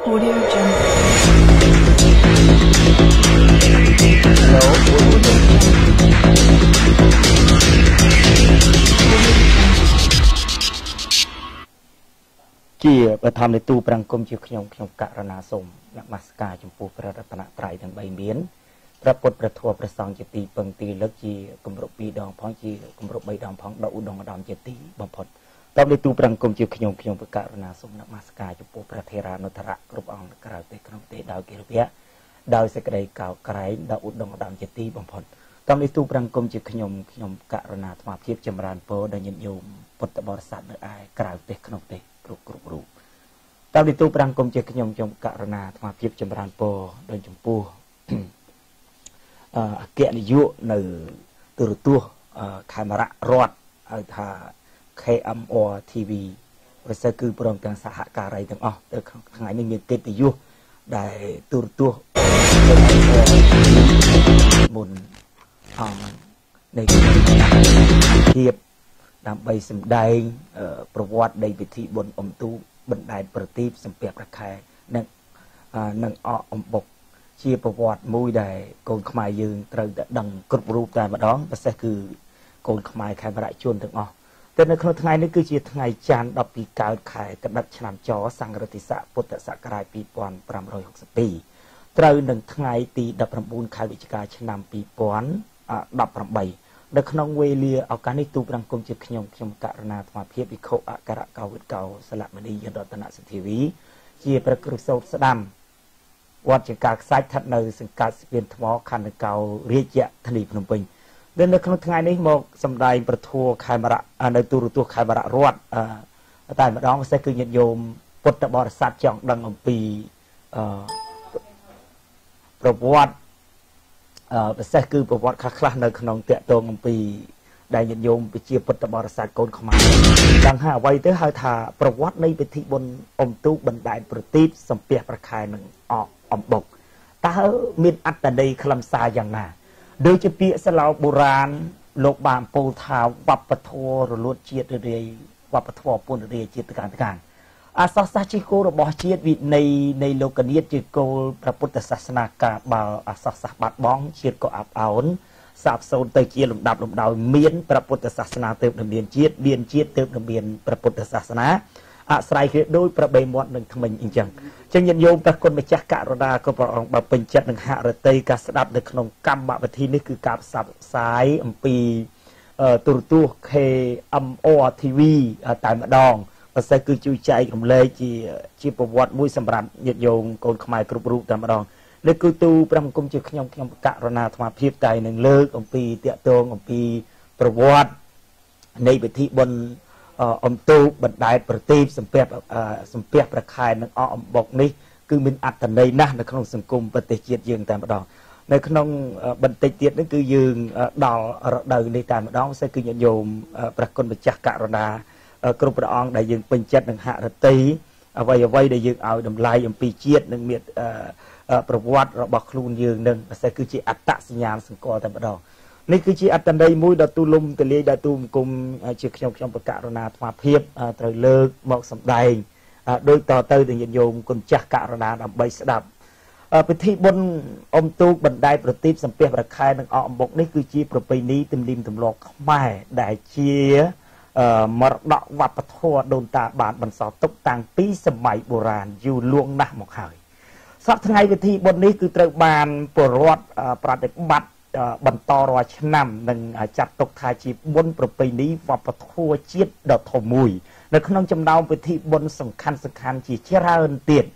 Audio Jungle. ជាបឋមនៃទូប្រង្គំជាខ្ញុំករណាសូមនមស្ការចំពោះព្រះរតនត្រ័យទាំង3មានព្រះពុទ្ធព្រះធម៌ព្រះសង្ឃជាទីពឹងទីលើកជាគម្រប់2ដងផងជាគម្រប់3ដងផងដល់ឧត្តមឧត្តមជាទីបំផុតតបនៃទូប្រង្គំជាខ្ញុំករណាសូមនមស្ការចំពោះព្រះថេរានុថរៈគ្រប់អង្គក្រៅទេក្នុងទេដោយកិរិយាដោយសេចក្តីកោតក្រែងដល់ឧត្តមឧត្តមជាទីបំផុតតបនៃទូប្រង្គំជាខ្ញុំករណាអាត្មាភាពចម្រើនពរដល់ញាតិញោមពុទ្ធបរិស័ទនៅឯក្រៅទេក្នុងទេគ្រប់រូបតើវិទូប្រាំងគុំជាខ្ញុំករណាអាត្មាភាពចម្រើនពរដោយចំពោះអគ្គនាយកនៅទូរទស្សន៍ខេមរៈរដ្ឋហៅថា KMR TV ប្រសិទ្ធគឺព្រមទាំងសហការីទាំងអស់ទៅថ្ងៃនេះមានកិត្តិយសដែលទូរទស្សន៍មុននៃភាពដើម្បីសម្ដែងប្រវត្តិនៃពិធីបុណ្យអុំទូកបណ្ដែតប្រទីបសំពះព្រះខែនិងអកអំបុកជាប្រវត្តិមួយដែលកូនខ្មែរយើងត្រូវតែដឹងគ្រប់រូបតែម្ដងពិសេសគឺកូនខ្មែរខេមរៈជនទាំងអស់តែនៅក្នុងថ្ងៃនេះគឺជាថ្ងៃច័ន្ទ12កើតខែកដិកឆ្នាំចសង្រិទ្ធិស័កពុទ្ធសករាជ2562ត្រូវនឹងថ្ងៃទី19ខែវិច្ឆិកាឆ្នាំ2018នៅក្នុងវេលាឱកាសនេះទូប្រង្គំជាខ្ញុំករណាអាត្មាភាពវិខុអក្សរកោវិទ្កោសលមនីយរតនសទ្ធាវីជាព្រះគ្រូសោតស្ដាំវត្តចង្ការខ្សាច់ស្ថិតនៅសង្កាត់ស្ពានថ្មខណ្ឌកោរាជធានីភ្នំពេញដែលនៅក្នុងថ្ងៃនេះមកសម្ដែងប្រធัวខេមរៈនៅទូរទស្សន៍ខេមរៈរដ្ឋតែម្ដងពិសេសគឺញាតិញោមពុទ្ធបរិស័ទចង់ដឹងអំពីប្រវត្តិពិសេសគឺប្រវត្តិខ្លះនៅក្នុងតកតងអំពីដែលញាតិញោមវិជាពុទ្ធបរិស័ទកូនខ្មែរដឹងថាអ្វីទៅហៅថាប្រវត្តិនៃពិធីបុណ្យអុំទូកបណ្ដែតប្រទីបសំពះព្រះខែនឹងអកអំបុកតើមានអត្តន័យខ្លឹមសារយ៉ាងណាដូចជាពាក្យស្លោកបុរាណលោកបានពោលថាវប្បធម៌រលត់ជាតិរាយវប្បធម៌ពុនរាយជាតិកានអសសាសជាគោលរបស់ជាតិវិន័យនៃលោកនាថជាគោលព្រះពុទ្ធសាសនាការបើអសសាសបាត់បង់ជាតិក៏អាប់អោនសាបសូន្យទៅជាលំដាប់លំដោយមានព្រះពុទ្ធសាសនាទៅនឹងមានជាតិទៅនឹងមានព្រះពុទ្ធសាសនាអាស្រ័យគ្នាដោយប្របីមាត់នឹងថ្មិញអញ្ចឹងញាតិញោមព្រះគុណម្ចាស់ករុណាក៏ព្រះអង្គបើពេញចិត្តនឹងហរតីការស្ដាប់នៅក្នុងកម្មវិធីនេះគឺការផ្សព្វផ្សាយអំពីទូរទស្សន៍ KMR TV តែម្ដងប្រសិទ្ធគឺជួយចែករំលែកជាប្រវត្តិមួយសម្រាប់ញាតិញោមកូនខ្មែរគ្រប់រូបតែម្ដងនេះគឺទូព្រះអង្គមជាខ្ញុំករណាអាត្មាភាពតែនឹងលើកអំពីតកតងអំពីប្រវត្តិនៃពិធីបុណ្យអុំទូកបណ្ដែតប្រទីបសំពះព្រះខែនិងអកអំបុកនេះគឺមានអត្តន័យណាស់នៅក្នុងសង្គមប្រទេសជាតិយើងតែម្ដងនៅក្នុងបន្តិចទៀតនេះគឺយើងដល់រដូវនេះតែម្ដងគឺញាតិញោមព្រះគុណម្ចាស់ករុណាគ្រប់ព្រះអង្គដែលយើងពេញចិត្តនឹងហរតីអ្វីដែលយើងឲ្យតម្លៃអំពីជាតិនិងមានប្រវត្តិរបស់ខ្លួនយើងនឹងពិសេសគឺជាអត្តសញ្ញាណសង្គមតែម្ដងនេះគឺជាអត្តន័យមួយដ៏ទូលំទូលាយដែលទូមគុំជាខ្ញុំបកករណាអាត្មាភាពត្រូវលើកមកសម្ដែងដោយតទៅទៅញាតិញោមគុណចាស់ករណាដើម្បីស្ដាប់ពិធីបុណ្យអុំទូកបណ្ដែតប្រទីបសំពះព្រះខែនិងអកអំបុកនេះគឺជាប្រពៃណីទំនៀមទម្លាប់ខ្មែរដែលជាមរតកវប្បធម៌ដូនតាបានបន្សល់ទុកតាំងពីសម័យបុរាណយូរលង់ណាស់មកហើយសប្តាហ៍ថ្ងៃពិធីបុណ្យនេះគឺត្រូវបានពលរដ្ឋប្រតិបត្តិបន្តរាល់ឆ្នាំនិងចាត់ទុកថាជាបុណ្យប្រពៃណីវប្បធម៌ជាតិដ៏ធំមួយនៅក្នុងចំណោមពិធីបុណ្យសំខាន់ជាច្រើនទៀត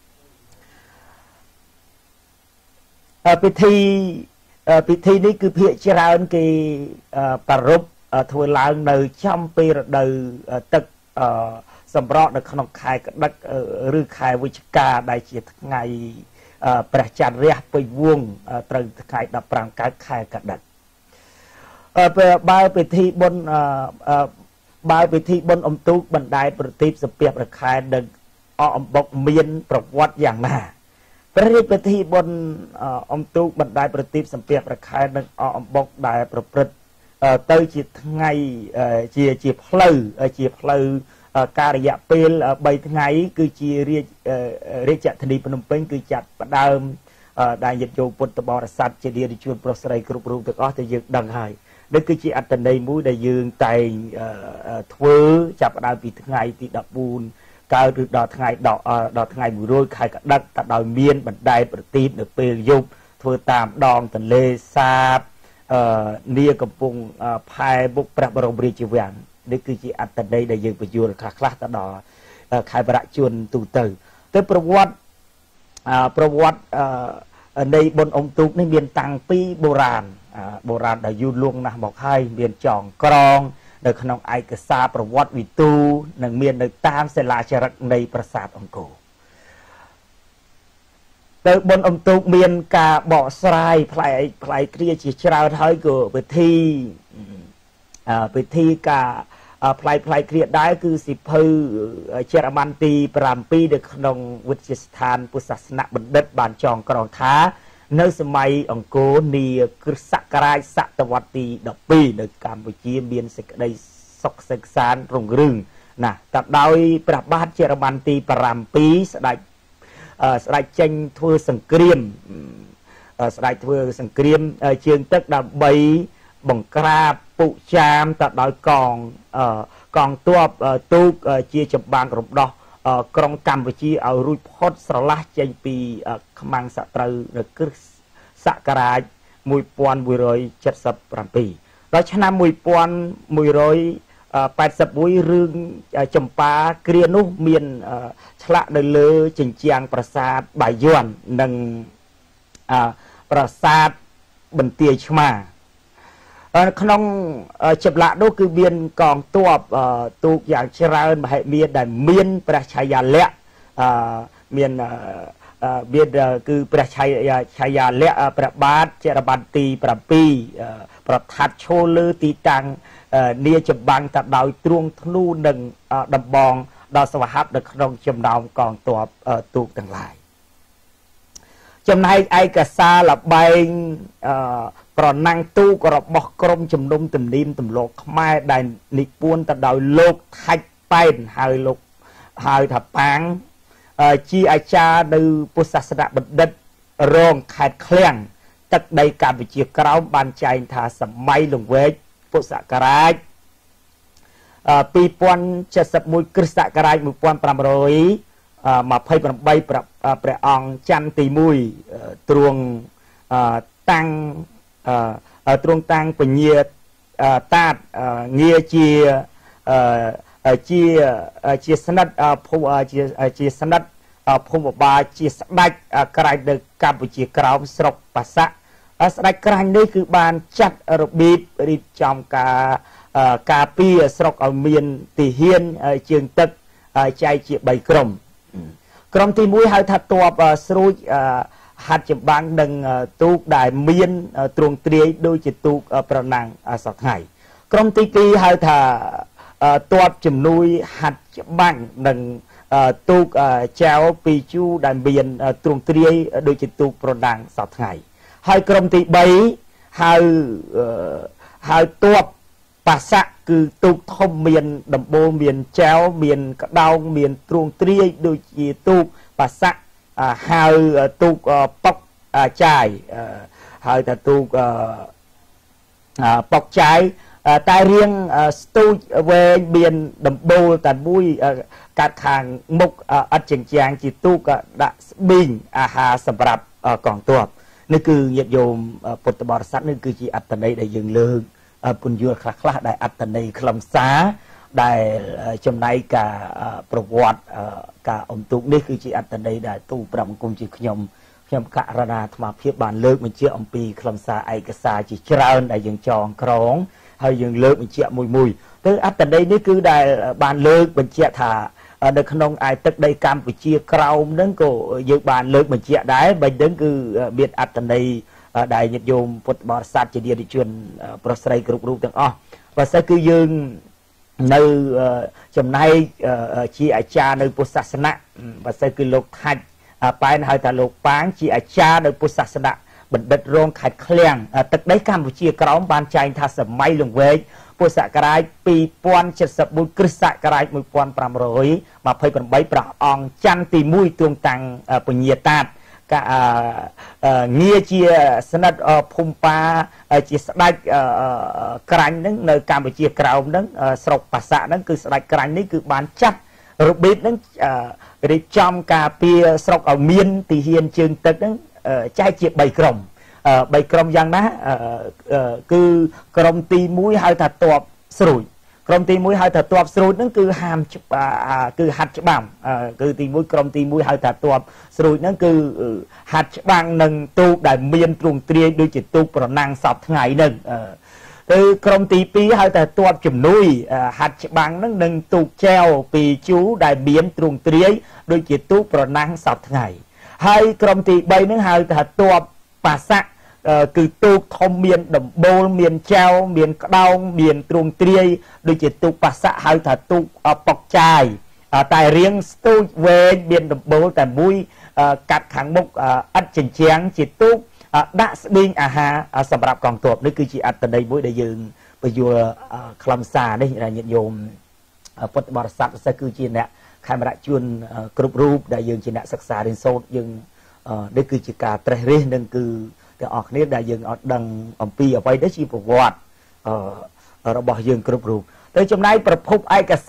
ពិធីនេះគឺភាគច្រើនគេប្រារព្ធធ្វើឡើងនៅចំពេលរដូវទឹកសម្រក់នៅក្នុងខែកដិកឬខែវិច្ឆិកាដែលជាថ្ងៃព្រះច័ន្ទរះពេញវងត្រូវថ្ងៃ15កើតខែកដិកបើពិធីបុណ្យអុំទូកបណ្ដែតប្រទីបសំពះព្រះខែនិងអកអំបុកមានប្រវត្តិយ៉ាងណាព្រះរាជពិធីបុណ្យអុំទូកបណ្ដែតប្រទីបសំពះព្រះខែនិងអកអំបុកដែលប្រព្រឹត្តទៅជាថ្ងៃជាផ្លូវការរយៈពេល3ថ្ងៃគឺជារាជធានីភ្នំពេញគឺចាត់ផ្ដើមដែលញាតិញោមពុទ្ធបរិស័ទជានារីជួនប្រុសស្រីគ្រប់រូបទាំងអស់ទៅយើងដឹងហើយនេះគឺជាអត្តន័យមួយដែលយើងតែងធ្វើចាប់ផ្ដើមពីថ្ងៃទី14កើតឬដល់ថ្ងៃ100ខែកដឹកក៏ដោយមានបណ្ដែតប្រទីបនៅពេលយប់ធ្វើតាមដងទន្លេសាបនាកំពុងផែមុខព្រះបរមរាជវាំងនេះគឺជាអត្តន័យដែលយើងបញ្យល់ខ្លះទៅដល់ខេត្តបរៈជួនទូទៅប្រវត្តិនៃបុណ្យអុំទូកនេះមានតាំងពីបុរាណដែលយូរលង់ណាស់មកហើយមានចងក្រងនៅក្នុងឯកសារប្រវត្តិវិទូនិងមាននៅតាមសិលាចារឹកនៃប្រាសាទអង្គរទៅបុណ្យអុំទូកមានការបកស្រាយផ្លែគ្រាជាច្រើនហើយក៏ពិធីការផ្លែគ្រាដែរគឺសិភៅចេរមន្ទី7នៅក្នុងវិទ្យាស្ថានពុទ្ធសាសនបណ្ឌិតបានចងក្រងថានៅសម័យអង្គរនាគ្រិស្តសករាជសតវត្សទី12នៅកម្ពុជាមានសេចក្តីសុខសេកសានរុងរឿងណាតែដោយព្រះបាទចេរមន្ទី7ស្ដេចចេញធ្វើសង្គ្រាមជើងទឹកដើម្បីបង្ក្រាបពុចាមទៅដោយកងទ័ពទូកជាចម្បាំងរំដោះក្រុងកម្ពុជាឲ្យរួចផុតស្រឡះចេញពីខ្មាំងសត្រូវនៅគ្រិស្តសករាជ1177ដល់ឆ្នាំ1181រឿងចម្ប៉ាគ្រានោះមានឆ្លាក់នៅលើជញ្ជាំងប្រាសាទបាយ័ននិងប្រាសាទបន្ទាយឆ្មាក្នុងចម្លាក់នោះគឺមានកងទ័ពទូកយ៉ាងច្រើនមហិមាដែលមានព្រះឆាយាល័ក្ខណ៍មានគឺព្រះឆាយាល័ក្ខណ៍ព្រះបាទចេរមន្ទី7ប្រថាប់ឈរលើទីតាំងនាចម្បាំងទៅដោយទ្រួងធ្នូនិងដំបងដល់ស្វហ័ព្ទនៅក្នុងចំណោមកងទ័ពទូកទាំងឡាយចំណែកឯកសារលបែងប្រណាំងទូករបស់ក្រមជំនុំទំនៀមទម្លាប់ខ្មែរដែលនិពន្ធទៅដោយលោកថាច់ប៉ែនហៅថាប៉ាងជាអាចារ្យនៅពុទ្ធសាសនបណ្ឌិតរងខេត្តឃ្លាំងទឹកដីកម្ពុជាក្រោមបានចែងថាសម័យលង្វែកពុទ្ធសករាជ2071គ្រិស្តសករាជ1528ព្រះអង្គច័ន្ទទី1ទ្រង់តាំងពញាតាតងារជាស្និទ្ធជាស្និទ្ធភូមិបាលជាស្ដេចក្រាញ់នៅកម្ពុជាក្រោមស្រុកបាសាក់ស្ដេចក្រាញ់នេះគឺបានចាត់របៀបរៀបចំការពារស្រុកឲ្យមានទីហ៊ានជើងទឹកចែកជា3ក្រុមទី1ហៅថាទ័ពស្រួចហាត់ចម្បាំងនឹងទូកដែលមានទ្រង់ទ្រាយដូចជាទូកប្រណាំងសពថ្ងៃក្រុមទី2ហៅថាទ័ពជំនួយហាត់ច្បាំងនឹងទូកចែវពីជូដែលមានទ្រង់ទ្រាយដូចជាទូកប្រណាំងសពថ្ងៃហើយក្រុមទី3ហៅទ័ពបាសាក់គឺទូកធំមានដំបូលមានចែវមានក្តោងមានទ្រង់ទ្រាយដូចជាទូកបាសាក់ហៅទូកប៉ុកចាយហៅថាទូកប៉ុកចាយតែរៀងស្ទូចវែងមានដំបូលតែមួយកាត់ខាងមុខឥតជញ្ជាំងជាទូកដាក់ស្ប៊ីងអាហារសម្រាប់កងទ័ពនេះគឺញាតិញោមពុទ្ធបរិស័ទនេះគឺជាអត្តន័យដែលយើងលើកពន្យល់ខ្លះដែលអត្តន័យខ្លឹមសារដែលចំណែកការប្រវត្តិការអុំទូកនេះគឺជាអត្តន័យដែលទូប្រមង្គមជាខ្ញុំករណីអាត្មាភាពបានលើកបញ្ជាក់អំពីខ្លឹមសារឯកសារជាច្រើនដែលយើងចងក្រងហើយយើងលើកបញ្ជាក់មួយទៅអត្តន័យនេះគឺដែលបានលើកបញ្ជាក់ថានៅក្នុងឯទឹកដីកម្ពុជាក្រោមហ្នឹងក៏យើងបានលើកបញ្ជាក់ដែរបើហ្នឹងគឺមានអត្តន័យដែលញាតិញោមពុទ្ធបរិស័ទជានារីជនប្រុសស្រីគ្រប់រូបទាំងអស់បើសិនគឺយើងនៅចំណែកជាអាចារ្យនៅពុទ្ធសាសនាបើសិនគឺលោកថាច់ប៉ែនហៅថាលោកប៉ាងជាអាចារ្យនៅពុទ្ធសាសនាបណ្ឌិតរងខេត្តឃ្លាំងទឹកដីកម្ពុជាក្រោមបានចែងថាសម័យលង្វែកពុទ្ធសករាជ2074គ្រិស្តសករាជ1528ព្រះអង្គច័ន្ទទី1ទួងតាំងពញាតាតងារជាស្និទ្ធភូមិប៉ាជាស្ដេចក្រាញ់ហ្នឹងនៅកម្ពុជាក្រោមហ្នឹងស្រុកបាសាក់ហ្នឹងគឺស្ដេចក្រាញ់នេះគឺបានចាត់របៀបហ្នឹងរៀបចំការពារស្រុកឲ្យមានទីហ៊ានជើងទឹកហ្នឹងចែកជា3ក្រុម3ក្រុមយ៉ាងណាគឺក្រុមទី1ហៅថាទ័ពស្រួយក្រុមទី1ហៅថាទ័ពស្រួយហ្នឹងគឺហាមគឺហាត់ច្បាំងគឺទី1ក្រុមទី1ហៅថាទ័ពស្រួយហ្នឹងគឺហាត់ច្បាំងនឹងទូកដែលមានទ្រង់ទ្រាយដូចជាទូកប្រណាំងសពថ្ងៃហ្នឹងទៅក្រុមទី2ហៅថាទ័ពជំនួយហាត់ច្បាំងហ្នឹងនឹងទូកចែវពីជូដែលមានទ្រង់ទ្រាយដូចជាទូកប្រណាំងសពថ្ងៃហើយក្រុមទី3ហ្នឹងហៅថាទ័ពបាសាក់គឺទូកធំមានដំបូលមានចៅមានក្តោងមានទ្រង់ទ្រាយដូចជាទូកបាសាក់ហៅថាទូកប៉ុកចាយតែរៀងស្ទូចវែងមានដំបូលតែមួយកាត់ខាងមុខឥតជញ្ជាំងជាទូកដាក់ស្បៀងអាហារសម្រាប់កងទ័ពនេះគឺជាអត្តន័យមួយដែលយើងពយល់ខ្លឹមសារនេះញាតិញោមពុទ្ធបរិស័ទពិសេសគឺជាអ្នកខេមរៈជួនគ្រប់រូបដែលយើងជាអ្នកសិក្សារៀនសូត្រយើងនេះគឺជាការត្រេះរិះនឹងគឺទាំងអស់គ្នាដែលយើងអត់ដឹងអំពីអ្វីដែលជាប្រវត្តិរបស់យើងគ្រប់រូបទៅចំណាយប្រភពឯក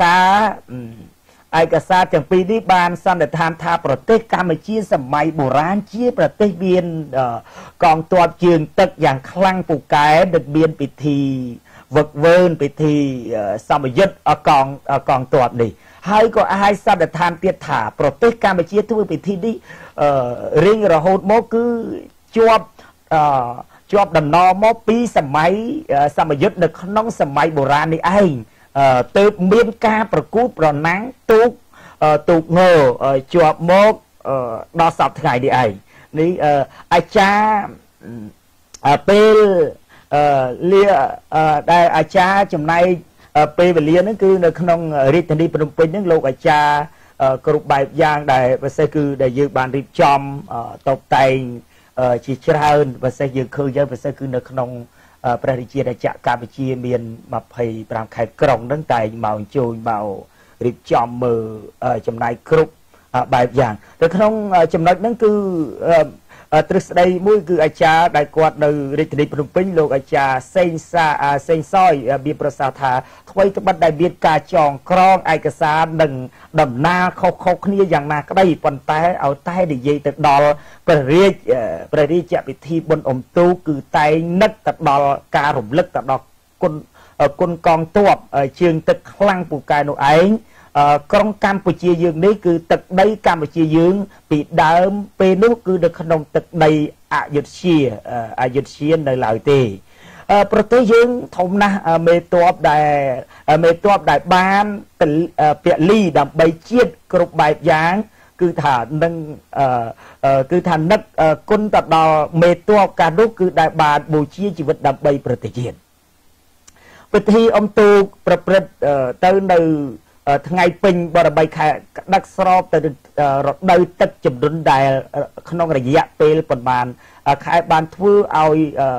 សារទាំងពីរនេះបានសន្និដ្ឋានថាប្រទេសកម្ពុជាសម័យបុរាណជាប្រទេសមានកងទ័ពជើងទឹកយ៉ាងខ្លាំងពូកែដែលមានពិធីវឹកវើពិធីសមយុទ្ធកងទ័ពនេះហើយក៏អាចសន្និដ្ឋានទៀតថាប្រទេសកម្ពុជាធ្វើពិធីនេះរៀងរហូតមកគឺជាប់ដំណរមកពីសម័យសមយុទ្ធនៅក្នុងសម័យបុរាណនេះឯងទើបមានការប្រគួតប្រណាំងទូកងជាប់មកដល់សប្តាហ៍ថ្ងៃនេះឯងនេះអាចារ្យពេលលាដែលអាចារ្យចំណាយពេលវេលាហ្នឹងគឺនៅក្នុងរាជធានីភ្នំពេញហ្នឹងលោកអាចារ្យគ្រប់បែបយ៉ាងដែលពិសេសគឺដែលយើងបានរៀបចំតុបតែងជាច្រើនពិសេសយើងឃើញយើងពិសេសគឺនៅក្នុងព្រះរាជាណាចក្រកម្ពុជាមាន25ខេត្តក្រុងហ្នឹងតែមកអញ្ជើញមករៀបចំមើលចំណាយគ្រប់បែបយ៉ាងទៅក្នុងចំណុចហ្នឹងគឺទ្រឹស្ដីមួយគឺអាចារ្យដែលគាត់នៅរាជធានីភ្នំពេញលោកអាចារ្យសេងសយមានប្រសាសន៍ថាអ្វីត្បិតដែលមានការចងក្រងឯកសារនិងដំណើរខុសគ្នាយ៉ាងណាក្តីប៉ុន្តែឲ្យតែនិយាយទៅដល់ព្រះរាជពិធីបុណ្យអុំទូកគឺតែងនឹកទៅដល់ការរំលឹកទៅដល់គុណកងទ័ពជើងទឹកខ្លាំងពូកែនោះឯងក្រុងកម្ពុជាយើងនេះគឺទឹកដីកម្ពុជាយើងពីដើមពេលនោះគឺនៅក្នុងទឹកដីអយុធ្យានៅឡើយទេប្រទេសយើងធំណាស់មេតបដែលបានពលីដើម្បីជាតិគ្រប់បែបយ៉ាងគឺថានឹងនឹកគុណទៅដល់មេតបកាលនោះគឺដែលបានបូជាជីវិតដើម្បីប្រទេសជាតិពិធីអុំទូកប្រព្រឹត្តទៅនៅថ្ងៃពេញបរិបីខែក្តឹកស្របទៅរដូវទឹកជំនន់ដែលក្នុងរយៈពេលប៉ុន្មានខែបានធ្វើឲ្យ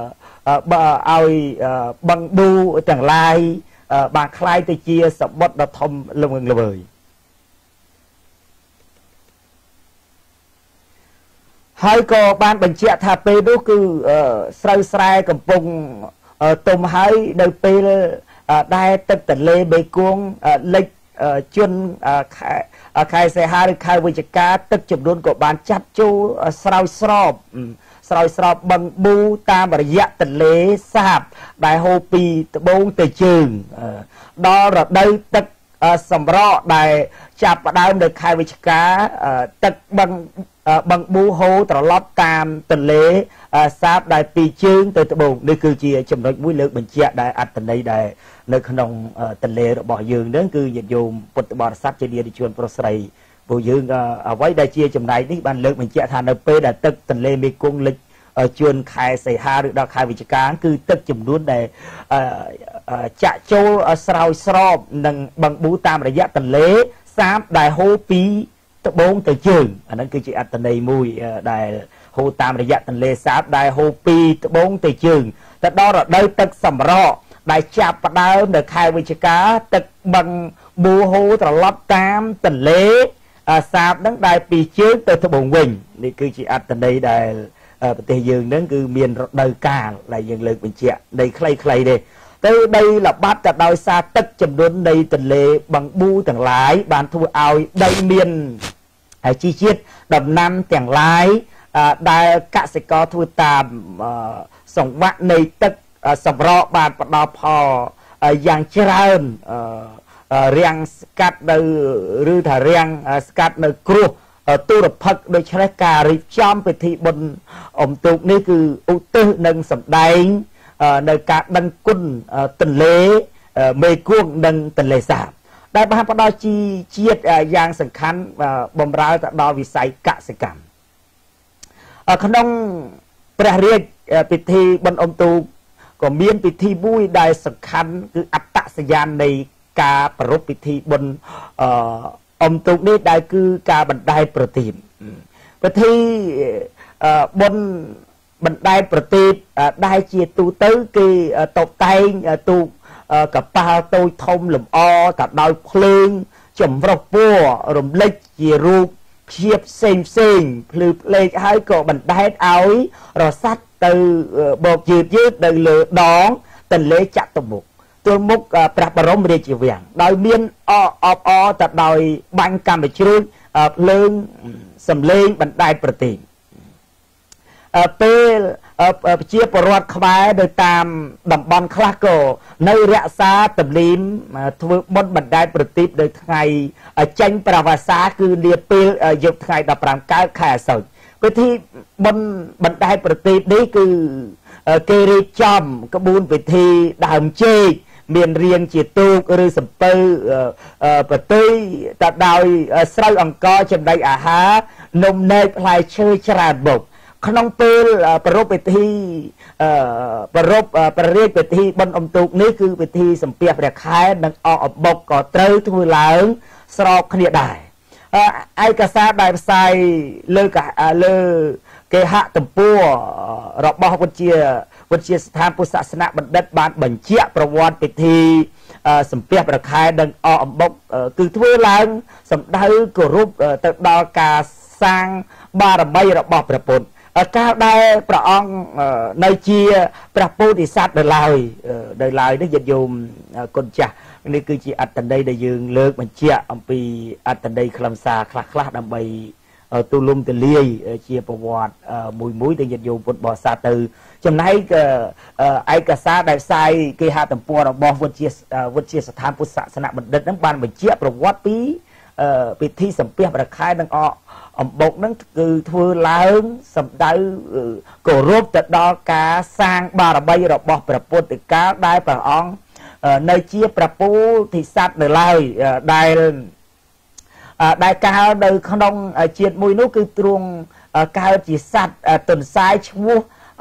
បឹងប៊ូទាំងឡាយបានคล้ายទៅជាសមុទ្រដ៏ធំល្វឹងល្វើយហើយក៏បានបញ្ជាក់ថាពេលនោះគឺស្រូវស្រែកំពុងទុំហើយនៅពេលដែលទឹកទន្លេមេគង្គលិចជន់ខែសីហាឬខែវិច្ឆិកាទឹកចំនួនក៏បានចាត់ចូលស្រោចស្រពបឹងប៊ូតាមរយៈទន្លេសាបដែលហូរពីត្បូងទៅជើងដល់រដូវទឹកសម្រក់ដែលចាប់ផ្ដើមនៅខែវិច្ឆិកាទឹកបឹងប៊ូហូរត្រឡប់តាមទន្លេសាបដែលពីជើងទៅត្បូងនេះគឺជាចំណុចមួយលើកបញ្ជាក់ដែលអត្តន័យដែលនៅក្នុងទន្លេរបស់យើងនឹងគឺញាតិញោមពុទ្ធបរិស័ទជានារីជួនប្រុសស្រីពួកយើងអ្វីដែលជាចំណែកនេះបានលើកបញ្ជាក់ថានៅពេលដែលទឹកទន្លេមេគង្គលិចជួនខែសីហាឬដល់ខែវិច្ឆិកាគឺទឹកចំនួនដែលចាក់ចូលស្រោចស្រពនឹងបឹងប៊ូតាមរយៈទន្លេសាបដែលហូរពីត្បូងទៅជើងអាហ្នឹងគឺជាអត្តន័យមួយដែលហូរតាមរយៈទន្លេសាបដែលហូរពីត្បូងទៅជើងទៅដល់រដូវទឹកសម្រកដែលចាប់ផ្ដើមនៅខែវិច្ឆិកាទឹកបឹងបួហូរត្រឡប់តាមទន្លេសាបនឹងដែលពីជើងទៅត្បូងវិញនេះគឺជាអត្ថន័យដែលប្រទេសយើងនឹងគឺមានរដូវកាលដែលយើងលើកបញ្ជាក់នៃខ្លីៗទេទៅដីល្បាត់ក៏ដោយសារទឹកចំនួននៃទន្លេបឹងបួទាំងឡាយបានធ្វើឲ្យដីមានជីជាតិដំណាំទាំងឡាយដែលកសិករធ្វើតាមសង្វាក់នៃទឹកសម្រកបានផ្ដល់ផលយ៉ាងច្រើនរាំងស្កាត់នៅឬថារាំងស្កាត់នៅគ្រោះទូរភឹកដូច្នេះការរៀបចំពិធីបុណ្យអុំទូកនេះគឺឧទ្ទិសនិងសម្ដែងនៅការដឹងគុណទន្លេមេគង្គនិងទន្លេសាបដែលបានផ្ដល់ជីជាតិយ៉ាងសំខាន់បម្រើទៅដល់វិស័យកសិកម្មក្នុងព្រះរាជពិធីបុណ្យអុំទូកក៏មានពិធីមួយដែលសំខាន់គឺអត្តសញ្ញាណនៃការប្រារព្ធពិធីបុណ្យអុំទូកនេះដែលគឺការបណ្ដែតប្រទីបពិធីបុណ្យបណ្ដែតប្រទីបដែលជាទូទៅគេតបតែងទូកកប៉ាល់តូចធំលម្អក៏ដោយភ្លើងចម្រុះពណ៌រំលេចជារូបភាពផ្សេងភ្លឺផ្លេកហើយក៏បណ្ដែតឲ្យរសាត់ទៅបោកយឺតនៅលើដងទន្លេចតុមុខទល់មុខព្រះបរមរាជវាំងដោយមានអបទៅដោយបាញ់កម្មជ្រួចភ្លើងសំឡេងបណ្ដែតប្រទីបពេលប្រជាពលរដ្ឋខ្មែរនៅតាមតំបន់ខ្លះក៏នៅរក្សាទំនៀមធ្វើបុណ្យបណ្ដែតប្រទីបនៅថ្ងៃចេញប្រវាសាគឺនាពេលយប់ថ្ងៃ15កើតខែអាសត់ពិធីបុណ្យបណ្ដែតប្រទីបនេះគឺគេរៀបចំក្បួនពិធីដើមចេកមានរាងជាទូកឬសំពៅប្រទុយទៅដោយស្រូវអង្ករចំណីអាហារនំនែកផ្លែឈើច្រើនមុខក្នុងពេលប្រារព្ធពិធីប្រារព្ធព្រះរាជពិធីបុណ្យអុំទូកនេះគឺពិធីសំពះព្រះខែនិងអកអំបុកក៏ត្រូវធ្វើឡើងស្របគ្នាដែរឯកសារដែលផ្សាយលើគេហទំព័ររបស់វិទ្យាស្ថានពុទ្ធសាសនបណ្ឌិតបានបញ្ជាក់ប្រវត្តិពិធីសំពះព្រះខែនិងអកអំបុកគឺធ្វើឡើងសម្ដៅគោរពទៅដល់ការសាងបារមីរបស់ព្រះពុទ្ធកាលដែលព្រះអង្គនៅជាព្រះពោធិសត្វនៅឡើយនេះញាតិញោមគុណចាស់នេះគឺជាអត្តន័យដែលយើងលើកបញ្ជាក់អំពីអត្តន័យខ្លឹមសារខ្លះដើម្បីទូលំទូលាយជាប្រវត្តិមួយដែលញាតិញោមពុទ្ធបរិស័ទទៅចំណែកឯកសារដែលផ្សាយគេហទំព័ររបស់វិទ្យាស្ថានពុទ្ធសាសនបណ្ឌិតនឹងបានបញ្ជាក់ប្រវត្តិពីពិធីសំពះព្រះខែនិងអំបុកនឹងគឺធ្វើឡើងសម្ដៅគោរពទៅដល់ការសាងបារមីរបស់ព្រះពុទ្ធកាលដែលព្រះអង្គនៅជាព្រះពោធិសត្វនៅឡើយដែលកាលនៅក្នុងជាតិមួយនោះគឺទ្រង់កើតជាសត្វទន្សាយឈ្មោះ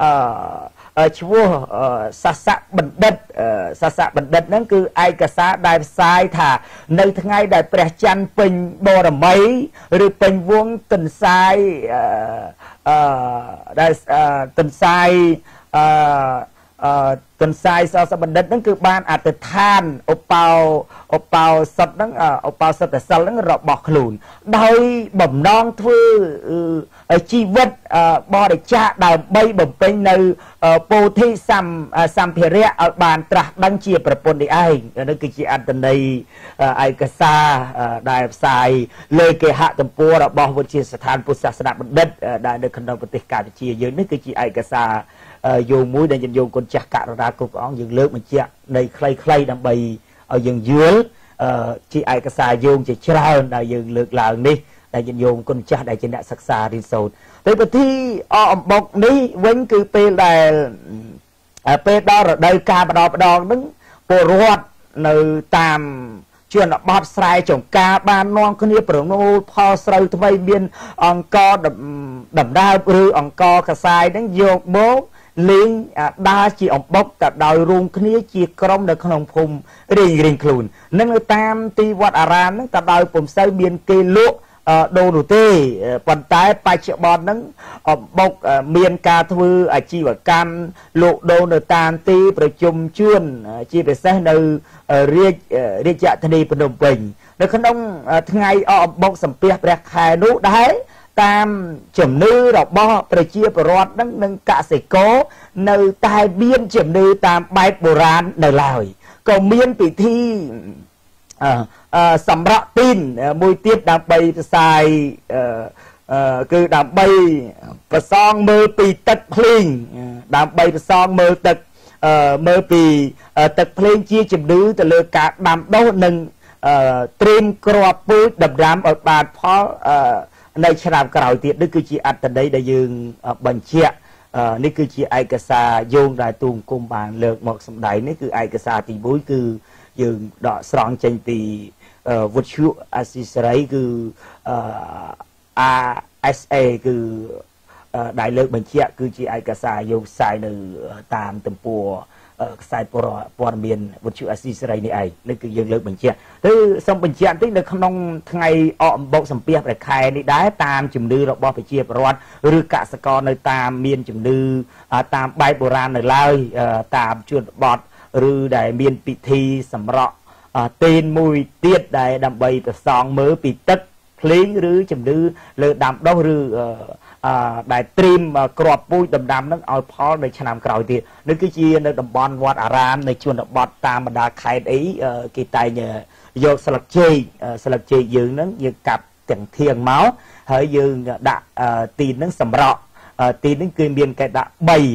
សាសៈបណ្ឌិតហ្នឹងគឺឯកសារដែលផ្សាយថានៅថ្ងៃដែលព្រះច័ន្ទពេញបរមីឬពេញវង្សទន្សាយដែលទន្សាយសសបណ្ឌិតហ្នឹងគឺបានអធិដ្ឋានឧបោសថហ្នឹងឧបោសថសិលហ្នឹងរបស់ខ្លួនដោយបំណងធ្វើជីវិតបរិច្ចាគដើម្បីបំពេញនៅពោធិសម្ភារៈឲ្យបានត្រាស់ដឹងជាប្រពន្ធនេះឯងនេះគឺជាអត្ថន័យឯកសារដែលផ្សាយលើគេហទំព័ររបស់វិទ្យាស្ថានពុទ្ធសាសនបណ្ឌិតដែលនៅក្នុងប្រទេសកម្ពុជាយើងនេះគឺជាឯកសារយោងមួយដែលយើងយកគុណចាស់ករណាគ្រប់អង្គយើងលើកបញ្ជាក់នៃខ្លីៗដើម្បីឲ្យយើងយល់ជាឯកសារយោងជាច្រើនដែលយើងលើកឡើងនេះដែលយើងយកគុណចាស់ដែលជាអ្នកសិក្សារៀនសូត្រតែពិធីអកអំបុកនេះវិញគឺពេលដែលពេលដល់រដូវកាលម្ដងហ្នឹងពលរដ្ឋនៅតាមជនបទស្រែចម្ការបាននាំគ្នាប្រមូលផលស្រូវថ្មីមានអង្គដំណើបឬអង្គកសាយហ្នឹងយកមកលេងដើរជាអំបុកទៅដោយរួមគ្នាជាក្រុមនៅក្នុងភូមិរៀងខ្លួននឹងនៅតាមទីវត្តអារាមហ្នឹងទៅដោយពុំសូវមានគេលក់ដូរនោះទេប៉ុន្តែបច្ចុប្បន្នហ្នឹងបុកមានការធ្វើអាជីវកម្មលោកដូរនៅតាមទីប្រជុំជួនជាពិសេសនៅរាជធានីភ្នំពេញនៅក្នុងថ្ងៃអកអំបុកសំពះព្រះខែនោះដែរតាមជំនឿរបស់ប្រជាពលរដ្ឋហ្នឹងនិងកសិករនៅតែមានជំនឿតាមបែបបុរាណនៅឡើយក៏មានពិធីសម្រក់ទីនមួយទៀតដើម្បីផ្សាយគឺដើម្បីប្រសងមើលពីទឹកភ្លៀងដើម្បីប្រសងមើលទឹកមើលពីទឹកភ្លៀងជាជំនឿទៅលើការដាំដុះនិងត្រៀមគ្រាប់ពូជដំណាំឲ្យបានផលនៅឆ្នាំក្រោយទៀតនេះគឺជាអត្តន័យដែលយើងបញ្ជាក់នេះគឺជាឯកសារយោងដែលទូមគុំបានលើកមកសម្ដែងនេះគឺឯកសារទី1គឺយើងដកស្រង់ចេញពីវិទ្យុអាស៊ីសេរីគឺ RSA គឺដែលលើកបញ្ជាក់គឺជាឯកសារយោងផ្សាយនៅតាមទំព័រខ្សែព័ត៌មានវិទ្យុអាស៊ីសេរីនេះឯងនេះគឺយើងលើកបញ្ជាក់គឺសូមបញ្ជាក់បន្តិចនៅក្នុងថ្ងៃអកអំបុកសំពះព្រះខែនេះដែរតាមជំនឿរបស់ប្រជាពលរដ្ឋឬកសិករនៅតាមមានជំនឿតាមបែបបុរាណនៅឡើយតាមជួនបទឬដែលមានពិធីសម្រក់ទេនមួយទៀតដែលដើម្បីប្រសងមើលពីទឹកភ្លៀងឬជំនឿលើដាំដុះឬដែលត្រៀមគ្រាប់ពូជដំណាំនឹងឲ្យផលនៅឆ្នាំក្រោយទៀតនេះគឺជានៅតំបន់វត្តអារាមនៅជនបទតាមបណ្ដាខេត្តអីគេតែងយកស្លឹកចេកយើងនឹងយើងកាប់ទាំងធៀងមកហើយយើងដាក់ទីននឹងសម្រក់ទីននឹងគឺមានគេដាក់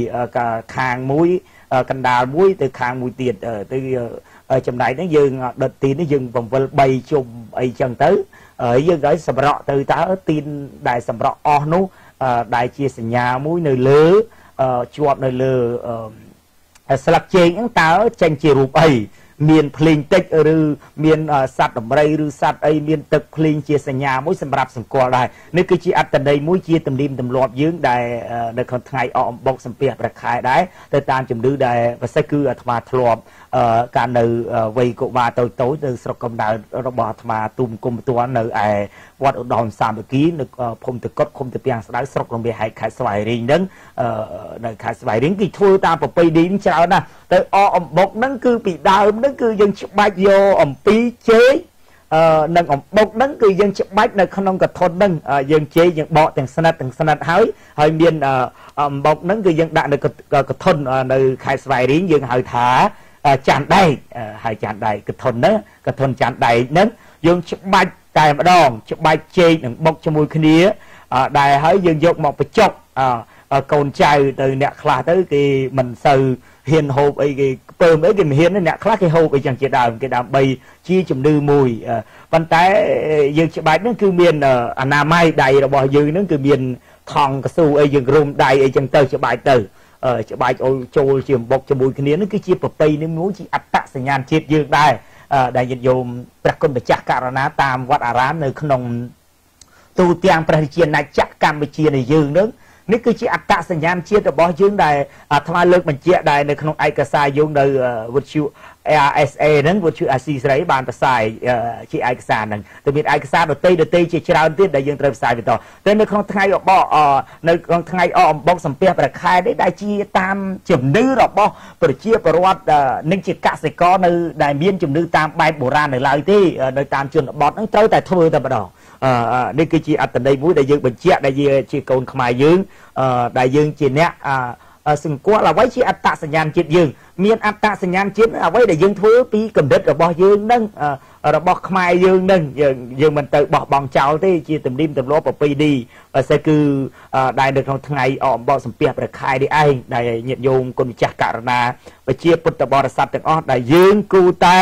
3ខាងមួយកណ្ដាលមួយទៅខាងមួយទៀតទៅចំណែកហ្នឹងយើងដុតទីននេះយើងបង្វិល3ជុំអីចឹងទៅយើងឲ្យសម្រក់ទៅតើទីនដែលសម្រក់អស់នោះដែលជាសញ្ញាមួយនៅលើជាប់នៅលើស្លឹកចេកហ្នឹងតើចេញជារូបអីមានភ្លេងតិចឬមានសត្វដំរីឬសត្វអីមានទឹកភ្លេងជាសញ្ញាមួយសម្រាប់សម្គាល់ដែរនេះគឺជាអត្តន័យមួយជាទំនៀមទម្លាប់យើងដែលនៅក្នុងថ្ងៃអកអំបុកសំពះព្រះខែដែរទៅតាមជំនឿដែលពិសេសគឺអាត្មាធ្លាប់ការនៅវ័យកុមារតូចនៅស្រុកកំណើតរបស់អាត្មាទុំគុំផ្ទាល់នៅឯវត្តឧត្តមសាមគ្គីនៅភូមិតកុដឃុំតាពាំងស្ដៅស្រុករមាសហែកខេត្តស្វាយរៀងហ្នឹងនៅខេត្តស្វាយរៀងគេធ្វើតាមប្រពៃណីច្រើនណាស់ទៅអកអំបុកហ្នឹងគឺពីដើមហ្នឹងគឺយើងច្បាច់យកអំពីចេកនិងអំបុកហ្នឹងគឺយើងច្បាច់នៅក្នុងកធុនហ្នឹងយើងចេកយើងបកទាំងស្និតហើយមានអំបុកហ្នឹងគឺយើងដាក់នៅកធុននៅខេត្តស្វាយរៀងយើងហៅថាចាន់ដែកហើយចាន់ដែកកធុនហ្នឹងកធុនចាន់ដែកហ្នឹងយើងច្បាច់តែម្ដងច្បាច់ចេកនិងបុកជាមួយគ្នាដែលហើយយើងយកមកបញ្ចុកកូនចៅទៅអ្នកខ្លះទៅគេមិនសូវហ៊ានហូបអីគេពើមអីគេមិនហ៊ានអ្នកខ្លះគេហូបអីចឹងជាដើមគេដើម្បីជាជំនឿមួយប៉ុន្តែយើងច្បាច់ហ្នឹងគឺមានអនាម័យដៃរបស់យើងហ្នឹងគឺមានថង់កស៊ូអីយើងរុំដៃអីចឹងទៅច្បាច់ទៅច្បាច់អូលចូលជាអំបុកជាមួយគ្នានេះគឺជាប្រពៃណីមួយជាអត្តសញ្ញាណជាតិយើងដែរដែលញាតិញោមព្រះគុណម្ចាស់ករណាតាមវត្តអារាមនៅក្នុងទូទាំងព្រះរាជាណាចក្រកម្ពុជានៃយើងនឹងនេះគឺជាអត្តសញ្ញាណជាតិរបស់យើងដែលអាត្មាលើកបញ្ជាក់ដែរនៅក្នុងឯកសារយោងនៅវិទ្យុ RSA ហ្នឹងវិទ្យុអាស៊ីសេរីបានផ្សាយជាឯកសារហ្នឹងទៅមានឯកសារដទៃជាច្រើនទៀតដែលយើងត្រូវផ្សាយបន្តតែនៅក្នុងថ្ងៃអអំបុកសំពះព្រះខែនេះដែលជាតាមជំនឿរបស់ប្រជាពលរដ្ឋនិងជាកសិករនៅដែលមានជំនឿតាមបែបបុរាណនៅឡើយទេនៅតាមជនបទហ្នឹងត្រូវតែធ្វើតែម្ដងនេះគឺជាអត្តន័យមួយដែលយើងបញ្ជាក់ដែលជាកូនខ្មែរយើងដែលយើងជាអ្នកសង្កត់អ្វីជាអត្តសញ្ញាណជាតិយើងមានអត្តសញ្ញាណជាតិអ្វីដែលយើងធ្វើពីកម្រិតរបស់យើងនឹងរបស់ខ្មែរយើងនឹងយើងមិនទៅបោះបង់ចោលទេជាទំនៀមទម្លាប់ប្រពៃណីបើសិនគឺដែលនៅក្នុងថ្ងៃអកអំបុកសំពះព្រះខែនេះឯងដែលញាតិញោមគុណម្ចាស់ករណាប្រជាពុទ្ធបរិស័ទទាំងអស់ដែលយើងគូតែ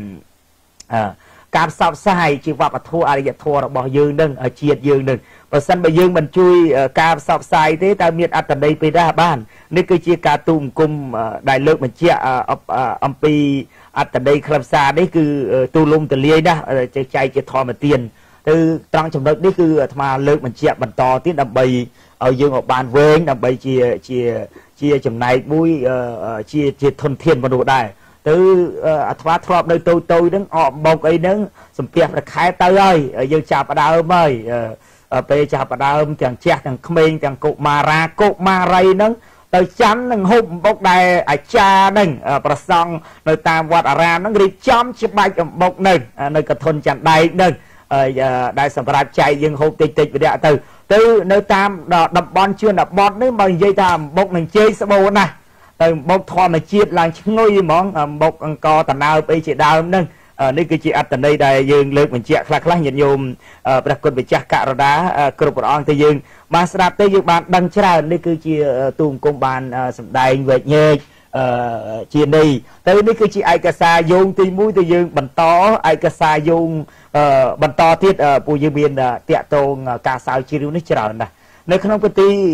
ការផ្សព្វផ្សាយជាវប្បធម៌អរិយធម៌របស់យើងនឹងជាតិយើងនឹងបើសិនបើយើងមិនជួយការផ្សព្វផ្សាយទេតើមានអត្តន័យពេលដែរបាននេះគឺជាការទូមគុំដែលលើកបញ្ជាក់អំពីអត្តន័យខ្លឹមសារនេះគឺទូលំទូលាយណាស់ចែកជាធម្មទានទៅត្រង់ចំណុចនេះគឺអាត្មាលើកបញ្ជាក់បន្តទៀតដើម្បីឲ្យយើងបានវែងដើម្បីជាចំណែកមួយជាធនធានមនុស្សដែរ từ thỏa thọp nơi tôi đứng ọm bọc ấy đứng sầm tiệp là khai tới ơi dương chạp ở đâu ơi bây chạp ở đâu chẳng chết chẳng khmênh chẳng cụ mà ray nâng tới chắn nâng hụm bốc đài ở cha nâng bà xong nơi ta vọt ở ra nâng rịp chóm chiếc bạch bốc nâng nơi cả thôn chẳng đầy nâng đại sản phẩm chạy dương hụm tịch với địa từ nơi tam đập bon chưa đập bon nếu mà dây tham bốc nâng chơi sơ bồ này từ bốc thò mà chiết là ngôi món bốc co tận nào bây chị đào nâng đây cái chị ăn tận đây đây dương lực mình chẹt khắc nhiệt nhôm đặc quân bị chặt cạ đá cột bột on tây dương mà sạp tây dương bàn đăng trà đây cứ chị tuồng công bàn sầm đài về nhẹ chị đi tới đây cứ chị ai cả xa dùng tây mũi tây dương bẩn to ai cả xa dùng bẩn to tiết bùi dương biên tiệt tông cả sao chi riu nít trà này nơi không có tí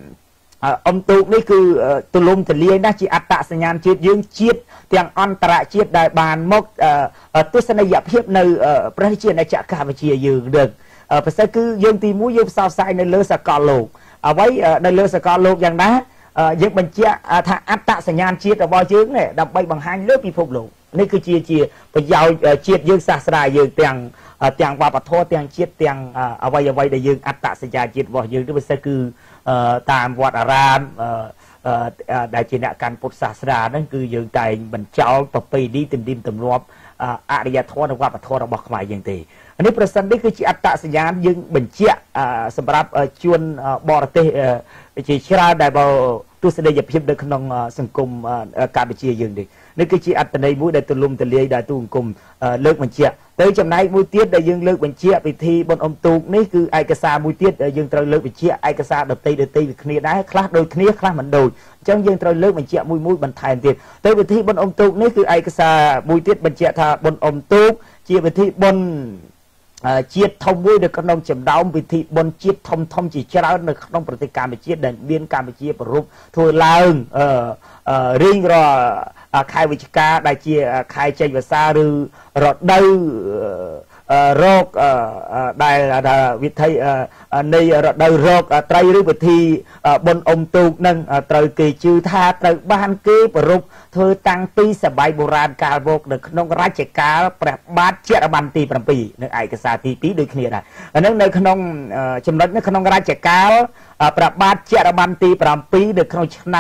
ông tụនេះគឺទូលំទលាយណាស់ជាអត្តសញ្ញាណជាតិយើងជាតិទាំងអន្តរជាតិដែលបានមកទស្សនីយភាពនៅប្រទេសជាតិនៃចក្រកម្ពុជាយើងនឹងប្រសិទ្ធគឺយើងទី1យើងផ្សព្វផ្សាយនៅលើសកលលោកអ្វីនៅលើសកលលោកយ៉ាងណាយើងបញ្ជាក់ថាអត្តសញ្ញាណជាតិរបស់យើងនេះដើម្បីបង្ហាញលើពិភពលោកនេះគឺជាប្រយោជន៍ជាតិយើងសាស្ត្រាយើងទាំងវប្បធម៌ទាំងជាតិទាំងអ្វីដែលយើងអត្តសញ្ញាណជាតិរបស់យើងនេះប្រសិទ្ធគឺតាមវត្តអារាមដែលជាអ្នកកាន់ពុទ្ធសាសនាហ្នឹងគឺយើងតែងបញ្ចោលប្រពៃណីទំនៀមទម្លាប់អរិយធម៌និងវប្បធម៌របស់ខ្មែរយើងទេនេះប្រសិននេះគឺជាអត្តសញ្ញាណយើងបញ្ជាក់សម្រាប់ជួនបរទេសជាច្រើនដែលបើទស្សនីយភាពនៅក្នុងសង្គមកម្ពុជាយើងនេះនេះគឺជាអត្តន័យមួយដែលទូលំទូលាយដែលទូអង្គមលើកបញ្ជាក់ទៅចំណែកមួយទៀតដែលយើងលើកបញ្ជាក់ពិធីបុណ្យអុំទូកនេះគឺឯកសារមួយទៀតយើងត្រូវលើកបញ្ជាក់ឯកសារដតីវាគ្នាដែរខ្លះដូចគ្នាខ្លះមិនដូចអញ្ចឹងយើងត្រូវលើកបញ្ជាក់មួយបន្ថែមទៀតទៅពិធីបុណ្យអុំទូកនេះគឺឯកសារមួយទៀតបញ្ជាក់ថាបុណ្យអុំទូកជាពិធីបុណ្យជាតិធំមួយនៅក្នុងចំណោមពិធីបុណ្យជាតិធំជាច្រើននៅក្នុងប្រទេសកម្ពុជាដែលមានកម្ពុជាប្រពធ្វើឡើងរៀងរាល់ខែវិច្ឆិកាដែលជាខែចេញវស្សាឬរដូវរោគដែលវិធីនៃរដូវរោគត្រីឬពិធីបុណ្យអុំទូកនឹងត្រូវគេជឿថាត្រូវបានគេប្រពធ្វើតាំងពីសម័យបុរាណកាលមកនៅក្នុងរជ្ជកាលព្រះបាទជរវន្ទី7នៅឯកសារទី2ដូចគ្នាដែរហ្នឹងនៅក្នុងចំណុចនៅក្នុងរជ្ជកាលព្រះបាទជរវន្ទី7នៅក្នុងឆ្នាំ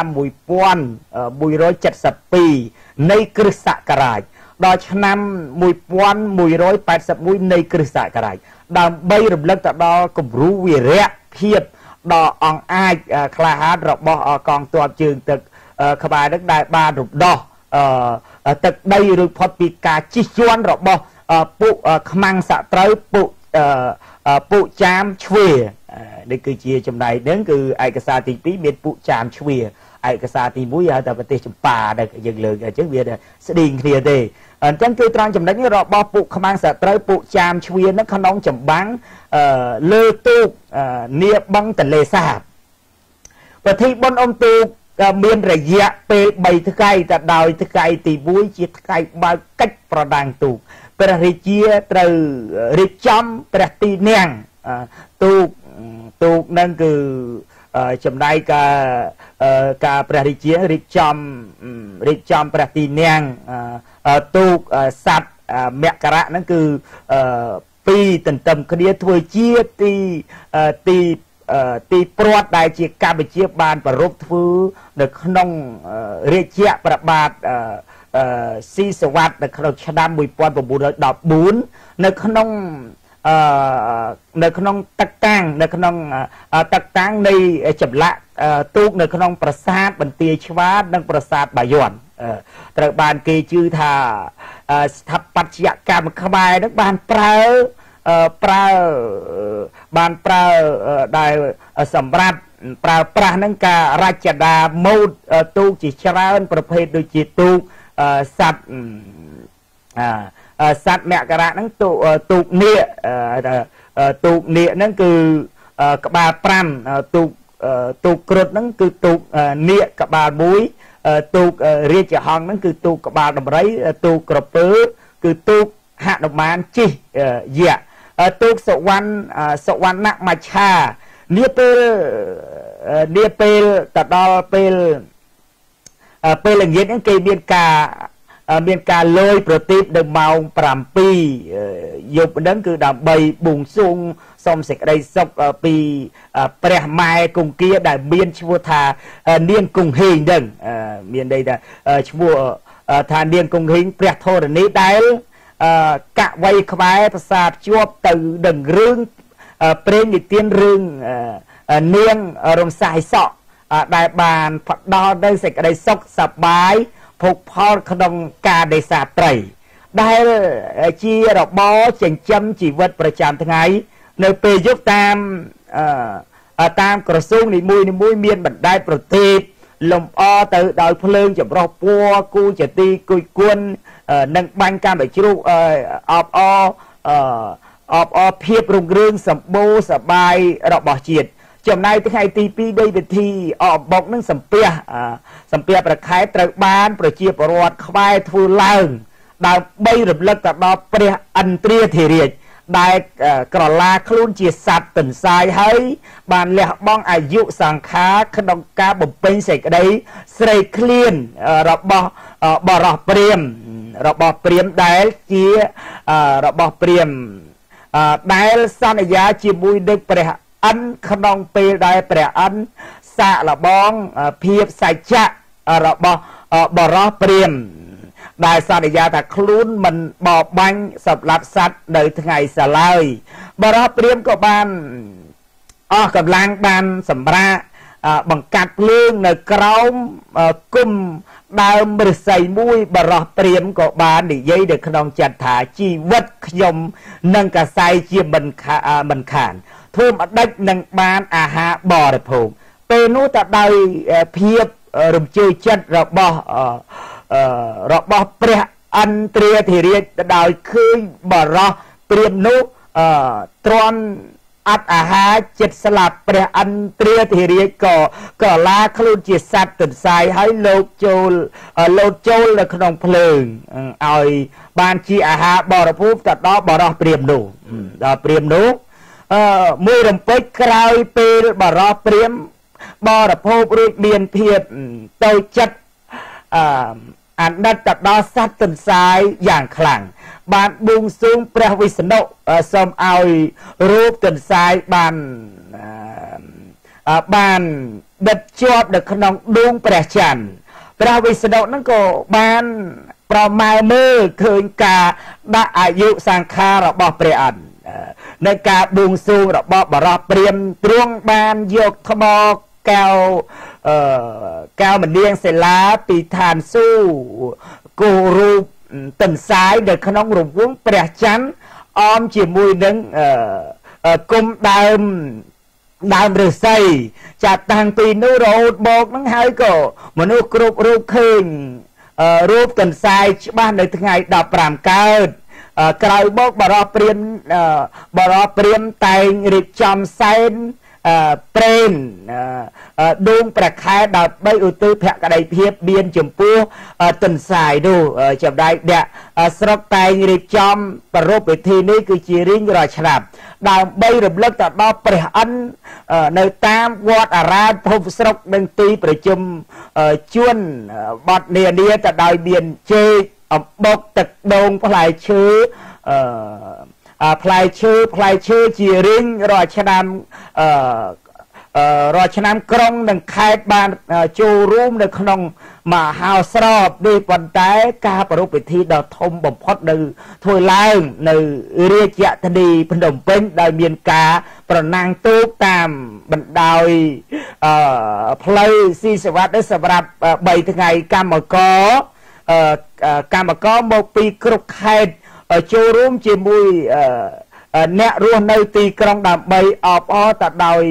1172នៃគ្រិស្តសករាជដល់ឆ្នាំ1181នៃគ្រិស្តសករាជដើម្បីរំលឹកទៅដល់គំរូវីរៈភាពដ៏អង្អាចក្លាហានរបស់កងទ័ពជើងទឹកខ្មែរនឹងដែលបានរំដោះទឹកដីឬផុតពីការជិះជាន់របស់ពួកខ្មាំងសត្រូវពួកចាមជ្វានេះគឺជាចំណែកហ្នឹងគឺឯកសារទី2មានពួកចាមជ្វាឯកសារទី1ហៅថាប្រទេសចម្ប៉ាដែលយើងលើកអញ្ចឹងវាស្ដីងគ្នាទេអញ្ចឹងគឺត្រង់ចំណុចនេះរបស់ពួកខ្មាំងសត្រូវពួកចាមជ្វានៅក្នុងចម្បាំងលើទូកនាបឹងទន្លេសាបពិធីបុណ្យអុំទូកមានរយៈពេល3ថ្ងៃទៅដោយថ្ងៃទី1ជាថ្ងៃបើកកិច្ចប្រដាំងទូកព្រះរាជាត្រូវរៀបចំព្រះទីនាំងទូកនឹងគឺចំណែកការព្រះរាជារៀបចំព្រះទីនាំងទូកសัตว์មករាហ្នឹងគឺ2ទន្ទឹមគ្នាធ្វើជាទីព្រាត់ដែលជាកម្ពុជាបានប្រពធ្វើនៅក្នុងរាជព្រះបាទស៊ីសវត្តនៅក្នុងឆ្នាំ1914នៅក្នុងទឹកតាំងនៃចម្លាក់ទូកនៅក្នុងប្រាសាទបន្ទាយឆ្វាតនិងប្រាសាទបាយ័នត្រូវបានគេជឿថាស្ថាបត្យកម្មខ្មែរនឹងបានប្រើដែលសម្រាប់ប្រើប្រាស់នឹងការរចនាម៉ូដទូកជាច្រើនប្រភេទដូចជាទូកសត្វមករាហ្នឹងទូកនាគហ្នឹងគឺក្បាល5ទូកគ្រុឌហ្នឹងគឺទូកនាគក្បាល1ទូករាជហង្សហ្នឹងគឺទូកក្បាលដំរីទូកក្រពើគឺទូកហនុមានជិះយៈទូកសវណ្ណមច្ឆានាពេលទៅដល់ពេលល្ងាចហ្នឹងគេមានការមានការលយប្រទីបនៅម៉ោង7យប់ហ្នឹងគឺដើម្បីបួងសួងសូមសេចក្តីសុខពីព្រះម៉ែគង្គាដែលមានឈ្មោះថានាងគង្ហេងហ្នឹងមានន័យថាឈ្មោះថានាងគង្ហេងព្រះធរណីដែលកវ័យខ្មែរប្រសាទជាប់ទៅនឹងរឿងព្រេងនិទានរឿងនាងរំសាយសក់ដែលបានផ្ដល់នៅសេចក្តីសុខសប្បាយភោគផលក្នុងការនេសាទត្រីដែលជារបរចិញ្ចឹមជីវិតប្រចាំថ្ងៃនៅពេលយប់តាមក្រសួងនីមួយៗមានបណ្ដែតប្រទីបលំអទៅដោយភ្លើងចម្រុះពណ៌គូចទីគុយគួននិងបាញ់កម្មជ្រូកអបអភាពរុងរឿងសម្បូរសបាយរបស់ជាតិចំណែកថ្ងៃទី2នៃពិធីអបបុកនឹងសំពះប្រខែត្រូវបានប្រជាពលរដ្ឋខ្មែរធ្វើឡើងដើម្បីរំលឹកទៅដល់ព្រះឥន្ទ្រាធិរាជដែលក្រឡាខ្លួនជាសត្វទន្សាយហើយបានលះបង់អាយុសង្ខារក្នុងការបំពេញសេចក្តីស្រេកឃ្លានរបស់បរោះព្រាហ្មណ៍ដែលជារបស់ព្រាហ្មណ៍ដែលសន្យាជាមួយនឹងព្រះអិនក្នុងពេលដែលព្រះអិនសាកល្បងភាពសច្ចៈរបស់បរោះព្រាហ្មណ៍ដែលសន្យាថាខ្លួនមិនបរបាញ់សម្លាប់សត្វនៅថ្ងៃសាឡើយបរោះព្រាហ្មណ៍ក៏បានអស់កម្លាំងបានសម្រាកបង្កាត់ភ្លើងនៅក្រោមគុំដើមឫស្សីមួយបរោះព្រាហ្មណ៍ក៏បាននិយាយនៅក្នុងចិត្តថាជីវិតខ្ញុំនឹងកសែជាមិនខានធ្វើម្ដេចនឹងបានអាហារបរិភោគពេលនោះតើដោយភាពរំជើបចិត្តរបស់ព្រះឥន្ទ្រាធិរាជដោយឃើញបរោះព្រាហ្មណ៍នោះទ្រាំអត់អាហារចិត្តស្លាប់ព្រះឥន្ទ្រាធិរាជក៏ក្រឡាខ្លួនជាសត្វទន្សាយហើយលោតចូលនៅក្នុងភ្លើងឲ្យបានជាអាហារបរិភោគទៅដល់បរោះព្រាហ្មណ៍នោះដល់ព្រាហ្មណ៍នោះមួយរំពេចក្រោយពេលបរោះព្រាហ្មណ៍បរិភោគរួចមានភាពទៅចិត្តអាណិតទៅដល់សត្វទន្សាយយ៉ាងខ្លាំងបានបួងសួងព្រះវិស្ណុសូមឲ្យរូបទន្សាយបានដិតជាប់នៅក្នុងដួងព្រះច័ន្ទព្រះវិស្ណុហ្នឹងក៏បានប្រម៉ែមើលឃើញការដាក់អាយុសង្ខាររបស់ព្រះអិនในការបួងសួងរបស់បរោះព្រាហ្មណ៍ទ្រង់បានយកថ្មកែវមនាងសិលាពីឋានសួគ៌គោរូបទន្សាយនៅក្នុងរង្វង់ព្រះច័ន្ទអមជាមួយនឹងគុំដើមឫស្សីចាត់តាំងពីនោះរហូតមកហ្នឹងហើយក៏មនុស្សគ្រប់រូបឃើញរូបទន្សាយច្បាស់នៅថ្ងៃ15កើតក្រោយមកបរោះព្រាហ្មណ៍តែងរៀបចំសែនព្រេនដួងព្រះខែដើម្បីឧទ្ទិសភក្តីភាពមានចំពោះទន្សាយនោះចំណែកអ្នកស្រុកតែងរៀបចំប្រពៃពិធីនេះគឺជារៀងរាល់ឆ្នាំដើម្បីរំលឹកទៅដល់ព្រះអិននៅតាមវត្តអារាមភូមិស្រុកនិងទីប្រជុំជួនបទនានាទៅដោយមានចេកអំបុកទឹកដូងផ្លែឈើផ្លែឈើជារៀងរាល់ឆ្នាំក្រុងនិងខេត្តបានចូលរួមនៅក្នុងមហោស្រពនេះប៉ុន្តែការប្រារព្ធពិធីដ៏ធំបំផុតនៅធ្វើឡើងនៅរាជធានីភ្នំពេញដោយមានការប្រណាំងទូកតាមបណ្ដោយផ្លូវស៊ីសវ័តសម្រាប់3ថ្ងៃកម្មករមកពីគ្រប់ខេត្តចូលរួមជាមួយអ្នករស់នៅទីក្រុងដើម្បីអបអរទៅ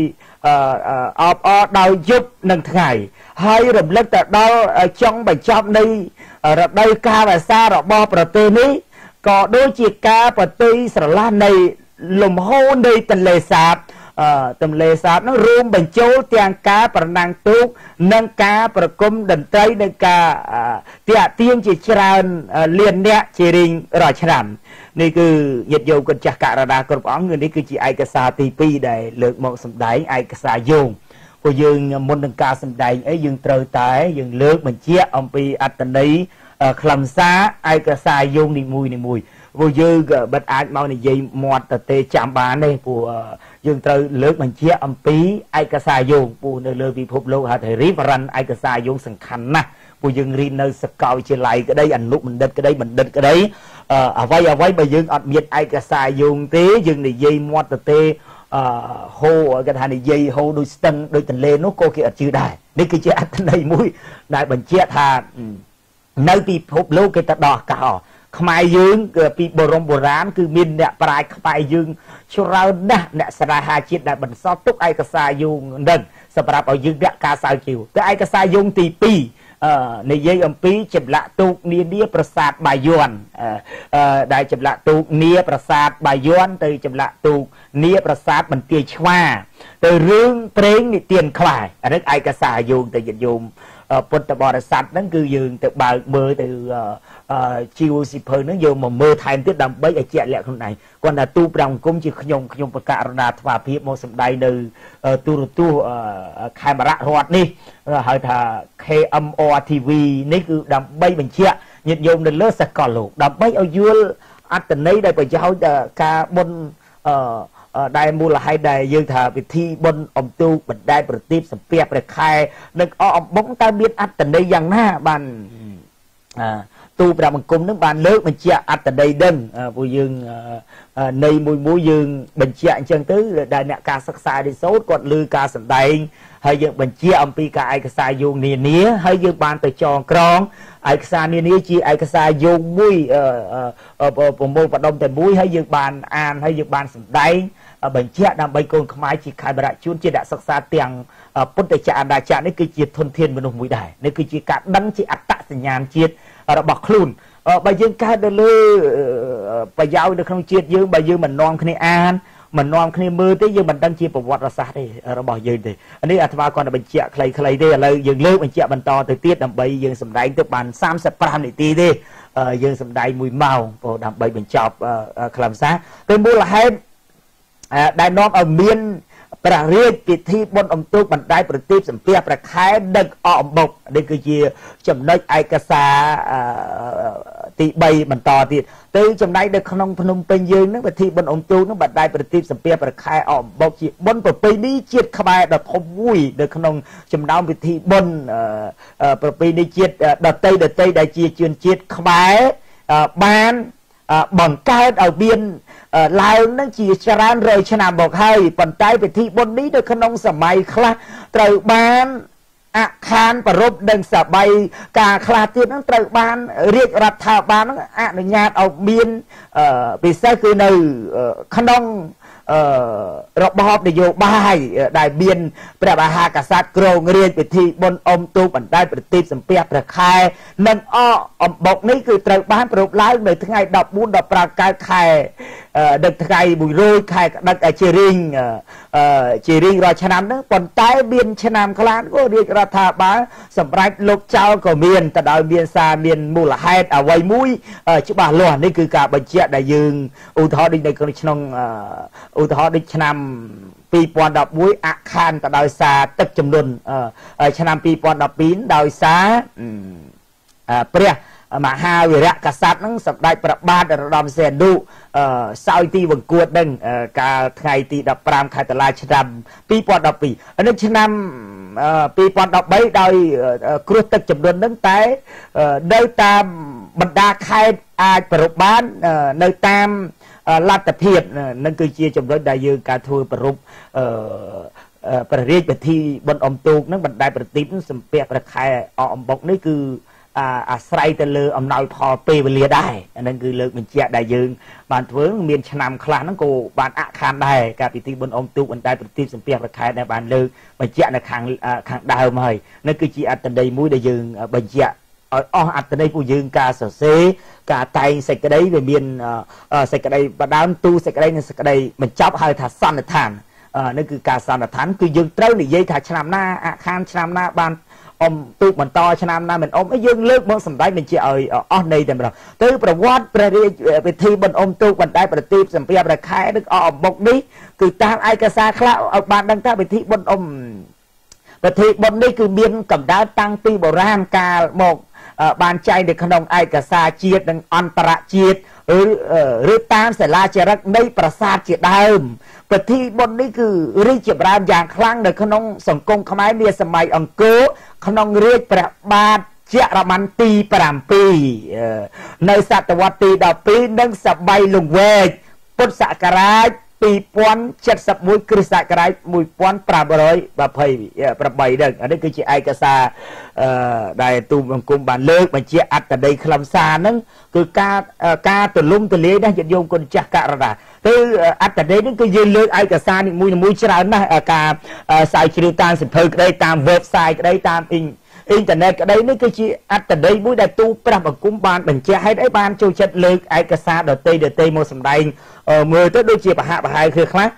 ដោយយប់និងថ្ងៃហើយរំលឹកទៅដល់ចុងបញ្ចប់នៃរដូវកាលវស្សារបស់ប្រទេសនេះក៏ដូចជាការប្រតិស្រឡះនៃលំហូរនៃទន្លេសាបនោះរួមបញ្ចូលទាំងការប្រណាំងទូកនិងការប្រគំតន្ត្រីនិងការទាក់ទាញជាច្រើនលានអ្នកជារៀងរាល់ឆ្នាំនេះគឺញាតិយោមគុណចាស់ករណាគ្រប់អង្គនេះគឺជាឯកសារទី2ដែលលើកមកសម្ដែងឯកសារយោងព្រោះយើងមុននឹងការសម្ដែងអីយើងត្រូវតែយើងលើកបញ្ជាក់អំពីអត្តន័យខ្លឹមសារឯកសារយោងនីមួយព្រោះយើងបិទអាចមកនិយាយមាត់ទៅទេចាំបានទេព្រោះយើងត្រូវលើកបញ្ជាក់អំពីឯកសារយោងព្រោះនៅលើពិភពលោកហៅថា reference ឯកសារយោងសំខាន់ណាស់ព្រោះយើងរៀននៅសាកលវិទ្យាល័យក្តីអនុបណ្ឌិតក្តីបណ្ឌិតក្តីអ្វីបើយើងអត់មានឯកសារយោងទេយើងនិយាយមាត់ទៅទេហូគេថានិយាយហូដូចស្ទឹងដូចទន្លេនោះក៏គេអត់ជឿដែរនេះគឺជាអត្ថន័យមួយដែលបញ្ជាក់ថានៅពិភពលោកគេទៅដល់កោខ្មែរយើងពីបរមបុរាណគឺមានអ្នកប្រាជ្ញខ្មែរយើងច្រើនណាស់អ្នកស្រាហាជាតិដែលបន្សល់ទុកឯកសារយោងនឹងសម្រាប់ឲ្យយើងដាក់ការស្រាវជ្រាវតែឯកសារយោងទី2និយាយអំពីចម្លាក់ទូកនានាប្រាសាទបាយ័នដែលចម្លាក់ទូកនាប្រាសាទបាយ័នទៅចម្លាក់ទូកនាប្រាសាទបន្ទាយឆ្វាទៅរឿងព្រេងនិទានខ្មែរអានេះឯកសារយោងទៅយយោមពុទ្ធបរិស័ទហ្នឹងគឺយើងទៅបើកមើលទៅជីវសិភៅហ្នឹងយកមកមើលថែមទៀតដើម្បីឲ្យជាក់លាក់ខ្លួនឯងគាត់ថាទូប្រាំអង្គមជាខ្ញុំបកករណាថ្វាភាពមកសម្ដែងនៅទូរទស្សន៍ខេមរៈរដ្ឋនេះហៅថា KMR TV នេះគឺដើម្បីបញ្ជាក់ញាតិញោមនៅលើសកលលោកដើម្បីឲ្យយល់អត្តន័យដែលប្រយោជន៍ការបុណ្យដែលមូលហេតុដែលយើងថាពិធីបុណ្យអំទូកបណ្ដែតប្រទីបសំពះព្រះខែនិងអំបុកតើមានអត្តន័យយ៉ាងណាបានទូប្រាំអង្គមនឹងបានលើកបញ្ជាក់អត្តន័យដឹងព្រោះយើងនៃមួយយើងបញ្ជាក់អញ្ចឹងទៅដែលអ្នកការសិក្សារៀនសូត្រគាត់លើការសម្ដែងហើយយើងបញ្ជាក់អំពីការឯកសារយោងនានាហើយយើងបានទៅចងក្រងឯកសារនានាជាឯកសារយោងមួយប្រមូលបដុំតែមួយហើយយើងបានអានហើយយើងបានសម្ដែងបញ្ជាក់ដើម្បីកូនខ្មែរជាខេមរៈជួនជាអ្នកសិក្សាទាំងពុទ្ធចក្រអណ្ដាចក្រនេះគឺជាធនធានមនុស្សមួយដែរនេះគឺជាការដឹងជាអត្តសញ្ញាណជាតិរបស់ខ្លួនបើយើងកើតទៅលើប្រយោជន៍នៅក្នុងជាតិយើងបើយើងមិននាំគ្នាអានមិននាំគ្នាមើលទេយើងមិនដឹងជាប្រវត្តិសាស្ត្រទេរបស់យើងទេនេះអាត្មាគាត់បញ្ជាក់ខ្លីៗទេឥឡូវយើងលើកបញ្ជាក់បន្តទៅទៀតដើម្បីយើងសម្ដែងទៅបាន35នាទីទេយើងសម្ដែង1ម៉ោងដើម្បីបញ្ចប់ខ្លឹមសារទៅមូលហេតុដែលនាំឲ្យមានព្រះរាជពិធីបុណ្យអំទូកបណ្ដែតប្រទីបសំពះព្រះខែដឹកអកអំបុកនេះគឺជាចំណុចឯកសារទី3បន្តទៀតទៅចំណែកនៅក្នុងភ្នំពេញយើងនឹងពិធីបុណ្យអំទូកនឹងបណ្ដែតប្រទីបសំពះព្រះខែអកអំបុកជាបុណ្យប្រពៃណីជាតិខ្មែរដ៏ធំមួយនៅក្នុងចំណោមពិធីបុណ្យប្រពៃណីជាតិដតីដែលជាជនជាតិខ្មែរបានបង្កើតឲ្យមានឡើងនឹងជាច្រើនរយឆ្នាំមកហើយប៉ុន្តែពិធីបុណ្យនេះនៅក្នុងសម័យខ្លះត្រូវបានអខានប្រពនិងសបាយការខ្លះទៀតនឹងត្រូវបានរាជរដ្ឋាភិបាលនឹងអនុញ្ញាតឲ្យមានពិសេសគឺនៅក្នុងរបបនយោបាយដែលមានព្រះមហាក្សត្រគ្រងរាជពិធីបុណ្យអុំទូកបណ្ដែតប្រទីបសំពះព្រះខែនិងអកអំបុកនេះគឺត្រូវបានប្រារព្ធឡើងនៅថ្ងៃ14 15កើតខែដឹកថ្ងៃ100ខែដឹកជារៀងរាល់ឆ្នាំហ្នឹងប៉ុន្តែមានឆ្នាំខ្លះក៏រាជរដ្ឋាភិបាលសម្រាប់លោកចៅក៏មានទៅដោយមានសារមានមូលហេតុអ្វីមួយច្បាស់លាស់នេះគឺការបញ្ជាក់ដែលយើងឧទាហរណ៍ដូចនៅក្នុងឧទាហរណ៍ដូចឆ្នាំ2011អខានទៅដោយសារទឹកចំនួនឆ្នាំ2012ដោយសារព្រះមហាវីរៈក្សត្រនឹងសម្ដេចព្រះបាទនរោត្តមសីហនុសោយទីវង្គួតនឹងកាលថ្ងៃទី15ខែតុលាឆ្នាំ2012នេះឆ្នាំ2013ដោយគ្រោះទឹកចំនួននឹងតែនៅតាមបណ្ដាខេត្តអាចប្រពបាននៅតាមលទ្ធភាពនឹងគឺជាចំណុចដែលយើងការធ្វើប្រពព្រះរាជពិធីបុណ្យអុំទូកនឹងបណ្ដែតប្រទីបសំពះព្រះខែអកអំបុកនេះគឺអាស្រ័យទៅលើអំណោយផលពេលវេលាដែរអានឹងគឺលើកបញ្ជាក់ដែលយើងបានធ្វើមានឆ្នាំខ្លះហ្នឹងក៏បានអខានដែរការពិធីបុណ្យអុំទូកបណ្ដែតប្រទីបសំពះព្រះខែដែលបានលើកបញ្ជាក់នៅខាងដើមហើយនេះគឺជាអត្តន័យមួយដែលយើងបញ្ជាក់ឲ្យអស់អត្តន័យពួកយើងការសរសេរការតែងសេចក្តីវាមានសេចក្តីបដើមទូសេចក្តីនិងសេចក្តីបញ្ចប់ហៅថាសន្និដ្ឋាននេះគឺការសន្និដ្ឋានគឺយើងត្រូវនិយាយថាឆ្នាំណាអខានឆ្នាំណាបានអុំទូកបន្តឆ្នាំណាមិនអុំយើងលើកមកសម្ដែងបញ្ជាក់ឲ្យអស់ន័យតែម្ដងទៅប្រវត្តិព្រះរាជពិធីបុណ្យអុំទូកបណ្ដែតប្រទីបសំពះព្រះខែនឹងអកអំបុកនេះគឺតាមឯកសារខ្លះឲ្យបានដឹងថាពិធីបុណ្យអុំពិធីបុណ្យនេះគឺមានកម្ដៅតាំងពីបុរាណកាលមក ban chạy để khăn ông ai cả xa chiết đang on para chiết rư tam sẽ là chỉ rắc đây prasad chỉ đơm và thi bọn đấy cứ ri chỉ làm dạng khăn để khăn ông sòng công khám ái bia sầm mày ông cố khăn ông ri para ba chia ra man ti param pi nơi sát tawat ti đào pi nâng sập bay lùng về bút sạ cà rai pi pon chất sập mũi cứ sạ cà rai mũi pon pra bơi bà phầy pra bay đừng ở đây cứ chỉ ai cả xa đại tu bằng cung bàn lơ mà chia ắt ở đây khlam xa nâng cứ ca từ lung từ lê đang dẫn dùng con chặt cả ra từ ắt ở đây nâng cứ dư lơ ai cả xa những mũi chả na cả sai chiêu tan sập thơ đây tam website đây tam internet cái đấy nó cứ chỉ ở đây mũi đại tu pra bằng cung bàn bằng chia hay đấy ban châu chất lơ ai cả xa đợt tây một sầm đai mười tới đôi chia bà hạ bà haiคือkhác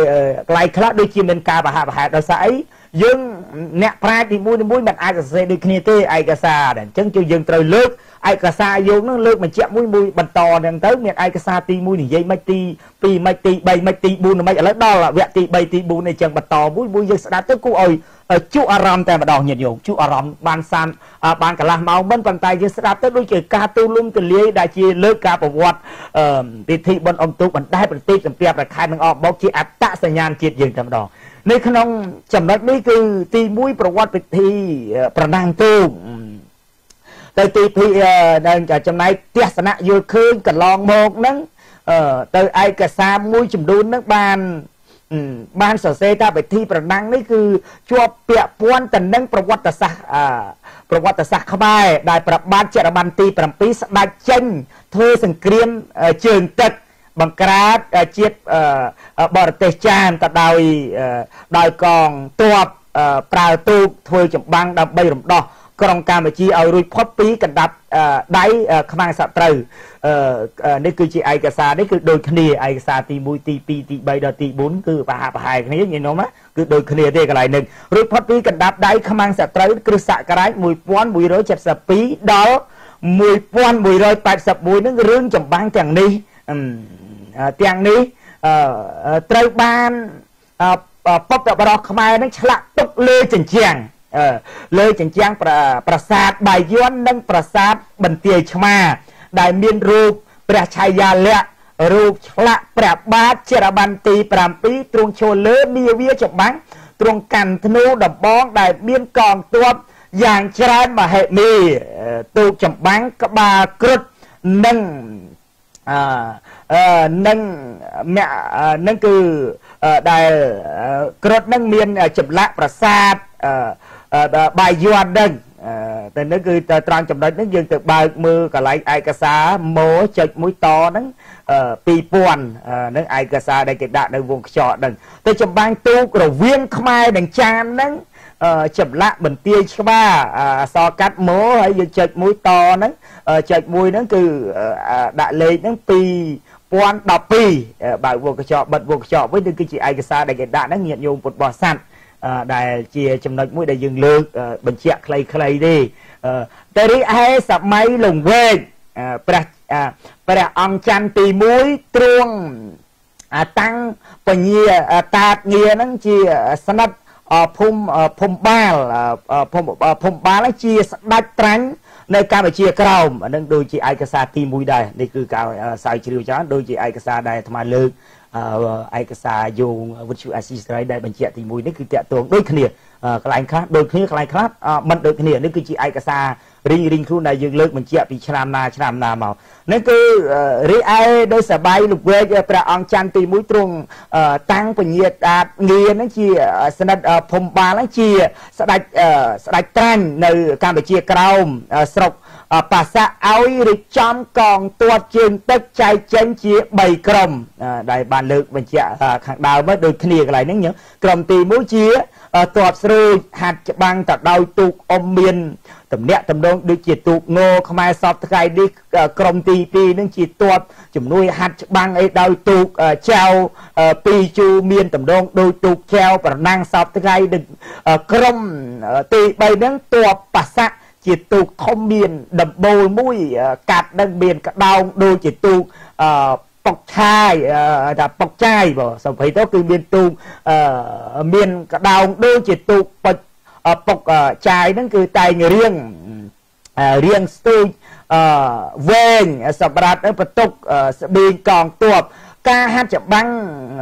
lại khác đôi chia bên ca bà hạ đôi sải dương nẹt prai thì mũi mình ai cả xe đôi kia tê ai cả xa để chân chiều dương trời lơ ai cả xa vô nó lơ mình chẹt mũi bần to đang tới miệng ai cả xa ti mũi thì dây mai ti pi mai ti bay mai ti bùn mai ở lớp đó là vẹt ti bay ti bùn này chân bần to mũi dương đã tới cô ơi chú aramแต่มาดองnhiệt dụng chú aram ban san ban cả làm máu bên bàn tay dương đã tới đôi chơi ca tu lung từ lia đại chi lơ ca bảo vậtพิธีบนองค์ตุบันได้ปฏิสัมเปียประคายมันออกบอกที่อัตตะสัญญาณจิตยืนแต่มาดองในขนมจำนวนนี้คือตีมุ้ยประวัติพิธีประนางตูแต่ตีพีนั่นจะจำนายเตี้ยสนะโยคืนกับลองโมกนั้นแต่ไอกระซามุ้ยจำดูนักบานบ้านสเซตาไปที่ประนังนี่คือชัวเปียป้วนแต่นั่งประวัติศาสตร์ขบายได้ประบาดเจรมันตีประปีสได้เช่นเธอสังเกตเชิงตึกบังกราดเจียบอร์เตจานตัดดาวกองตัวปลาตูถวยจับบังดับใบรมดอกรองการบัญชีเอารุยพบปีกันดับได้ขมังสัตร์นี่คือจีไอกษานี่คือโดยคณีไอกษาตีมุยตีปีตีใบดอตีบุญคือปะหาปะหายนี้อย่างน้องมะคือโดยคณีเด็กอะไรหนึ่งรุยพบปีกันดับได้ขมังสัตร์คือสักการะมวยป้อนมวยร้อยเจ็ดสิบปีดอมวยป้อนมวยร้อยแปดสิบมวยนั่งเรื่องจับบังอย่างนี้อย่างนี้ตรบ้านพบแต่บรอกขมายนั่งฉลักตุกเลยจังเชียงเลยจังเชียงประสาทใบย้อนนั่งประสาทบันเตียชมาได้มีรูปประชายาเละรูปฉลักประบาดเจรบันตีปรามปีตรงโชเลมีเวียจับบังตรงกันธนูดับบ้องได้มีกองตัวอย่างชรามาเหมีตูจับบังกบากรุดนั่งนั่นคือได้กรดนั่งเมียนจับละประสาทใบยวนดังแต่นั่นคือตรังจำได้นั่นยังแต่ใบมือกับไหลไอกระซาโมจัดมุ้ยตอนั่งปีปวนนั่งไอกระซาได้เกิดได้วงจอดังแต่จำบังตูกระเวียงขมายดังจานนั่งจับละบันเตียชบ้าซอกัดโมให้ยังจัดมุ้ยตอนั่งจัดมุ้ยนั่นคือได้เลยนั่งปีปวนดอกปีใบวงจอบัดวงจอไว้นั่นคือจีไอกระซาได้เกิดได้นั่งเงียบโยมปวดบ่อสั่นได้เจียจำนวนมุ้ยได้ยังเลิกบัญชีใครดีแต่ที่ไอ้สับไม้ลงเวงประองจันตีมุ้ยตรงตั้งปเงียตาเงียนั่งเจียสนับพมบ้าพมบ้าแล้วเจียสนับตรังในการไปเชียร์กราวนั่นโดยจีไอกษาตีมุ้ยได้นี่คือการสายชิวจ้าโดยจีไอกษาได้ทำไมเลิกไอกษาโยงวิชุอาศิสไรได้บัญชีตีมุ้ยนี่คือเตะตัวด้วยขณีกลายคลาดโดยขณีกลายคลาดมันโดยขณีนี่คือจีไอกษาริงครูนายยังเลิกบัญชีปีชนามนาเมานั่นคือริไอโดยสบายลูกเวกประองจันตีมุ้ยตรงตั้งปัญญาเงียนั่นจีสนัดพมบาลังจีสนัดตรันในการไปเชียร์กราวสกภาษาเอาหรือจอมกองตัวจึงตึกใจเจนจีใบกรมได้บานเลิกบัญชีขังดาวเมื่อโดยขณีอะไรนั่นเนี่ยกรมตีมุ้ยจีตัวสรูหัดบังตัดดาวตุกอมเมียนตำเนะตำดงดูจีตุกโง่ขมายสอบตะไคร้ดิกรมตีปีนั่งจีตัวจุ่มนุยหัดบังไอ้ดาวตุกเจ้าปีจูเมียนตำดงดูตุกเจ้าประนังสอบตะไคร้ดึกกรมตีใบนั่งตัวปัสสะจีตุกทอมเมียนดับโบมุ้ยกัดดังเมียนกระดาวดูจีตุกปกชายแต่ปกชายบ่สมัยนั้นคือเมียนตุกเมียนกระดาวดูจีตุกปกชายนั่นคือใจเรียงរៀងស្ទូចវែងសម្រាប់នៅបន្ទុកស្បៀងកងទ័ពការហាត់ច្បាំង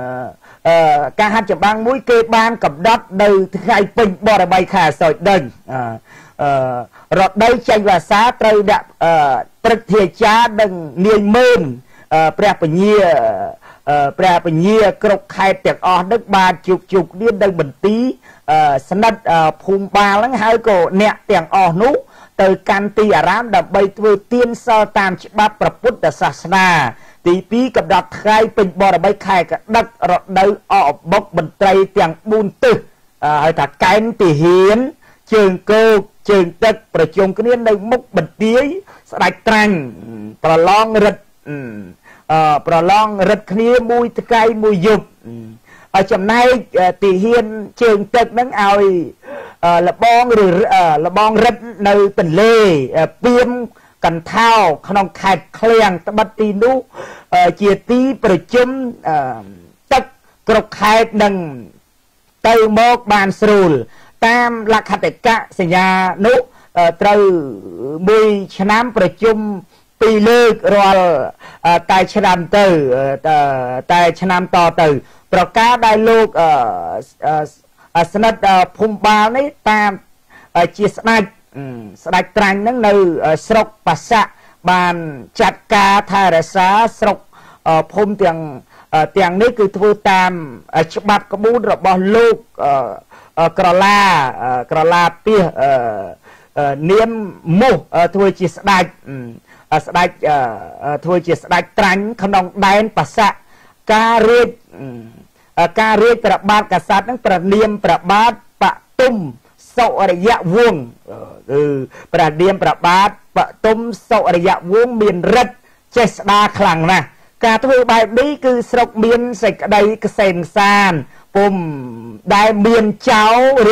មួយគេបានកំដត់នៅថ្ងៃពេញបរិប័យខែសោចដឹងរដូវចេញវស្សាត្រូវដាក់ព្រឹទ្ធាចារ្យនិងនាយមើលព្រះពញាគ្រប់ខេត្តទាំងអស់នឹងបានជួបគ្នានៅមន្ទីរស្និទ្ធភូមិបាលហ្នឹងហើយក៏អ្នកទាំងអស់នោះទៅកាន់ទីអារាមដើម្បីធ្វើទានសិលតាមច្បាប់ព្រះពុទ្ធសាសនាទី2កំដត់ថ្ងៃពេញបរិប័យខែកដឹករដូវអកបុកមន្ត្រីទាំង4ទិសហើយថាកែនទាហានជើងគោកជើងទឹកប្រជុំគ្នានៅមុខបន្ទាយស្ដេចត្រាញ់ប្រឡងរិទ្ធគ្នាមួយថ្ងៃមួយយប់ចំណែកទាហានជើងទឹកហ្នឹងឲ្យលបងរិទ្ធនៅទន្លេពីមកន្ថោក្នុងខេត្តឃ្លៀងត្បិតទីនោះជាទីប្រជុំទឹកគ្រប់ខេត្តនឹងទៅមកបានស្រួលតាមលក្ខន្តិកៈសញ្ញានោះត្រូវមួយឆ្នាំប្រជុំ2លើករាល់តែឆ្នាំទៅតែឆ្នាំតទៅប្រការដែលលោកស្និទ្ធភូមិបាលនេះតាមជាស្ដេចត្រាញ់ហ្នឹងនៅស្រុកបាសាក់បានចាត់ការថែរក្សាស្រុកភូមិទាំងនេះគឺធ្វើតាមច្បាប់ក្បួនរបស់លោកក្រឡាពីនាមមុះធ្វើជាស្ដេចធ្វើជាស្ដេចត្រាញ់ក្នុងដែនបាសាក់ការរាជព្រះបាទកษัតនឹងព្រះនាមព្រះបាទបទុមសុរិយវង្សគឺព្រះនាមព្រះបាទបទុមសុរិយវង្សមានរិទ្ធចេះស្ដារខ្លាំងណាស់ការធ្វើបែបនេះគឺស្រុកមានសេចក្តីក្សេមសានពុំដែលមានចៅ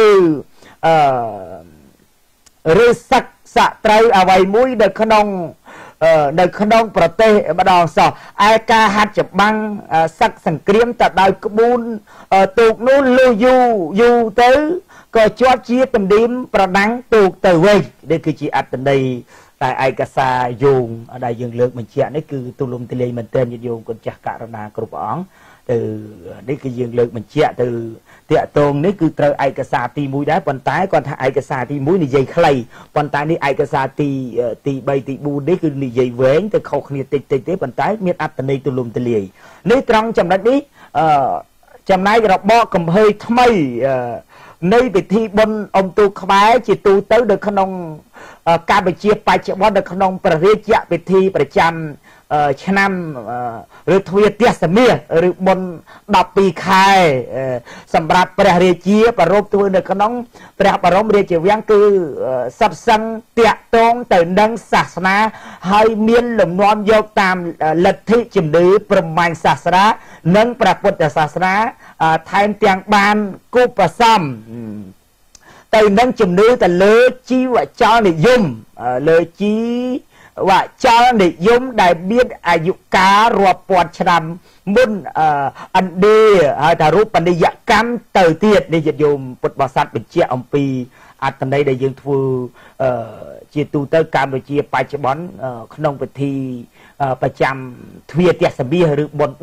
ឬសឹកសត្រូវអ្វីមួយនៅក្នុងប្រទេសម្ដងសោះឯការហាត់ច្បាំងសឹកសង្គ្រាមទៅដោយក្បួនទូកនោះលុះយូរទៅក៏ជាប់ជាទំនៀមប្រដាំងទូកទៅវិញនេះគឺជាអត្ថន័យតែឯកសារយោងដែលយើងលើកបញ្ជាក់នេះគឺទូលំទូលាយមែនទែនញាតិញោមគុណចាស់ករណាគ្រប់ព្រះអង្គទៅនេះគឺយើងលើកបញ្ជាក់ទៅតាកតងនេះគឺត្រូវឯកសារទី1ដែរប៉ុន្តែគាត់ថាឯកសារទី1និយាយខ្លីប៉ុន្តែនេះឯកសារទី3ទី4នេះគឺនិយាយវែងទៅខុសគ្នាតិចទេប៉ុន្តែមានអត្ថន័យទូលំទូលាយនេះត្រង់ចំណុចនេះចំណែករបបកំហើយថ្មីនៃពិធីបុណ្យអុំទូកខ្មែរជាទូទៅនៅក្នុងកម្ពុជាបច្ចុប្បន្ននៅក្នុងព្រះរាជពិធីប្រចាំឆ្នាំឬទ្វាទសមាសឬបុណ្យ12ខែសម្រាប់ព្រះរាជាប្ររពធ្វើនៅក្នុងព្រះបរមរាជវាំងគឺសុទ្ធសឹងតាក់ទងទៅនឹងសាសនាហើយមានលំនាំយកតាមលទ្ធិជំនឿព្រហ្មញ្ញសាសនានិងព្រះពុទ្ធសាសនាថែមទាំងបានគូបសំទៅនឹងជំនឿទៅលើជីវចលនិយមលើជីវចលនិយមដែលមានអាយុកាលរាប់ពាន់ឆ្នាំមុនឥណ្ឌាហើយថារូបនីយកម្មទៅទៀតនេះញាតិញោមពុទ្ធបរិស័ទបញ្ជាក់អំពីអត្ថន័យដែលយើងធ្វើជាទូទៅកម្ពុជាបច្ចុប្បន្នក្នុងពិធីប្រចាំទ្វារទសមាសឬបុណ្យ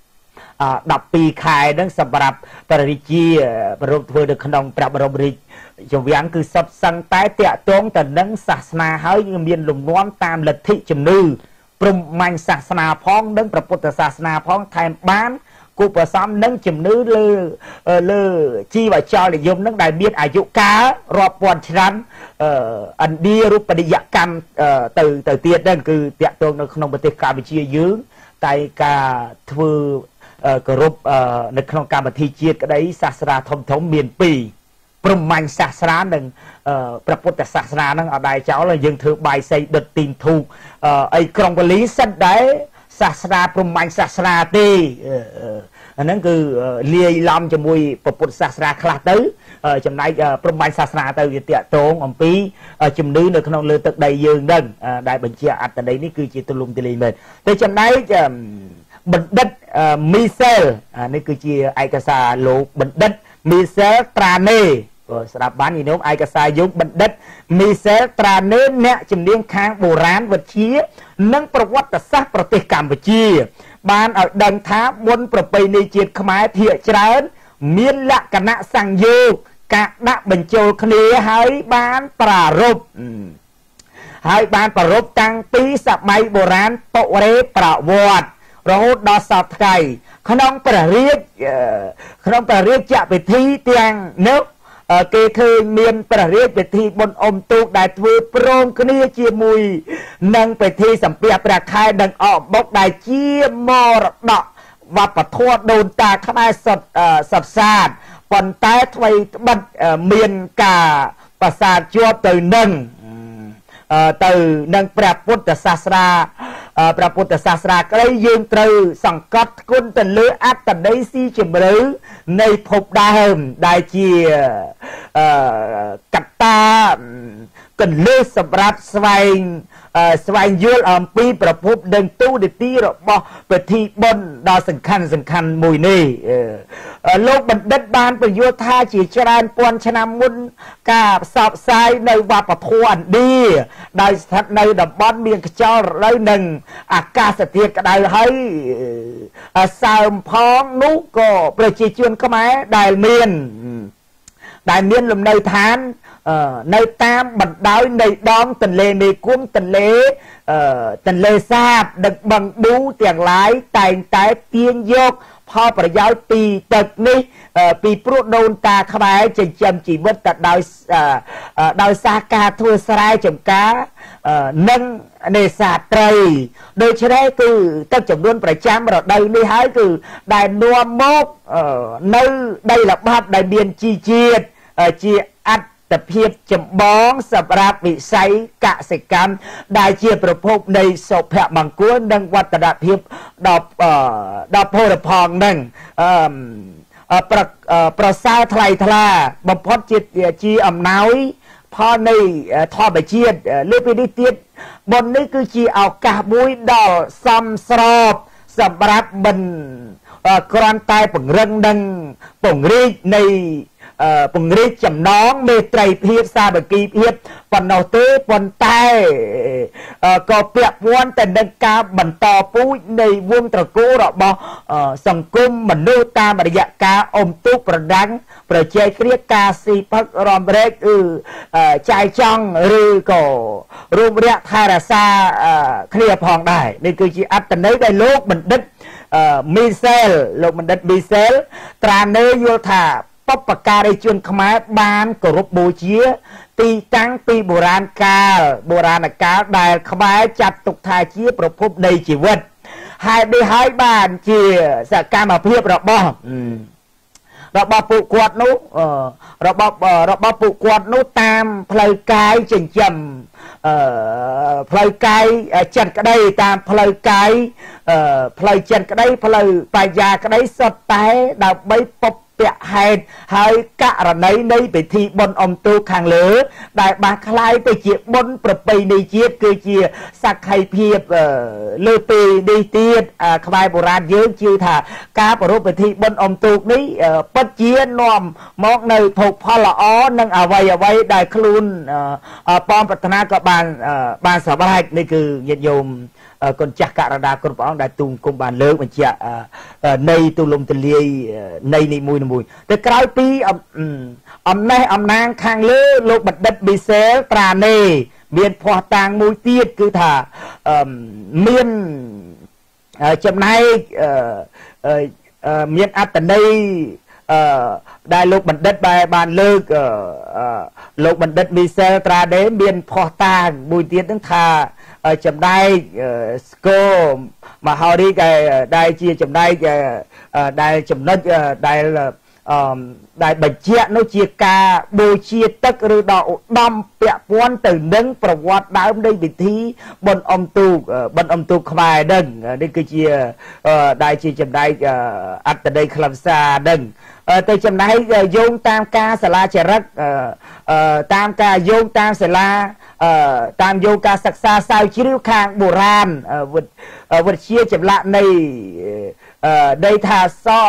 12ខែហ្នឹងសម្រាប់ព្រះរាជាប្ររពធ្វើនៅក្នុងព្រះបរមរាជវាំងគឺសុទ្ធសឹងតែតាក់ទងទៅនឹងសាសនាហើយមានលំនាំតាមលទ្ធិជំនឿព្រហ្មញ្ញសាសនាផងនិងព្រះពុទ្ធសាសនាផងថែមបានគូបសំនិងជំនឿលើជីវចលនិយមនឹងដែលមានអាយុកាលរាប់ពាន់ឆ្នាំឥណ្ឌារូបនីយកម្មទៅទៀតហ្នឹងគឺតាក់ទងនៅក្នុងប្រទេសកម្ពុជាយើងតែការធ្វើគោរពនៅក្នុងកម្មវិធីជាតិក្តីសាសនាធំមាន2ព្រហ្មញ្ញសាសនានិងព្រះពុទ្ធសាសនាហ្នឹងអត់ដែរចោលយើងធ្វើបាយសីដុតទីមធូបអីក្រុងវលីសិតដែរសាសនាព្រហ្មញ្ញសាសនាទេអាហ្នឹងគឺលាយឡំជាមួយព្រះពុទ្ធសាសនាខ្លះទៅចំណែកព្រហ្មញ្ញសាសនាទៅវាតាក់ទងអំពីជំនឿនៅក្នុងលើទឹកដីយើងហ្នឹងដែលបញ្ជាក់អត្ថន័យនេះគឺជាទូលំទូលាយមែនតែចំណែកបណ្ឌិតមីសែលនេះគឺជាឯកសារលោកបណ្ឌិតមីសែលត្រាណេស្ដាប់បានញោមឯកសារយោងបណ្ឌិតមីសេលត្រាណឺអ្នកជំនាញខាងបុរាណវិទ្យានិងប្រវត្តិសាស្ត្រប្រទេសកម្ពុជាបានឲ្យដឹងថាបុណ្យប្រពៃណីជាតិខ្មែរភាគច្រើនមានលក្ខណៈសង្យោគការដាក់បញ្ចូលគ្នាហើយបានប្រារព្ធតាំងពីសម័យបុរាណបុរេប្រវត្តិរហូតដល់សពថ្ងៃក្នុងព្រះរាជពិធីទាំងនោះគេឃើញមានព្រះរាជពិធីបុណ្យអុំទូកដែលធ្វើព្រមគ្នាជាមួយនឹងពិធីសម្ភារព្រះខែនិងអកបុកដែលជាមរតកវប្បធម៌ដូនតាខ្មែរសុទ្ធសាធប៉ុន្តែថ្មីត្បិតមានការប្រសាទជាប់ទៅនឹងព្រះពុទ្ធសាសនាក្តីយើងត្រូវសង្កត់ធ្ងន់ទៅលើអត្តន័យស៊ីជម្រៅនៃភពដើមដែលជាកត្តាកន្លឹះសម្រាប់ស្វែងយល់អំពីប្រភពនិងទូនាទីរបស់ពិធីបុណ្យដ៏សំខាន់មួយនេះលោកបណ្ឌិតបានពន្យល់ថាជាច្រើនពាន់ឆ្នាំមុនការផ្សព្វផ្សាយនៅវប្បធម៌ឥណ្ឌាដោយស្ថិតនៅតំបន់មានខ្យល់រដូវនិងអាកាសធាតុក្តៅហើយសើមផងនោះក៏ប្រជាជនខ្មែរដែលមានលំនៅឋាននៅតាមបណ្ដោយនៃដងទន្លេមេគង្គទន្លេសាបដឹកបឹងប៊ូទាំងឡាយតែងតែទាញយកផលប្រយោជន៍ពីទឹកនេះពីព្រោះដូនតាខ្មែរចិញ្ចឹមជីវិតតែដោយសារការធ្វើស្រែចម្ការនិងនេសាទត្រីដូច្នេះគឺទឹកចំនួនប្រចាំរដូវនេះហើយគឺដែលនាំមកនៅដីល្បាប់ដែលមានជីជាតិជាអត្តភាពចម្បងសម្រាប់វិស័យកសិកម្មដែលជាប្រភពនៃសុភមង្គលនិងវឌ្ឍនភាពដល់ផលផងនឹងប្រសើរថ្លៃថ្លាបំផុតជាអំណោយផលនៃធម្មជាតិលើពីនេះទៀតបុណ្យនេះគឺជាឱកាសមួយដ៏សមស្របសម្រាប់មិនគ្រាន់តែពង្រឹងនិងពង្រីកចំណងមេត្រីភាពសាមគ្គីភាពប៉ុណ្ណោះទេប៉ុន្តែក៏ពាក់ព័ន្ធទៅនឹងការបន្តពូជនៃវង្សត្រកូលរបស់សង្គមមនុស្សតាមរយៈការអុំទូកប្រដាំងប្រជែកគ្នាការស៊ីផឹករំរែកចាយចង់ឬក៏រួមរយៈថែរក្សាគ្នាផងដែរនេះគឺជាអត្តន័យដែលលោកបណ្ឌិតមីសេលត្រាណឺយល់ថាបុព្វការីជនខ្មែរបានគោរពបូជាទីតាំងពីបុរាណកាលដែលខ្មែរចាត់ទុកថាជាប្រភពនៃជីវិតហើយនេះហើយបានជាសកម្មភាពរបស់ពួកគាត់នោះតាមផ្លូវកាយចិញ្ចឹមផ្លូវកាយចិត្តក្តីតាមផ្លូវកាយផ្លូវចិត្តក្តីផ្លូវបញ្ញាក្តីសុទ្ធតែដើម្បីពពហេតុហើយករណីនៃពិធីបុណ្យអុំទូកខាងលើដែលបានคล้ายទៅជាបុណ្យប្រពៃណីជាតិគឺជាសក្ខីភាពលើពីនេះទៀតខ្មែរបុរាណយើងជឿថាការប្រារព្ធពិធីបុណ្យអុំទូកនេះពិតជានាំមកនៅភោគផលល្អនិងអ្វីដែលខ្លួនបងប្រាថ្នាក៏បានសម្រេចនេះគឺញាតិញោមគុណចាស់ករណាគ្រប់ព្រះអង្គដែលទូលគុំបានលើកបញ្ជាក់នៃទូលំទលាយនៃនីមួយទៅក្រោយពីអំណេះអំណាងខាងលើលោកបណ្ឌិតមីសេលត្រាណេមានភ័ស្តុតាងមួយទៀតគឺថាមានចំណែកមានអត្តន័យដែលលោកបណ្ឌិតបានលើកលោកបណ្ឌិតមីសេលត្រាណេមានភ័ស្តុតាងមួយទៀតនឹងថាចំណែកស្គរមហោរីដែលជាចំណែកដែលចំណុចដែលបញ្ជាក់នោះជាការបូជាទឹកឬដល់ឧត្តមពាក់ព័ន្ធទៅនឹងប្រវត្តិដើមនៃពិធីបុណ្យអុំទូកខ្មែរនឹងនេះគឺជាដែលជាចំណែកអត្តន័យខ្លឹមសារនឹងទៅចំណែកយោងតាមការសាលាចរិតតាមការយោងតាមសាលាតាមយោងការសិក្សាស្រាវជ្រាវខាងបុរាណវិទ្យាចម្លាក់នៃថាស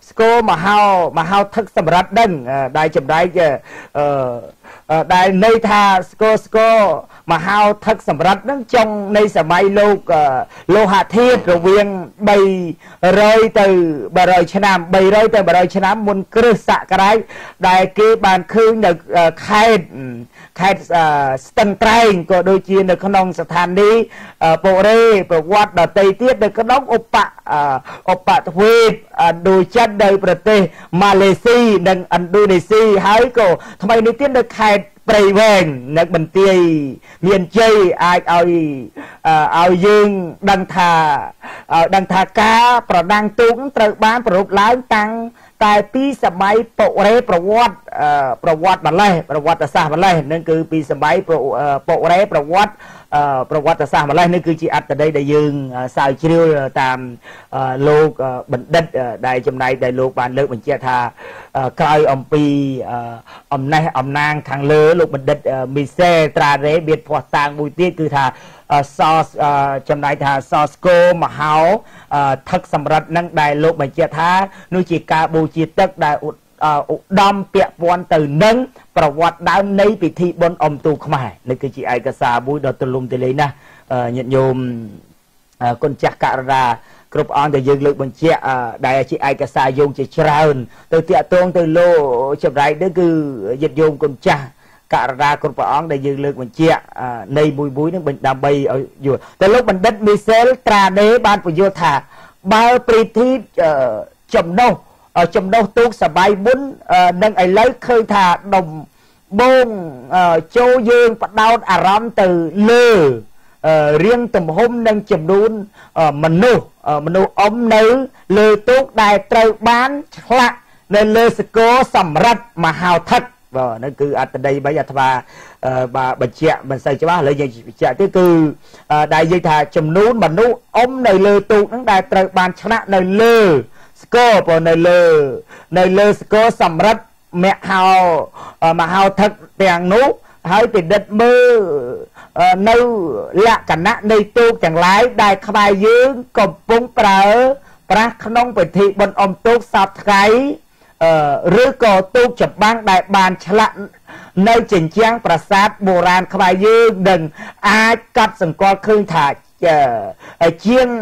ស្គរមហៅថឹកសម្រាប់ដឹងដែលចម្លែកដែលន័យថាស្គរមហៅថឹកសម្រាប់នឹងចុងនៃសម័យលោកលោហៈធាតុរវាង300 ទៅ 300 ឆ្នាំ 300 ទៅ 300 ឆ្នាំមុនគ្រិស្តសករាជដែលគេបានឃើញនៅខេត្តស្ទឹងត្រែងក៏ដូចជានៅក្នុងស្ថានីយ៍បុរេប្រវត្តិដទៃទៀតនៅក្នុងឧបទ្វីបឥណ្ឌូចិននៅប្រទេសម៉ាឡេស៊ីនិងឥណ្ឌូនេស៊ីហើយក៏ថ្មីនេះទៀតនៅខេត្តព្រៃវែងនៅបន្ទាយមានជ័យអាចឲ្យយើងដឹងថាការប្រដាំងទូកត្រូវបានប្រារព្ធឡើងតាំងតែពីសម័យបុរេប្រវត្តិម្លេះប្រវត្តិសាស្ត្រម្លេះនឹងគឺពីសម័យបុរេប្រវត្តិសាស្ត្រម្លេះនេះគឺជាអត្តន័យដែលយើងស្រាវជ្រាវតាមលោកបណ្ឌិតដែលចំណែកដែលលោកបានលើកបញ្ជាក់ថាក្រោយអំពីអំណាងខាងលើលោកបណ្ឌិតមីសេត្រារ៉េមានភ័ស្តុតាងមួយទៀតគឺថាចំណែកថាសស្គរមហោថឹកសម្រិតនឹងដែលលោកបញ្ជាក់ថានោះជាការបូជាទឹកដែលឧត្តមពាក់ព័ន្ធទៅនឹងប្រវត្តិដើមនៃពិធីបុណ្យអុំទូកខ្មែរនេះគឺជាឯកសារមួយដ៏ទូលំទូលាយណាស់ញាតិញោមគុណចាស់ករណាគ្រប់អង្គដែលយើងលើកបញ្ជាក់ដែលជាឯកសារយោងជាច្រើនទៅតាក់ទងទៅលោកចម្លែកនេះគឺញាតិញោមគុណចាស់ករណាគ្រប់ព្រះអង្គដែលយើងលើកបញ្ជាក់នៃមួយនឹងដើម្បីឲ្យយល់តែលោកបណ្ឌិតមីសេលត្រាដេបានពន្យល់ថាបើព្រីធីចំណុះទូកសបាយមុននឹងឥឡូវឃើញថាដំបងចូលយើងបដោតអារម្មណ៍ទៅលើរៀងទំហំនិងចំនួនមនុស្សអុំនៅលើទូកដែលត្រូវបានឆ្លាក់នៅលើសកលសម្រិទ្ធមហោថឹកបាទហ្នឹងគឺអត្តន័យបីអថ្មបញ្ជាក់មិនសូវច្បាស់ឥឡូវយើងបញ្ជាក់ទៀតគឺដែលនិយាយថាចំនួនមនុស្សអុំនៅលើទូកហ្នឹងដែលត្រូវបានឆ្លាក់នៅលើស្គរព្រោះនៅលើស្គរសម្រិទ្ធមហោថឹកទាំងនោះហើយពិនិត្យមើលនៅលក្ខណៈនៃទូកទាំងឡាយដែលក្បែរយើងកំពុងប្រើប្រាស់ក្នុងពិធីបុណ្យអុំទូកសពថ្ងៃឬក៏ទូកចម្បាំងដែលបានឆ្លាក់នៅជញ្ជាំងប្រាសាទបុរាណក្បែរយើងនឹងអាចកាត់សង្កល់ឃើញថាជាង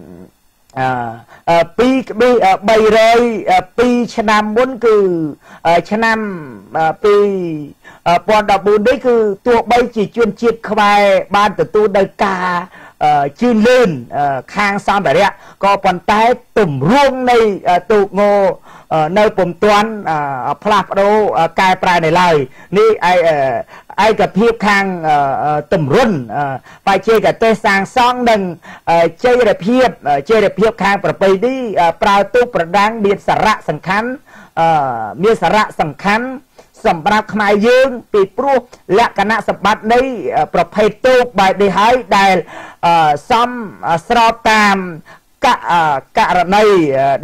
302 ឆ្នាំមុនគឺឆ្នាំ2014នេះគឺទោះបីជាជនជាតិខ្មែរបានទទួលដោយការជឿនលឿនខាងសម្ភារៈក៏ប៉ុន្តែទម្រង់នៃទូកងនៅពុំទាន់ផ្លាស់ប្ដូរកែប្រែនៅឡើយនេះឯកភាពខាងទម្រុនបច្ចេកទេសសាងសង់និងចីរភាពខាងប្រពៃណីប្រើទូកប្រដាំងមានសារៈសំខាន់សម្រាប់ខ្មែរយើងពីព្រោះលក្ខណៈសម្បត្តិនៃប្រភេទទូកបែបនេះហើយដែលសមស្របតាមករណី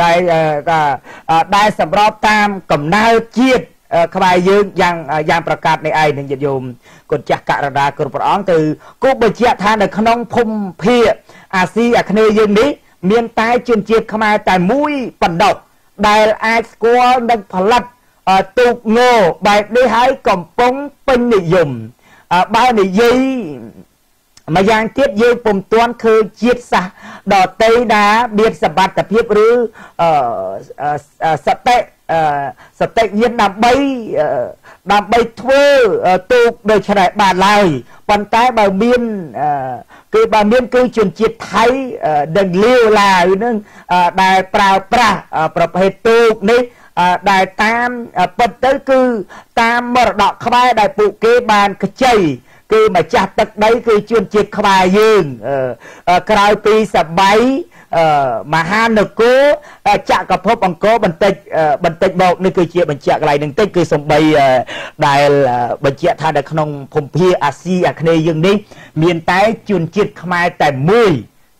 ដែលសម្របតាមកំណើតជាតិក្បែរយើងយ៉ាងប្រកាសនេះឯងនឹងញាតិញោមគុណចាស់ករណាគ្រប់ព្រះអង្គទៅគូបញ្ជាក់ថានៅក្នុងភូមិភាគអាស៊ីអាគ្នេយ៍យើងនេះមានតែជនជាតិខ្មែរតែមួយប៉ុណ្ណោះដែលអាចស្គាល់និងផលិតទូកងបែបនេះហើយកំពុងពេញនិយមបើនិយាយម្យ៉ាងទៀតយើងពុំទាន់ឃើញជាតិសាសន៍ដទៃណាមានសមត្ថភាពឬសតិញាណដើម្បីធ្វើទូកដូចនេះបានឡើយប៉ុន្តែបើមានគឺជនជាតិថៃនិងលាវឡាវនឹងដែលប្រើប្រាស់ប្រភេទទូកនេះដែលតាមពិតទៅគឺតាមមរតកខ្មែរដែលពួកគេបានខ្ចីគឺម្ចាស់ទឹកដីគឺជនជាតិខ្មែរយើងក្រោយពីសម័យមហានគរចក្រភពអង្គរបន្តិចមកនេះគឺជាបញ្ជាក់កន្លែងនឹងតិចគឺសំបីដែលបញ្ជាក់ថានៅក្នុងភូមិភាគអាស៊ីអាគ្នេយ៍យើងនេះមានតែជនជាតិខ្មែរតែមួយ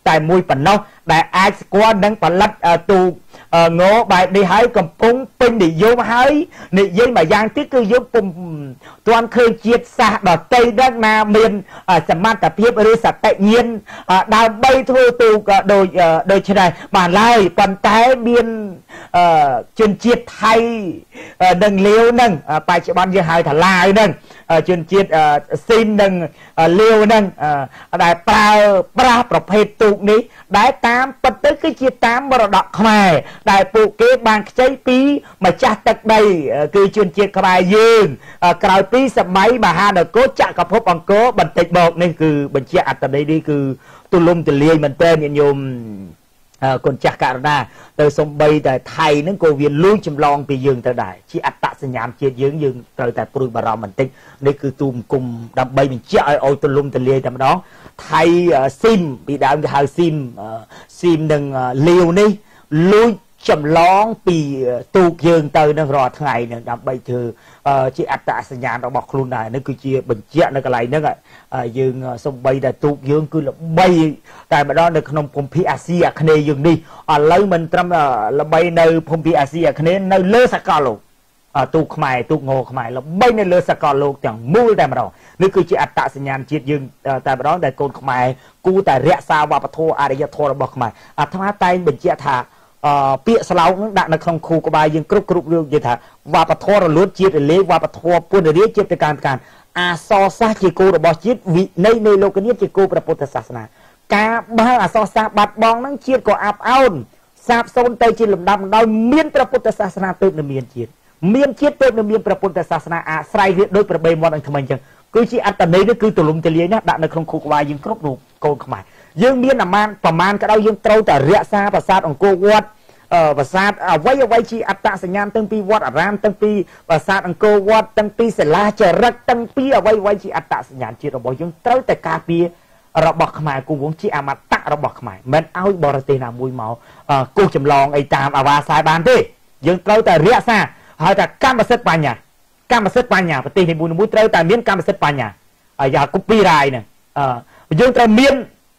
តែមួយប៉ុណ្ណោះដែលអាចស្គាល់នឹងផលិតទូកងោបែបនេះហើយកំពុងពេញនិយមហើយនិយាយមួយយ៉ាងទៀតគឺយើងពុំទាន់ឃើញជាតិសាសដតីដឹងណាមានសមត្ថភាពឬសតិញាណដើម្បីធ្វើទូកដូចនេះបានឡើយប៉ុន្តែមានជនជាតិថៃនឹងលាវនឹងបច្ចុប្បន្នយើងហៅថាឡាវនឹងជនជាតិស៊ីននិងលាវនឹងដែលប្រើប្រាស់ប្រភេទទូកនេះដែលតាមពិតទៅគឺជាតាមមរតកខ្មែរដែលពួកគេបានខ្ចីពីម្ចាស់ទឹកដីគឺជនជាតិខ្មែរយើងក្រោយពីសម័យមហានគរចក្រភពអង្គរបន្តិចមកនេះគឺបញ្ជាក់អត្តន័យនេះគឺទូលំទូលាយមែនទែនញាតិញោមគុណចាស់ករណាទៅសំបីតែថៃហ្នឹងក៏វាលួចចម្លងពីយើងទៅដែរជាអត្តសញ្ញាណជាតិយើងត្រូវតែព្រួយបារម្ភបន្តិចនេះគឺទូមគុំដើម្បីបញ្ជាក់ឲ្យទូលំទូលាយតែម្ដងថៃស៊ីមពីដើមគេហៅស៊ីមនឹងលាវនេះលួចចម្លងពីទូកយើងទៅនឹងរាល់ថ្ងៃនឹងដើម្បីធ្វើជាអត្តសញ្ញាណរបស់ខ្លួនដែរនេះគឺជាបញ្ជាក់នៅកន្លែងហ្នឹងយើងសំបីតែទូកយើងគឺល្បីតែម្ដងនៅក្នុងភូមិភាគអាស៊ីអាគ្នេយ៍យើងនេះឥឡូវមិនត្រឹមល្បីនៅភូមិភាគអាស៊ីអាគ្នេយ៍នៅលើសកលលោកទូកខ្មែរទូកងខ្មែរល្បីនៅលើសកលលោកទាំងមូលតែម្ដងនេះគឺជាអត្តសញ្ញាណជាតិយើងតែម្ដងដែលកូនខ្មែរគូតែរក្សាវប្បធម៌អរិយធម៌របស់ខ្មែរអាត្មាតែងបញ្ជាក់ថាពាក្យស្លោកនឹងដាក់នៅក្នុងខួរក្បាលយើងគ្រប់រឿងនិយាយថាវប្បធម៌រលួតជាតិរលាយវប្បធម៌ពុទ្ធរាជជាតិការអាសរសាស្ត្រជាគោលរបស់ជាតិវិន័យនៃលោកនាមជាគោលព្រះពុទ្ធសាសនាការបើអសរសាស្ត្របាត់បង់នឹងជាតិក៏អាប់អោនសាបសូន្យទៅជាលំដាប់ដោយមានព្រះពុទ្ធសាសនាទៅនឹងមានជាតិទៅនឹងមានព្រះពុទ្ធសាសនាអាស្រ័យវាដោយប្របីមាត់អញថ្មីអញ្ចឹងគឺជាអត្តន័យនេះគឺទូលំទូលាយណាស់ដាក់នៅក្នុងខួរក្បាលយើងគ្រប់រូបកូនខ្មែរយើងមានប្រមាណក៏ដោយយើងត្រូវតែរក្សាប្រាសាទអង្គរវត្តប្រាសាទអ្វីជាអត្តសញ្ញាណទាំងពីវត្តអារាមទាំងពីប្រាសាទអង្គរវត្តទាំងពីសិលាចារឹកទាំងពីអ្វីជាអត្តសញ្ញាណជាតិរបស់យើងត្រូវតែការពាររបស់ខ្មែរគង់វង្សជាអមតៈរបស់ខ្មែរមិនឲ្យបរទេសណាមួយមកគូសចម្លងអីតាមអាវ៉ាសាយបានទេយើងត្រូវតែរក្សាហើយថាកម្មសិទ្ធិបញ្ញាប្រទេសនីមួយត្រូវតែមានកម្មសិទ្ធិបញ្ញាយ៉ាគូពីរ៉ាយហ្នឹងយើងត្រូវមាន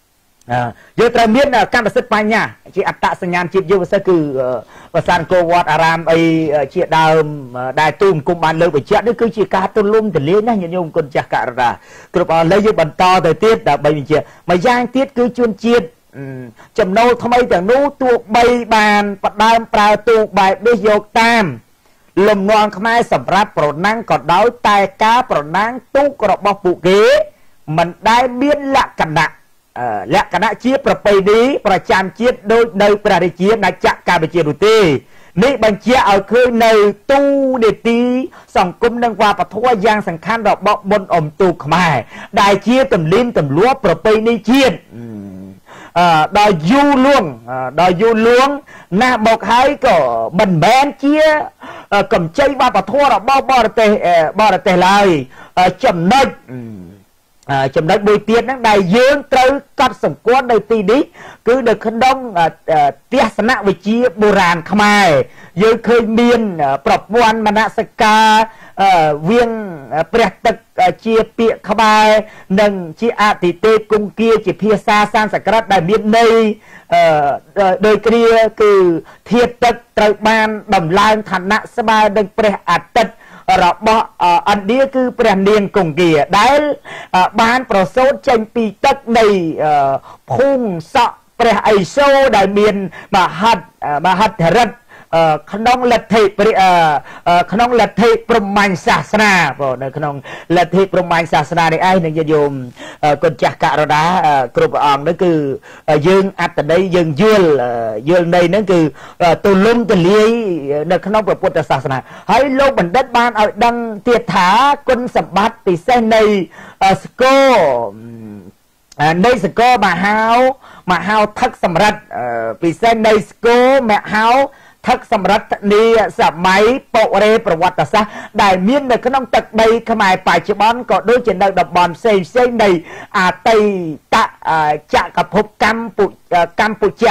កម្មសិទ្ធិបញ្ញាជាអត្តសញ្ញាណជាតិយើងពិសេសគឺប្រាសាទអង្គរវត្តអារាមអីជាដើមដែលទូមគុំបានលើកបញ្ជាក់នេះគឺជាការទូលំទូលាយណាស់ញាតិញោមគុណចាស់ករណាគ្រប់អស់លើយើងបន្តទៅទៀតដើម្បីបញ្ជាក់មួយយ៉ាងទៀតគឺជួនជាតិចំណូលថ្មីទាំងនោះទោះបីបានផ្ដើមប្រើទូកបែបនេះយកតាមលំនាំខ្មែរសម្រាប់ប្រណាំងក៏ដោយតែការប្រណាំងទូករបស់ពួកគេមិនដែលមានលក្ខណៈជាប្រពៃណីប្រចាំជាតិដូចនៅព្រះរាជាណាចក្រកម្ពុជានោះទេនេះបញ្ជាក់ឲ្យឃើញនៅទូនីតិសង្គមនិងវប្បធម៌យ៉ាងសំខាន់របស់បុណ្យអុំទូកខ្មែរដែលជាទំនៀមទម្លាប់ប្រពៃណីជាតិដល់យូរលួងណាស់មកហើយក៏មិនមែនជាកម្ចីវប្បធម៌របស់បរទេសឡើយចំណុចមួយទៀតហ្នឹងដែលយើងត្រូវកត់សម្គាល់នៅទីនេះគឺនៅក្នុងទស្សនវិជ្ជាបុរាណខ្មែរយើងឃើញមានប្រព័ន្ធមនសិការវៀងព្រះទឹកជាពាក្យក្បែរនិងជាអតិទេពគង្គគាជាភាសាសំស្ក្រឹតដែលមានន័យដោយគ្រាគឺធាតុទឹកត្រូវបានដំឡើងឋានៈស្មើនឹងព្រះអាទិត្យរបស់ឥណ្ឌាគឺព្រះនាងគង្គគាដែលបានប្រសូតចេញពីទឹកនៃភូមិសក់ព្រះឥសូរដែលមានមហិទ្ធិឫទ្ធិក្នុងលទ្ធិព្រហ្មញ្ញសាសនាបងនៅក្នុងលទ្ធិព្រហ្មញ្ញសាសនានេះឯងនឹងញាតិញោមគុណចាស់ករណាគ្រប់ព្រះអង្គនោះគឺយើងអត្តន័យយើងយល់ន័យហ្នឹងគឺទូលំទូលាយនៅក្នុងព្រះពុទ្ធសាសនាហើយលោកបណ្ឌិតបានឲ្យដឹងទៀតថាគុណសម្បត្តិពិសេសនៃសកលមហោថឹកសម្រិទ្ធពិសេសនៃសកលមហោថឹកសម្រិទ្ធនីសម័យបុរេប្រវត្តិសាស្ត្រដែលមាននៅក្នុងទឹកដីខ្មែរបច្ចុប្បន្នក៏ដូចជានៅតំបន់ផ្សេងនៃអតីតចក្រភពកម្ពុជា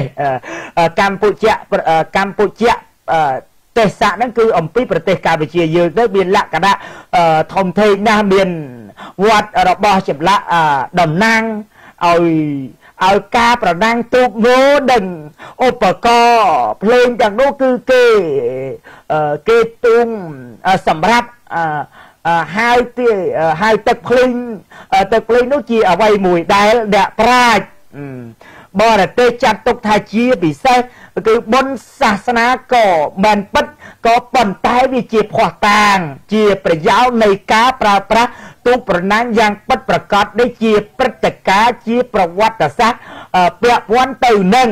ទេសៈហ្នឹងគឺអំពីប្រទេសកម្ពុជាយើងទៅមានលក្ខណៈធំធេងណាស់មានវត្តរបស់ចម្លាក់តំណាងឲ្យឲ្យការប្រណាំងទូកងោដឹងឧបករណ៍ភ្លេងទាំងនោះគឺគេទុំសម្រាប់ហើយទឹកភ្លេងនោះជាអ្វីមួយដែលអ្នកប្រាជ្ញបរទេសចាត់ទុកថាជាពិសេសគឺបុណ្យសាសនាក៏មិនពិតក៏ប៉ុន្តែវាជាភ័ស្តុតាងជាប្រយោជន៍នៃការប្រើប្រាស់ទូកប្រណាំងយ៉ាងពិតប្រាកដនេះជាព្រឹត្តិការណ៍ជាប្រវត្តិសាស្ត្រពាក់ព័ន្ធទៅនឹង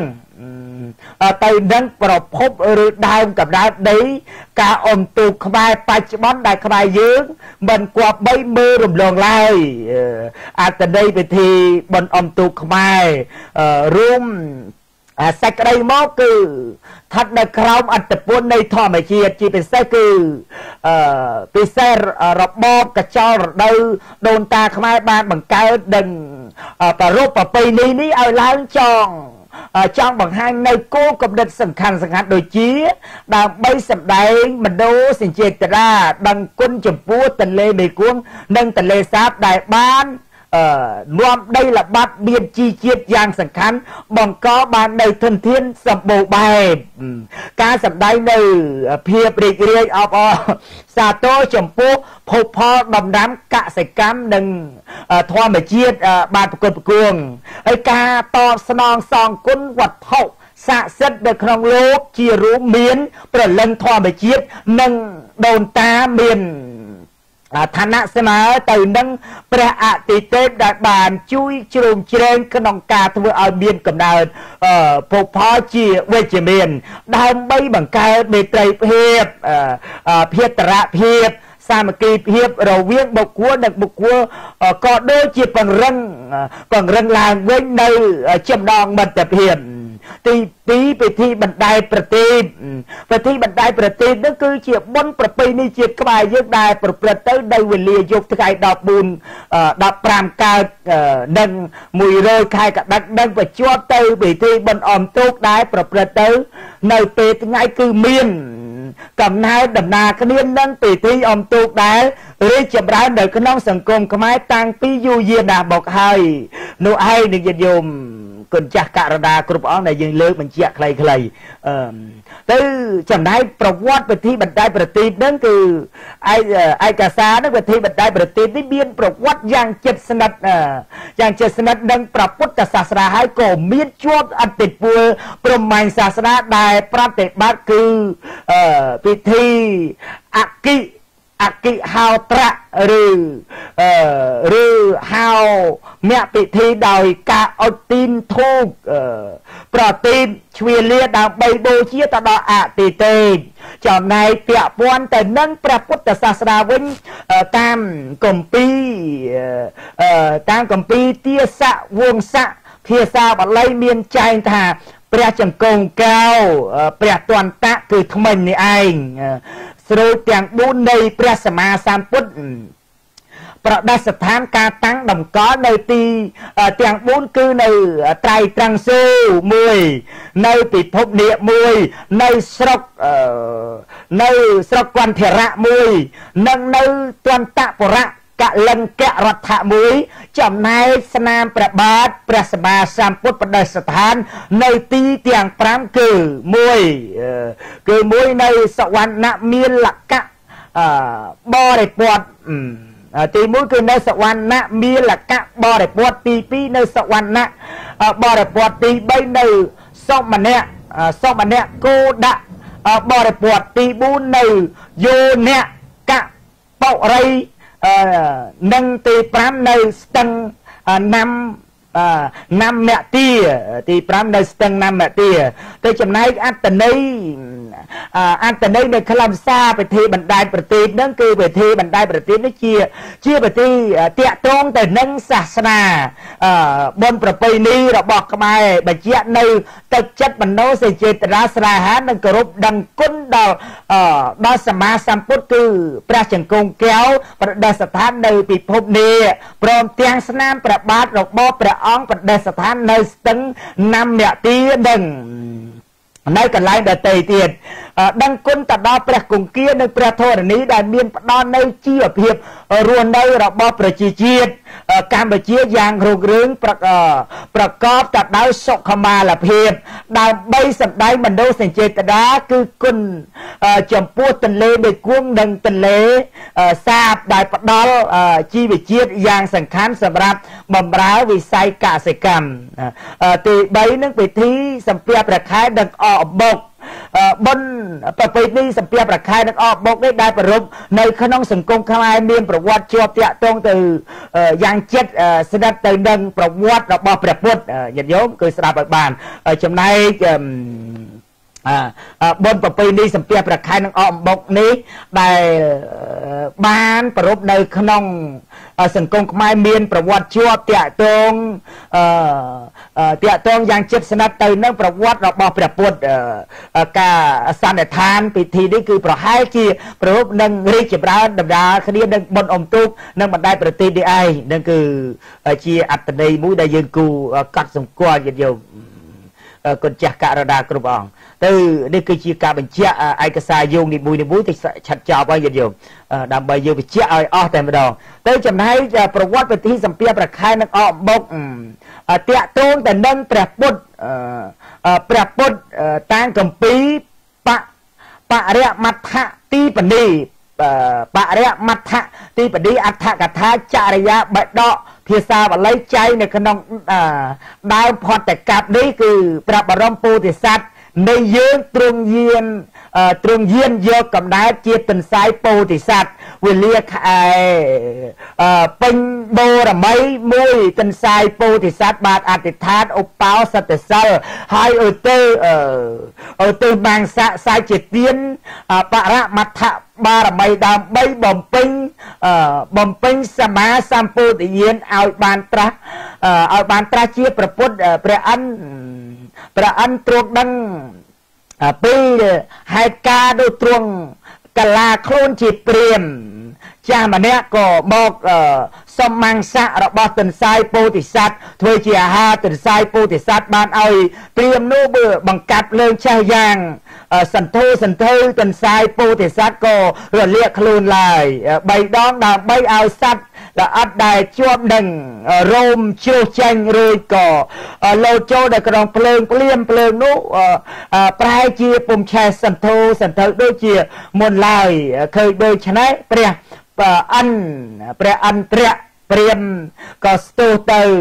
ប្រភពឬដើមកំណើតដីការអុំទូកខ្មែរបច្ចុប្បន្នដែលខ្មែរយើងមិនគប្បីមើលរំលងឡើយអត្តន័យពិធីបុណ្យអុំទូកខ្មែររួមសេចក្តីមកគឺស្ថិតនៅក្រោមអត្តពលនៃធម្មជាតិជាពិសេសគឺពិសេសរបបកចលរដូវដូនតាខ្មែរបានបង្កើតនិងប្ររពប្រពៃណីនេះឲ្យឡើងចង់បង្ហាញនៅគោលគំនិតសំខាន់ដូចជាដើម្បីសម្ដែងមនោសញ្ចេតនាដឹងគុណចំពោះទន្លេមេគង្គនិងទន្លេសាបដែលបាននាំដីល្បាត់មានជីជាតិយ៉ាងសំខាន់បង្កបាននៅធនធានសម្បូរបែបការសម្ដែងនៅភាពរីករាយអបអរសាទរចំពោះភោគផលដំណាំកសិកម្មនិងធម្មជាតិបានប្រកបប្រគួងហើយការតបស្នងសងគុណវត្ថុស័ក្តិសិទ្ធិនៅក្នុងលោកជារួមមានប្រលឹងធម្មជាតិនិងដូនតាមានឋានៈស្មើទៅនឹងព្រះអតិទេពដែលបានជួយជ្រោមជ្រែងក្នុងការធ្វើឲ្យមានកំណើតភោគផលជាវិជ្ជមានដើម្បីបង្កើតមេត្រីភាពភេរៈភាពសាមគ្គីភាពរវាងបុគ្គលនិងបុគ្គលក៏ដូចជាពង្រឹងឡើងវិញនៅចំណងមិត្តភាពទី2ពិធីបណ្ដែតប្រទីបនោះគឺជាបុណ្យប្រពៃណីជាតិខ្មែរយើងដែលប្រព្រឹត្តទៅនៅវេលាយប់ថ្ងៃ15កើតនិង100ខែកដិកនិងបញ្ជាប់ទៅពិធីបុណ្យអមទូកដែលប្រព្រឹត្តទៅនៅពេលថ្ងៃគឺមានកំណើតដំណើរគ្នានឹងពិធីអមទូកដែលរីកចម្រើននៅក្នុងសង្គមខ្មែរតាំងពីយូរយារណាស់មកហើយនោះឯងនឹងញាតិញោមគុណចាស់ករណាគ្រប់អង្គដែលយើងលើកបញ្ជាក់ខ្លីៗទៅចំណែកប្រវត្តិពិធីបណ្ដែតប្រទីបហ្នឹងគឺឯកសារហ្នឹងពិធីបណ្ដែតប្រទីបនេះមានប្រវត្តិយ៉ាងជិតស្និទ្ធនឹងព្រះពុទ្ធសាសនាហើយក៏មានជាប់អតិពលព្រហ្មញ្ញសាសនាដែលប្រតិបត្តិគឺពិធីអគិហោត្រៈឬហៅមគ្គពិធីដោយការអុជទីនធូបប្រទីបជ្វាលាដើម្បីបូជាទៅដល់អតិទេពចំណែកពាក់ព័ន្ធទៅនឹងព្រះពុទ្ធសាសនាវិញតាមគម្ពីរទាសៈវង្សៈភាសាបាលីមានចែងថាព្រះចង្គង់កៅព្រះទន្តៈគឺថ្មិញនេះឯងស្រូចទាំង4នៃព្រះសម្មាសម្ពុទ្ធប្រដេស្ថានការតាំងតម្កល់នៅទីទាំង4គឺនៅត្រៃត្រង់ស៊ូ1នៅពិភពនាគ1នៅស្រុកកន្ធរៈ1និងនៅទន្តពុរៈកលង្គៈរដ្ឋៈ1ចំណែកស្នាមព្រះបាទព្រះសម្មាសម្ពុទ្ធប្រដេស្ថាននៅទីទាំង5គឺ1នៅសវណ្ណៈមានលក្ខៈបរិពតទី1គឺនៅសវណ្ណៈមានលក្ខៈបរិពតទី2នៅសវណ្ណៈបរិពតទី3នៅសមនៈគោដៈបរិពតទី4នៅយោនៈកបុរីនិងទី5នៅស្ទឹងណាំមទាទី5នៅស្ទឹងណាំមទាទៅចំណែកអត្តន័យនៅខ្លឹមសារពិធីបណ្ដែតប្រទីបហ្នឹងគឺពិធីបណ្ដែតប្រទីបនេះជាពិធីតាក់ទងទៅនឹងសាសនាបុណ្យប្រពៃណីរបស់ខ្មែរបញ្ជាក់នៅទឹកចិត្តមនោសញ្ចេតនាស្នេហានិងគោរពដឹងគុណដល់សម្មាសម្ពុទ្ធគឺព្រះចង្គង់កែវប្រដេស្ថាននៅពិភពនេះព្រមទាំងស្នាមព្រះបាទរបស់ព្រះអង្គប្រដេស្ថាននៅស្ទឹងណាំមទានិងនៅកន្លែងដទៃទៀតดังគុណតដល់ព្រះគង្គានិងព្រះធរណីដែលមានផ្ដល់នៅជីវភាពរស់នៅរបស់ប្រជាជាតិកម្ពុជាយ៉ាងរុងរឿងប្រកបទៅដោយសុខុមាលភាពដើម្បីសម្ដែងមនោសញ្ចេតនាគឺគុណចំពោះទន្លេមេគង្គនិងទន្លេសាបដែលផ្ដល់ជីវជាតិយ៉ាងសំខាន់សម្រាប់បម្រើវិស័យកសិកម្មទី3នឹងពិធីសំពះព្រះខែដឹកអកអំបុកបុណ្យប្រពៃណីសំពះព្រះខែដឹកអកអំបុកនេះដែលប្រពៃនៅក្នុងសង្គមខ្មែរមានប្រវត្តិជាប់តាក់ទងទៅយ៉ាងជិតស្និទ្ធទៅនឹងប្រវត្តិរបស់ព្រះពុទ្ធញាតិញោមគឺស្ដាប់ឲ្យបានចំណែកបុណ្យប្រពៃណីសំពះព្រះខែនិងអកអំបុកនេះដែលបានប្រពៃនៅក្នុងសង្គមខ្មែរមានប្រវត្តិជាប់តាក់ទងយ៉ាងជិតស្និទ្ធទៅនឹងប្រវត្តិរបស់ព្រះពុទ្ធការសន្និដ្ឋានពិធីនេះគឺប្រហែលជាប្រពៃនឹងរីកចម្រើនដំណើរគ្នានឹងបុណ្យអុំទូកនិងបណ្ដែតប្រទេសនេះឯងនឹងគឺជាអត្តន័យមួយដែលយើងគូកត់សម្គាល់ញាតិញោមគុណចាស់ករណាគ្រប់អង្គទៅនេះគឺជាការបញ្ជាក់ឯកសារយោងនីមួយទៅឆាត់ចប់ហើយញាតិញោមដើម្បីយើងបញ្ជាក់ឲ្យអស់តែម្ដងទៅចំណែកប្រវត្តិពិធីសំពះព្រះខែនិងអកអំបុកតាក់ទងទៅនឹងព្រះពុទ្ធតាមគម្ពីរបរិមត្ថទីបនីបរិមត្ថទីបនីអដ្ឋកថាចរិយាបិដកភាសាបាលីចែងនៅក្នុងដើមផតកັບនេះគឺព្រះបរមពោធិសត្វនៃយើងទ្រង់យានយកកំណើតជាទន្សាយពោធិសត្វវេលាខែពេញបូរមីមួយទន្សាយពោធិសត្វបានអធិដ្ឋានឧបោសថសិលហើយឧទ្ទិសបាងស័កសាយជាទានបរមត្ថបារមីដើម្បីបំពេញសមាសម្ពោធិញ្ញាណឲ្យបានត្រាស់ជាព្រះពុទ្ធព្រះអិនទ្រង់ដឹងពីហេតុការណ៍ដូចទ្រង់កាឡាខ្លួនជាព្រាហ្មណ៍ចាស់ម្នាក់ក៏មកសុំមាំងស័ករបស់ទន្សាយពោធិសត្វធ្វើជាអាហារទន្សាយពោធិសត្វបានឲ្យព្រាហ្មណ៍នោះបង្កាត់លើងចេះយ៉ាងសន្ធោសន្ធៅទន្សាយពោធិសត្វក៏រលាកខ្លួនឡើយ3ដងដើម្បីឲ្យសត្វល្អិតដែលជាប់នឹងរោមជ្រុះចេញរួចក៏លោតចូលដល់ក្នុងភ្លើងនោះប្រែជាពុំឆេះសន្ធោសន្ធៅដូចជាមុនឡើយឃើញដូច្នេះព្រះអិនត្រៈព្រាហ្មណ៍ក៏ស្ទុះ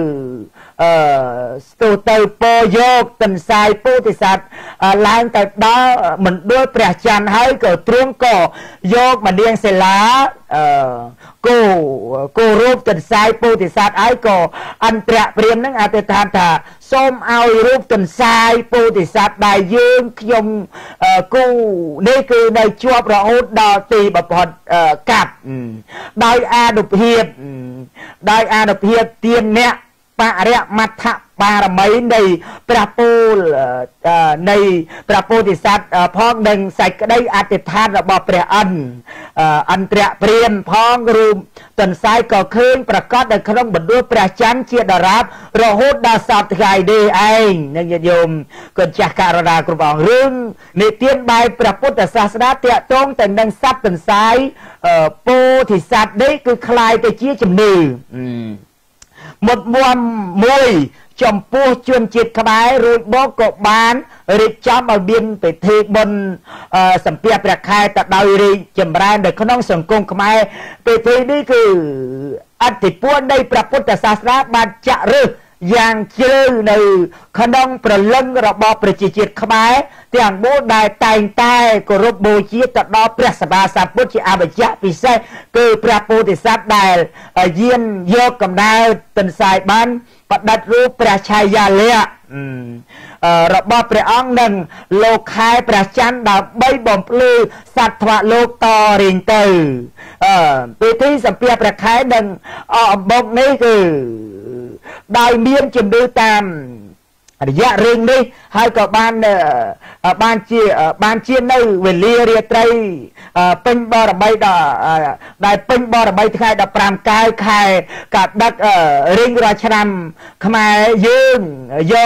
ទៅពោយកទន្សាយពោធិសត្វឡើងទៅដល់មណ្ឌលព្រះច័ន្ទហើយក៏ទ្រង់ក៏យកម្នាងសិលាគោរូបទន្សាយពោធិសត្វហើយក៏អន្តរព្រាហ្មណ៍នឹងអធិដ្ឋានថាសូមឲ្យរូបទន្សាយពោធិសត្វដែលយើងខ្ញុំគូនេះគឺនៅជាប់រហូតដល់ទីបំផុតកាប់ដោយអានុភាពទានអ្នកបរិមត្ថបារមីនៃព្រះពូលនៃព្រះពោធិសត្វផងនឹងសេចក្តីអធិដ្ឋានរបស់ព្រះអន្តរព្រាហ្មណ៍ផងរូបទន្សាយក៏ឃើញប្រកាសនៅក្នុងបណ្ឌលព្រះច័ន្ទជាដរាបរហូតដល់សប្តាហ៍នេះឯងនឹងញាតិញោមគុណចាស់ករណាគ្រប់អង្គរឿងនិទានបែបព្រះពុទ្ធសាសនាតាក់ទងទៅនឹងសត្វទន្សាយពោធិសត្វនេះគឺคล้ายទៅជាជំនឿមុតមួយចំពោះជនជាតិខ្មែររួចមកក៏បានរៀបចំឲ្យមានពិធីបុណ្យសំពះព្រះខែទៅដោយរីកចម្រើននៅក្នុងសង្គមខ្មែរពិធីនេះគឺអធិពលនៃព្រះពុទ្ធសាសនាបានចាក់ឫសយ៉ាងជ្រៅនៅក្នុងព្រលឹងរបស់ប្រជាជាតិខ្មែរទាំងមូលដែលតែងតែគោរពបូជាទៅដល់ព្រះសម្មាសម្ពុទ្ធជាអបយៈពិសេសគឺព្រះពោធិសត្វដែលយានយកកំណើតទន្សាយបានបដិទ្ធរូបព្រះឆាយាល័ក្ខណ៍របស់ព្រះអង្គនឹងលោកខែព្រះច័ន្ទដើម្បីបំភ្លឺសត្វថ្វាលោកតរៀងទៅពិធីសំពះព្រះខែនិងអំបុកនេះគឺដោយមានជំនឿតាមរយៈរឿងនេះហើយក៏បានជានៅវេលារាត្រីពេញបរមីដែលពេញបរមីថ្ងៃ15កៅខែកដឹករៀងរាល់ឆ្នាំខ្មែរយើងយក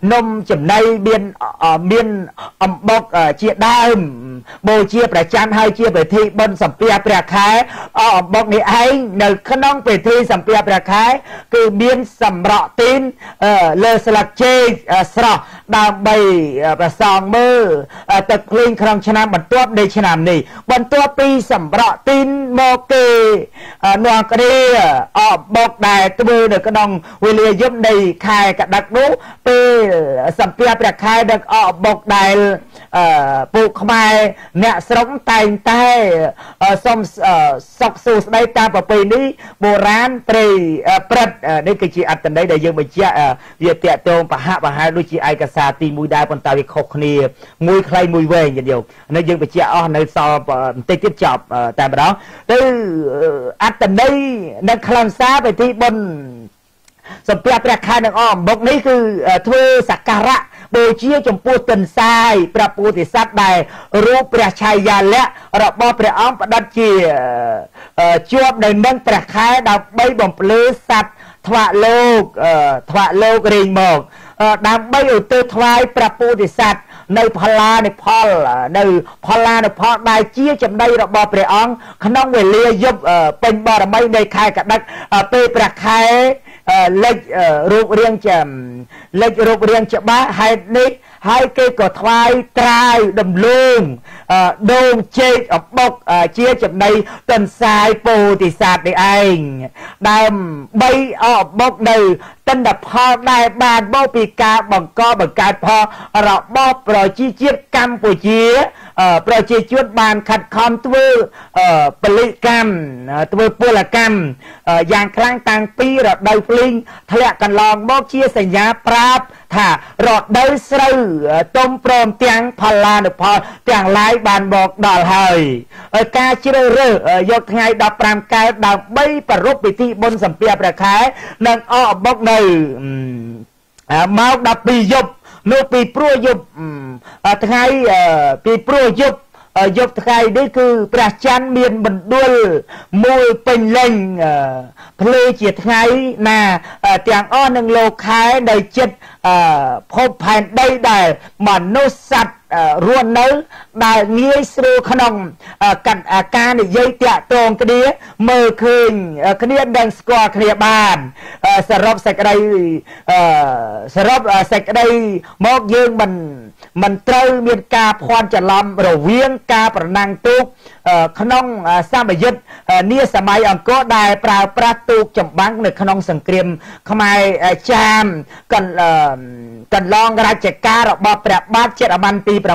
นมចំណៃមានអំបុកជាដើមបូជាប្រចាំហើយជាពិធីបុណ្យសំពះព្រះខែអំបុកនេះឯងនៅក្នុងពិធីសំពះព្រះខែគឺមានសម្រក់ទីនលើស្លឹកចេកស្រស់ដើម្បីប្រសងមើលទឹកភ្លេងក្នុងឆ្នាំបន្ទាប់នៃឆ្នាំនេះបន្ទាប់ពីសម្រក់ទីនមកគេនាំគ្នាអំបុកដែលធ្វើនៅក្នុងវេលាយប់នៃខែកដឹកនោះពេលសំពះព្រះខែដឹកអំបុកដែលពូខ្មែរអ្នកស្រុកតែងតែសុំសុខសួស្តីតាមប្រពៃណីបុរាណព្រៃព្រឹត្តនេះគឺជាអត្តន័យដែលយើងបញ្ជាក់វាតាក់ទងប្រហែលដូចជាឯកសារទី1ដែរប៉ុន្តែវាខុសគ្នាមួយខ្លីមួយវែងទៀតយកនេះយើងបញ្ជាក់អស់នៅសល់បន្តិចទៀតចប់តែម្ដងទៅអត្តន័យនៅខ្លឹមសារពិធីបុណ្យសំពះព្រះខែនឹងអំបុកនេះគឺធ្វើសក្ការៈបូជាចំពោះទន្សាយព្រះពោធិសត្វដែលរូបព្រះឆាយាល័ក្ខណ៍របស់ព្រះអង្គផ្ដិតជាជាប់នៅនឹងព្រះខែដើម្បីបំភ្លឺសត្វថ្វាក់លោករេងមកដើម្បីឧទ្ទិសថ្វាយព្រះពោធិសត្វនៅផល្លានិផលដែលជាចំណីរបស់ព្រះអង្គក្នុងវេលាយប់ពេញបរមីនៃខែកដឹកពេលព្រះខែលេចរូបរាងច្បាស់ហេតុនេះហើយគេក៏ថ្វាយត្រាវដំឡូងដូងចេកអំបុកជាចំណីទន្សាយពោធិសត្វនេះឯងដើម្បីអំបុកនៅទិន្នផលដែលបានមកពីការបង្កើតផលរបស់ប្រជាជាតិកម្ពុជាប្រជាជនបានខិតខំធ្វើពលកម្មធ្វើពលកម្មយ៉ាងខ្លាំងតាំងពីរដូវភ្លៀងធ្លាក់កន្លងមកជាសញ្ញាប្រាប់ថារដូវស្រូវទុំព្រមទាំងផល្លានុផលទាំងឡាយបានមកដល់ហើយការជ្រើសរើសយកថ្ងៃ15កើតដើម្បីប្រារព្ធពិធីបុណ្យសំពះព្រះខែនិងអកអំបុកនៅម៉ោង12យប់នោះពីព្រោះយប់ថ្ងៃពីព្រោះយប់ថ្ងៃនេះគឺព្រះច័ន្ទមានបណ្ដុលមួយពេញលេញភ្លឺជាថ្ងៃណាទាំងអស់នឹងលោកខែនៅចិត្តភពផែនដីដែលមនុស្សសត្វរស់នៅដែលងាយស្រួលក្នុងការនិយាយតាក់ទងគ្នាមើលឃើញគ្នានឹងស្គាល់គ្នាបានសរុបសេចក្តីមកយើងមិនត្រូវមានការភ័ន្តច្រឡំរវាងការប្រណាំងទូកក្នុងសមយុទ្ធនាសម័យអង្គរដែលប្រើប្រាស់ទូកចម្បាំងនៅក្នុងសង្គ្រាមខ្មែរចាមកន្លងរជ្ជកាលរបស់ព្រះបាទជិតអាម៉ាន់ទី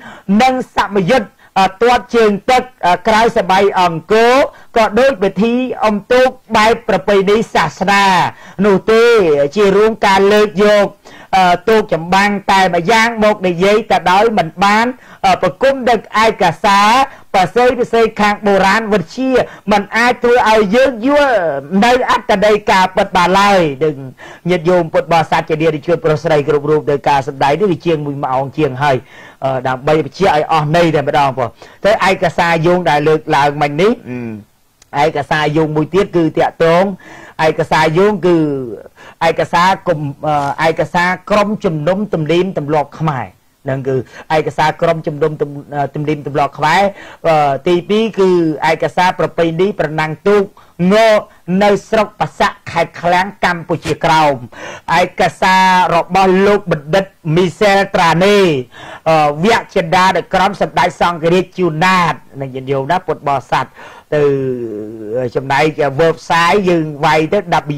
7និងសមយុទ្ធទាត់ជើងទឹកក្រៅសម័យអង្គរក៏ដូចពិធីអុំទូកបែបប្រពៃណីសាសនានោះទេជារួមការលើកយកទូកចម្បាំងតែម្យ៉ាងមកនិយាយទៅដោយមិនបានប្រគំដឹកឯកសារប្រសិទ្ធិខាងបុរាណវិទ្យាមិនអាចធ្វើឲ្យយើងយល់នៅអត្តន័យការពិតបានឡើយនឹងញាតិញោមពុទ្ធបរិស័ទជានារីជួនប្រុសស្រីគ្រប់រូបដោយការសម្ដែងនេះវាជាង1ម៉ោងជាងហើយដើម្បីបញ្ជាក់ឲ្យអស់ន័យតែម្ដងបងទៅឯកសារយោងដែលលើកឡើងមិញនេះឯកសារយោងមួយទៀតគឺតាក់ទងឯកសារយោងគឺឯកសារក្រុមជំនុំទំនៀមទម្លាប់ខ្មែរនឹងគឺឯកសារក្រុមជំនុំទំនៀមទម្លាប់ខ្មែរទី2គឺឯកសារប្រពៃណីប្រណាំងទូកងនៅស្រុកបស័កខេត្តឃ្លាំងកម្ពុជាក្រោមឯកសាររបស់លោកបណ្ឌិតមីសែលត្រាណេវគ្គចិន្តានៅក្រមសម្ដេចសង្ឃរាជជួនណាតនឹងយល់ណាពុទ្ធបរិស័ទទៅចំណែក website យើងវាយទៅ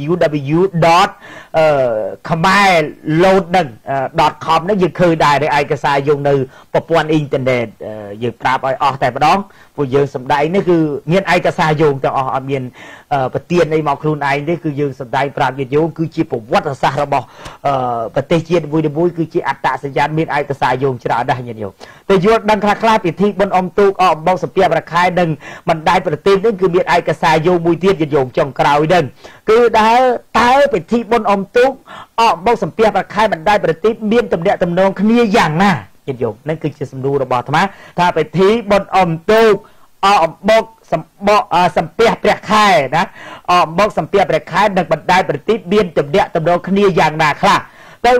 www.khamerload.com ហ្នឹងយើងឃើញដែរឯកសារយើងនៅប្រព័ន្ធអ៊ីនធឺណិតយើងប្រាប់ឲ្យអស់តែម្ដងពួកយើងសម្ដែងនេះគឺមានឯកសារយោងទាំងអស់អត់មានប្រទៀនអីមកខ្លួនឯងទេគឺយើងសម្ដែងប្រាប់ញាតិញោមគឺជាប្រវត្តិសាស្ត្ររបស់ប្រទេសជាតិមួយៗគឺជាអត្តសញ្ញាណមានឯកសារយោងច្រើនណាស់ញាតិញោមតែយល់ដឹងខ្លះពិធីបុណ្យអុំទូកអកអំបុកសំពះព្រះខែនិងបណ្ដាញប្រទេសនេះគឺមានឯកសារយោងមួយទៀតញាតិញោមចុងក្រោយហ្នឹងគឺដែលតើពិធីបុណ្យអុំទូកអកអំបុកសំពះព្រះខែបណ្ដាញប្រទេសមានទំនាក់ទំនងគ្នាយ៉ាងណាញាតិញោមហ្នឹងគឺជាសំណួររបស់អាត្មាថាពិធីបុណ្យអុំទូកអកអំបុកសំពះព្រះខែណាអំបុកសំពះព្រះខែនិងបណ្ដាញប្រទេសមានទំនាក់ទំនងគ្នាយ៉ាងណាខ្លះ tới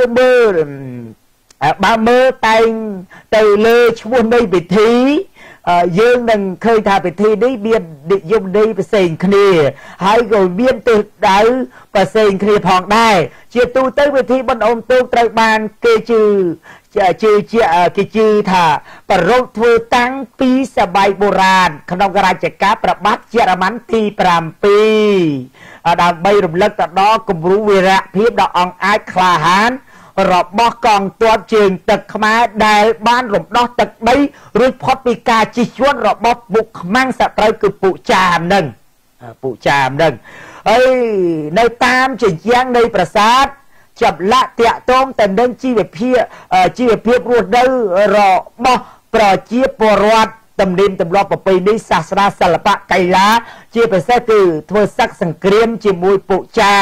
ba mơ tay từ lơ chuôn đây bị thí dương đừng khơi thả bị thi đi biên định dùng đi và xình khỉ hay rồi biên từ đáy và xình khỉ phòng đài chia tu tới bị thi bên ông tu trời bàn kê chư thả và rốt thưa tăng pi sa bay bồ ràn khăn đông gara chạy cá và bắt chia ra mắn thi pram pi đàm bay rụm lật đó cùng rú vi rạ phiếp đó ông ai khla hán rọp bó còn tuột trường tật khá đại ban rụm đó tật đấy rồi phót bị ca chi chuôn rọp bó bục mang sạc trời cứ phụ chàm nâng ơi nơi tam trình giang nơi bà sát chập lạ tẹa tông tần đơn chi về phía ruột đâu rọ bó bà chia bò roạt tầm đêm tầm lọ bà bì đi xa xa xa là bạc cây lá chia phải xe từ thua sắc sẵn kriêm chia mùi phụ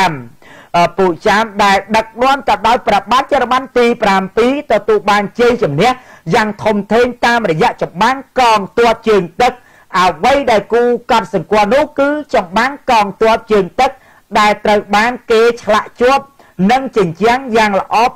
chàm đại đặc đoán cả đói bà bát cho bán tì pram pí tờ tụ bàn chơi chầm nhé dàng thông thêm tam để dạ chập bán còn tuột trường tất vây đại cu con sừng qua nốt cứ chập bán còn tuột trường tất đại trời bán kế lạ chuốc nâng trình chán dàng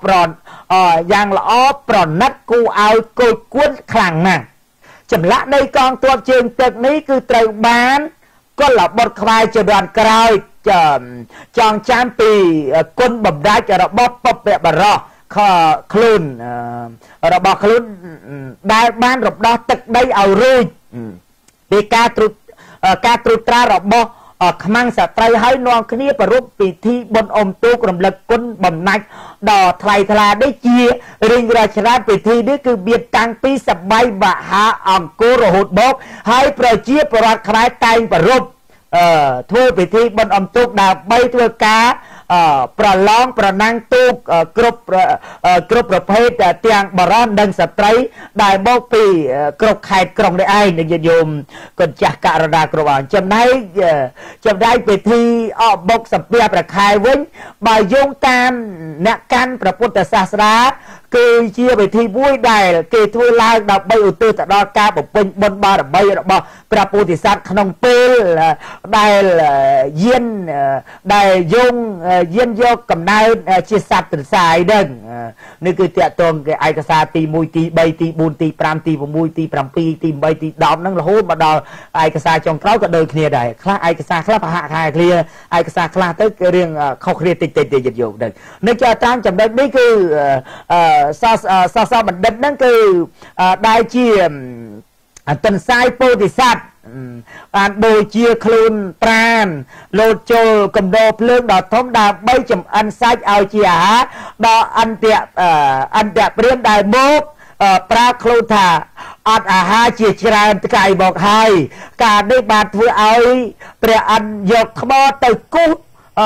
là óp ròn nách cu ao côi cuốn khẳng nè chầm lạ đây con tuột trường tất ní cứ trời bán có là bột khai cho đoàn cài chọn chám pì quân bầm đá cho nó bóp bóp bẹ bà rò khluôn rồi bỏ khluôn đại ban rồi đó tật đây ảo rùi vì ca trút ra rồi bỏ khmang sa trai hơi non khía và rút vì thi bôn ôm tu cầm lực quân bầm nách đỏ thay thà đấy chia riêng ra chả vì thi đấy cứ biệt tăng pi sập bay và hạ ẩm cô rồi hụt bóp hai pro chia pro khai tay và rút thôi vì thi bôn ôm tu đã bay thưa cáประลองประนังตูกรบประเภทเตียงบรอนดังสตรีได้บอกปีกรบไข่กรองได้ไอ้ในยมก็จะการดากรบจำได้ไปที่บอกสัมเปียประคายวิ่งบายยงตามนักการประพุทธศาสนาคือเชี่ยไปที่บุ้ยได้คือถ้วยลายดอกใบอุตุตดอกกาบอกเป็นบนบาร์ใบดอกบประพุทธศาสนาขนมเปลได้เย็นได้ยงเย็นโยกกับนายเชี่ยสัตว์ตื่นสายเด้งนี่คือเจ้าตรงไอ้กษัตริย์ตีมวยตีใบตีบุญตีปรามตีมวยตีปรามปีตีใบตีดอมนั่งละโหมาดอไอ้กษัตริย์จงเท้าก็เดินเคลียร์ได้คลาไอ้กษัตริย์คลาพระหายเคลียร์ไอ้กษัตริย์คลาตึกเรื่องเขาเคลียร์ติดหยุดอยู่เด้งนี่เจ้าตามจำได้นี่คือซาบันเด็ดนั่นคือได้เชี่ยตันไซโปติสัตโดยเชี่ยคลูนปราณโลโจกับโดเพลิงดอกท้องดาใบจำอันไซเอาเชี่ยดอกอันเดียเปลี่ยนได้โมกปลาคลูธาอัดอาหารเชี่ยชราไก่บอกให้การได้บาดเพื่อเอาเปลี่ยนอันยกขบตึกกุ๊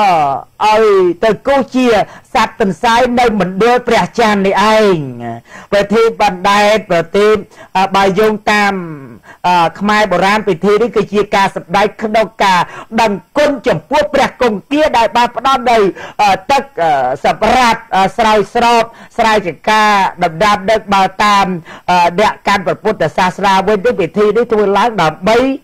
từ cô chia sát tần sai nơi mình đưa bè chan này anh về thi bàn đài về thi bài dung tam khmai bồ ran về thi đấy cái chia ca sập đai không đâu cả đằng quân chấm quốc bè cùng kia đại ba đó đầy tất sập rát sài chỉ ca đầm đam đất bà tam địa can vật bút để xa xa với cái về thi đấy thôi láng đầm bay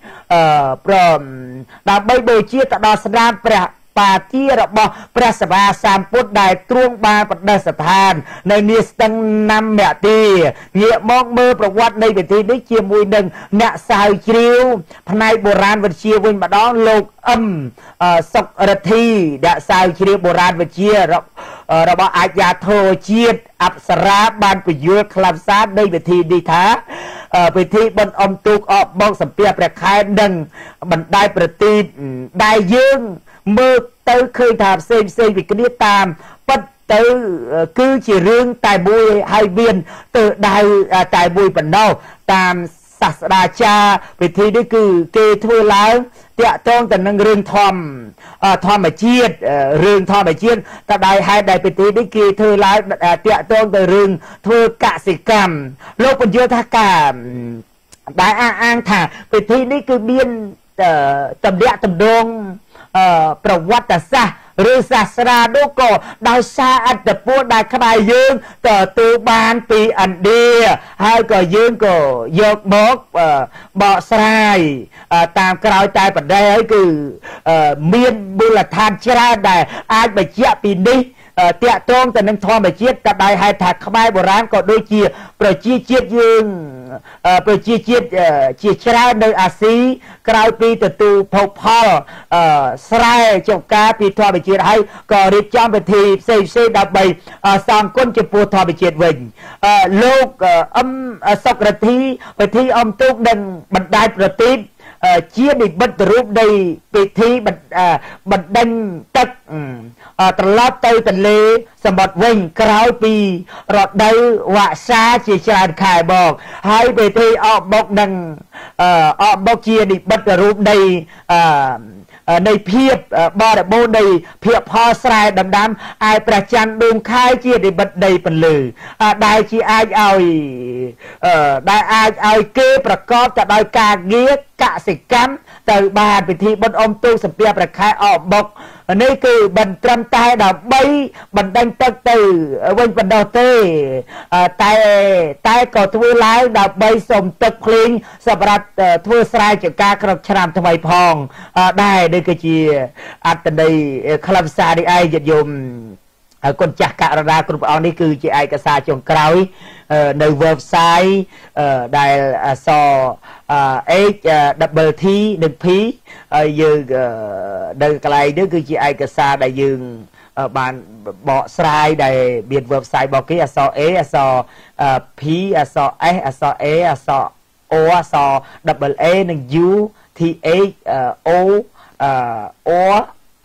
đầm bay bồi chia tại đó sram bèปาที่ระบบประสบาสามพุทธได้ตรงบาปดสถานในนิสตังนำแม่ตีเงี่ยมองมือประวัติในวิธีได้เชี่ยมวยหนึ่งเนสายชิวภายในโบราณวิเชียวินมาดองโลกสกรธีเดสายชิวโบราณวิเชียระบบอาญาโทเชียดอับสราบานประโยชน์คลำซาในวิธีดีท้าวิธีบนอมตุกออกบองสัมเปียประคายดังบันได้ประตีได้ยืงเมื่อเตอเคยถามเซนวิกฤตตามปัดเตอคือchỉ riêng tại buổi hai viên từ đại tại buổi bản đầuตามศาสดาชาวิธีนี้คือเกทัวล้างเตะตรงแต่นั่งเรื่องทอมมาเชียดเรื่องทอมมาเชียดแต่ได้ให้ได้วิธีนี้คือทัวล้างเตะตรงแต่เรื่องทัวกสิกรรมโลกปัญญาธกรรมได้อ้างถ่าวิธีนี้คือเบียนตำเดะตำดงประวัติศาสตร์หรือศาสนาดูก็ได้ซาอัตพูดได้ขบายยืนต่อตูบานปีอันเดียให้ก็ยืนก็ยกบกบ่อสายตามกล่าวใจปัจจัยคือเมียนบุรธานชราได้อาจไปเชี่ยปีนี้តាក់ទងទៅនឹងធម្មជាតិតែដោយហេតុថាខ្មែរបុរាណក៏ដូចជាប្រជាជាតិយើងប្រជាជាតិជាច្រើននៅអាស៊ីក្រោយពីទទួលភោគផលស្រែចម្ការពីធម្មជាតិហើយក៏រៀបចំពិធីផ្សេងៗដើម្បីសងគុណចំពោះធម្មជាតិវិញលោកសុករទ្ធីពិធីអមទូកនិងបណ្ដាញប្រទីបជានិមិត្តរូបនៃពិធីបណ្ដេញទឹកត្រឡប់ទៅទន្លេសមុទ្រវិញក្រោយពីរដូវវស្សាជាច្រើនខែមកហើយពិធីអបបុកនឹងអបបុកជានិមិត្តរូបនៃភាពបរិបូរណ៍នៃភាពផលស្រែដំណាំឯព្រះច័ន្ទដួងខែជានិមិត្តនៃពន្លឺដែលជាអាចឲ្យគេប្រកបទៅដោយការងារកសិកម្មទៅបានពិធីបុណ្យអុំទូកសំពះព្រះខែអបបុកនេះគឺមិនត្រឹមតែដើម្បីបណ្ដេញទឹកទៅវិញប៉ុណ្ណោះទេតែក៏ធ្វើឡើងដើម្បីសុំទឹកភ្លៀងសម្រាប់ធ្វើស្រែចម្ការក្នុងឆ្នាំថ្មីផងដែរនេះគឺជាអត្តន័យខ្លឹមសារនេះឯងញាតិញោមគុណចាស់ករណាគ្រប់អង្គនេះគឺជាឯកសារចុងក្រោយនៅ website ដែលអក្សរ H double T និង P ហើយយើងនៅកន្លែងនេះគឺជាឯកសារដែលយើងបានបកស្រាយដែលមាន website របស់គេអក្សរ A អក្សរ P អក្សរ S អក្សរ A អក្សរ O អក្សរ double A និង U T H O or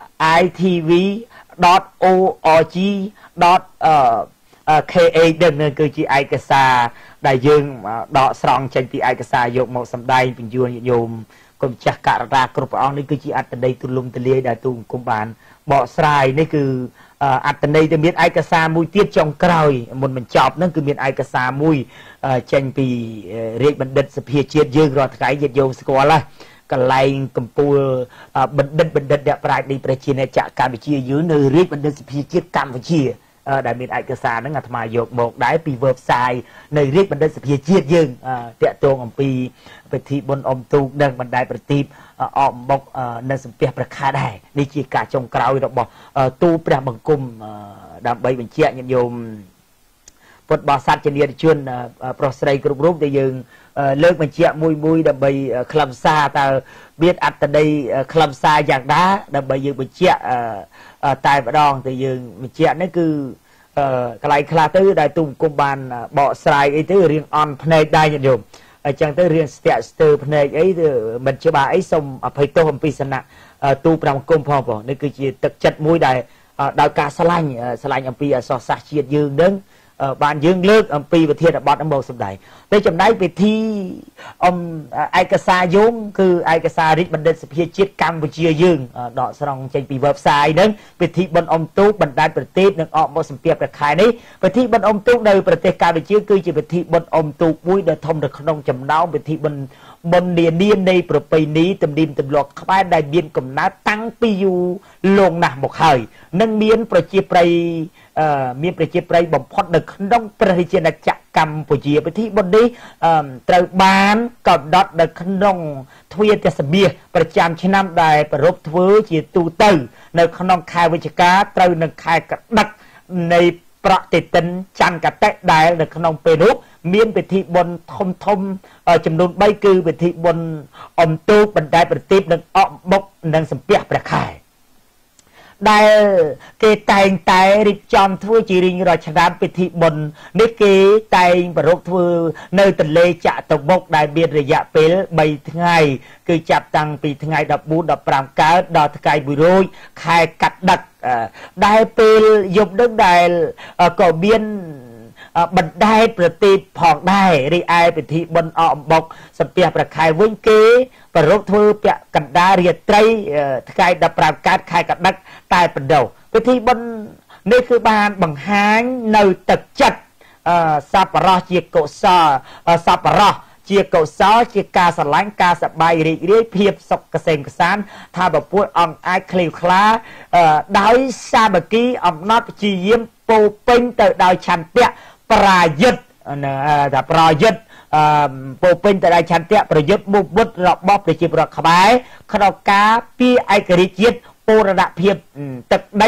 itv.org.ka នឹងគឺជាឯកសារដែលយើងដកស្រង់ចេញពីឯកសារយកមកសម្ដែងបញ្យល់ញាតិញោមគុំចាស់ករណាគ្រប់ព្រះអង្គនេះគឺជាអត្តន័យទូលំទូលាយដែលទូលគុំបានបកស្រាយនេះគឺអត្តន័យទៅមានឯកសារមួយទៀតចុងក្រោយមុនបញ្ចប់ហ្នឹងគឺមានឯកសារមួយចេញពីរាជបណ្ឌិតសភាជាតិយើងរាល់ថ្ងៃញាតិញោមស្គាល់ហើយកន្លែងកម្ពុជាបណ្ឌិតអ្នកប្រាជ្ញនៃប្រជាណាចក្រកម្ពុជាយើងនៅរាជបណ្ឌិតសភាជាតិកម្ពុជាដែលមានឯកសារហ្នឹងអាត្មាយកមកដែរពី website នៃរាជបណ្ឌិតសភាជាតិយើងតាក់ទងអំពីពិធីបុណ្យអុំទូកនិងបណ្ដែតប្រទីបអបមុខនៅសំពះព្រះខែដែរនេះជាការចុងក្រោយរបស់ទូព្រះបង្គំដើម្បីបញ្ជាក់ញាតិញោមពុទ្ធបរិស័ទជាញាតិជនប្រុសស្រីគ្រប់រូបដែលយើងលើកបញ្ជាក់មួយដើម្បីខ្លឹមសារតើមានអត្តន័យខ្លឹមសារយ៉ាងណាដើម្បីយើងបញ្ជាក់តែម្ដងទៅយើងបញ្ជាក់នេះគឺកន្លែងខ្លះទៅដែលទូមគុំបានបកស្រាយអីទៅរៀងអន់ភ្នែកដែរញាតិញោមអញ្ចឹងទៅរៀងស្ទាក់ស្ទើរភ្នែកអីទៅមិនច្បាស់អីសូមអភ័យទោសអំពីសំណាក់ទូព្រះបង្គំផងនេះគឺជាទឹកចិត្តមួយដែលដោយការស្រឡាញ់អំពីអក្សរសាស្ត្រជាតិយើងនឹងបានយើងលើកអំពីវិធានបទមកសម្ដែងតែចំណែកពិធីឯកសារយោងគឺឯកសាររាជបណ្ឌិតសភាជាតិកម្ពុជាយើងដកស្រង់ចេញពី website ហ្នឹងពិធីបុណ្យអុំទូកបណ្ដែតប្រទីបនិងអបមកសំពះព្រះខែនេះពិធីបុណ្យអុំទូកនៅប្រទេសកម្ពុជាគឺជាពិធីបុណ្យអុំទូកមួយដ៏ធំនៅក្នុងចំណោមពិធីបុណ្យនានានៃប្រពៃណីទំនៀមទម្លាប់ខ្មែរដែលមានកំណើតតាំងពីយូរលង់ណាស់មកហើយនិងមានប្រជាប្រិយបំផុតនៅក្នុងព្រះរាជាណាចក្រកម្ពុជាពិធីបុណ្យនេះត្រូវបានកំណត់នៅក្នុងទ្វារទសមាសប្រចាំឆ្នាំដែលប្រារព្ធធ្វើជាទូទៅនៅក្នុងខែវិច្ឆិកាត្រូវនឹងខែកដឹកនៃប្រតិទិនច័ន្ទកតិដែលនៅក្នុងពេលនោះមានពិធីបុណ្យធំចំនួន3គឺពិធីបុណ្យអុំទូកបណ្ដែតប្រទីបនិងអកបុកនិងសំពះព្រះខែដែលគេតែងតែរៀបចំធ្វើជារៀងរាល់ឆ្នាំពិធីបុណ្យនេះគេតែងប្រារព្ធធ្វើនៅទន្លេចតុមុខដែលមានរយៈពេល3ថ្ងៃគឺចាប់តាំងពីថ្ងៃ14 15កើតដល់ថ្ងៃ100ខែកដឹកដែលពេលយប់នឹងដែលក៏មានបណ្ដែតប្រទីបផងដែររីឯពិធីបុណ្យអកអំបុកសំពះព្រះខែវិញគេប្រារព្ធធ្វើពាក់កណ្ដាលរាត្រីថ្ងៃ15កើតខែកដឹកតែបណ្ដោះពិធីបុណ្យនេះគឺបានបង្ហាញនៅទឹកចិត្តសប្បុរសជាកុសលសប្បុរសជាកុសលជាការស្រឡាញ់ការសប្បាយរីករាយភាពសុខកសេមកសាន្តថាប្រពន្ធអង្គអាចក្លៀវក្លាដោយសាមគ្គីអំណត់ព្យាយាមពោពេញទៅដោយឆន្ទៈប្រាយុទ្ធថាប្រយុទ្ធពោពេញទៅដោយឆន្ទៈប្រយុទ្ធមុខវុឌ្ឍរបស់ប្រជាពលរដ្ឋខ្មែរក្នុងការពីឯករាជ្យជាតិបូរណភាពទឹកដី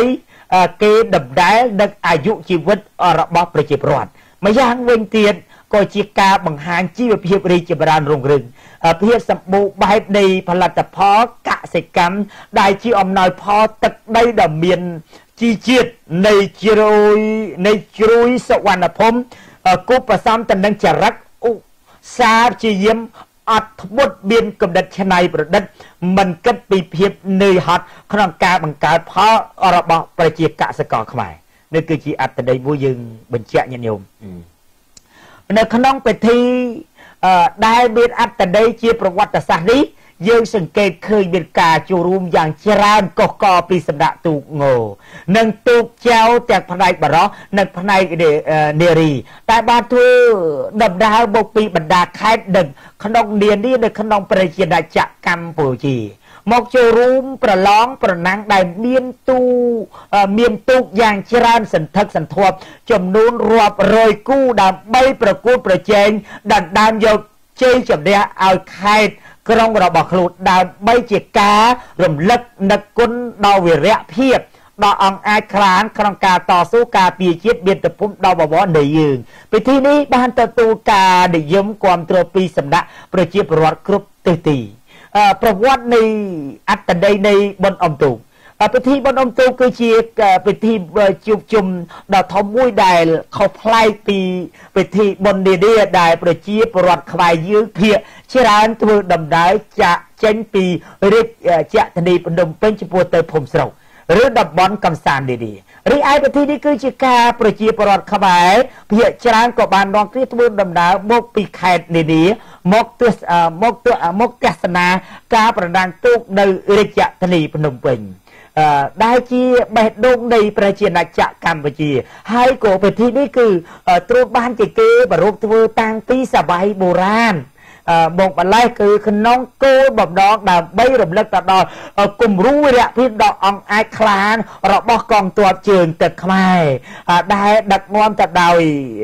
គេដដែលដឹកអាយុជីវិតរបស់ប្រជាពលរដ្ឋម្យ៉ាងវិញទៀតក៏ជាការបង្ហាញជីវភាពរីកចម្រើនរុងរឿងភាពសម្បូរបែបនៃផលិតផលកសិកម្មដែលជាអំណោយផលទឹកដីដ៏មានជីជាតិនៃជ្រួយសវណ្ណភូមិគូបផ្សំទៅនឹងចរិតឧស្សាហ៍ជាយាមអត់ធ្មត់មានកំណត់ច្នៃប្រឌិតមិនគិតពីភាពនឿយហត់ក្នុងការបង្កើតផលរបស់ប្រជាកសិករខ្មែរនេះគឺជាអត្ថន័យមួយយើងបញ្ជាក់ញាតិញោមនៅក្នុងពិធីដែលមានអត្ថន័យជាប្រវត្តិសាស្ត្រនេះយើងសង្កេតឃើញមានការចូលរួមយ៉ាងច្រើនកុសកលពីសម្រាប់ទូកងោនិងទូកចៅទាំងផ្នែកបរោះនិងផ្នែកនារីតែបានធ្វើដំណើរមកពីបណ្ដាខេត្តនិងក្នុងនានានៅក្នុងប្រជាណាចក្រកម្ពុជាមកចូលរួមប្រឡងប្រណាំងដែលមានទូកយ៉ាងច្រើនសន្ធឹកសន្ធាប់ចំនួនរាប់រយគូដើម្បីប្រកួតប្រជែងដណ្ដើមយកជ័យជំនះឲ្យខេត្តក្រុងរបស់ខ្លួនដើម្បីជាការរំលឹកនឹកគុណដល់វីរៈភាពដ៏អង្អាចក្លាហានក្នុងការតស៊ូការពារជាតិមាតុភូមិដ៏បវរនៃយើងពិធីនេះបានទទួលការនិយមគាំទ្រពីសំណាក់ប្រជាពលរដ្ឋគ្រប់ទិសទីប្រវត្តិនៃអត្តន័យនៃបុណ្យអុំទូកពិធីបុណ្យអុំទូកគឺជាពិធីជួបជុំដ៏ធំមួយដែលខុសប្លែកពីពិធីបុណ្យនានាដែលប្រជាពលរដ្ឋខ្មែរយើងភាគច្រើនធ្វើដំណើរចាក់ចេញពីរាជធានីភ្នំពេញចំពោះទៅភូមិស្រុកឬតំបន់កំសាន្តនានារីឯពិធីនេះគឺជាការប្រជាពលរដ្ឋខ្មែរភាគច្រើនក៏បាននាំគ្នាធ្វើដំណើរមកពីខេត្តនានាមកទស្សនាការប្រណាំងទូកនៅរាជធានីភ្នំពេញដែលជាបេះដូងនៃប្រជាណាចក្រកម្ពុជាហើយក៏ពិធីនេះគឺត្រូវបានគេប្រារព្ធធ្វើតាំងពីសម័យបុរាណមកបន្លែគឺក្នុងគោលបំណងដើម្បីរំលឹកទៅដល់គំរូវីរភាពដ៏អង្អាចក្លាហានរបស់កងទ័ពជើងទឹកខ្មែរដែលដឹកនាំទៅដោយ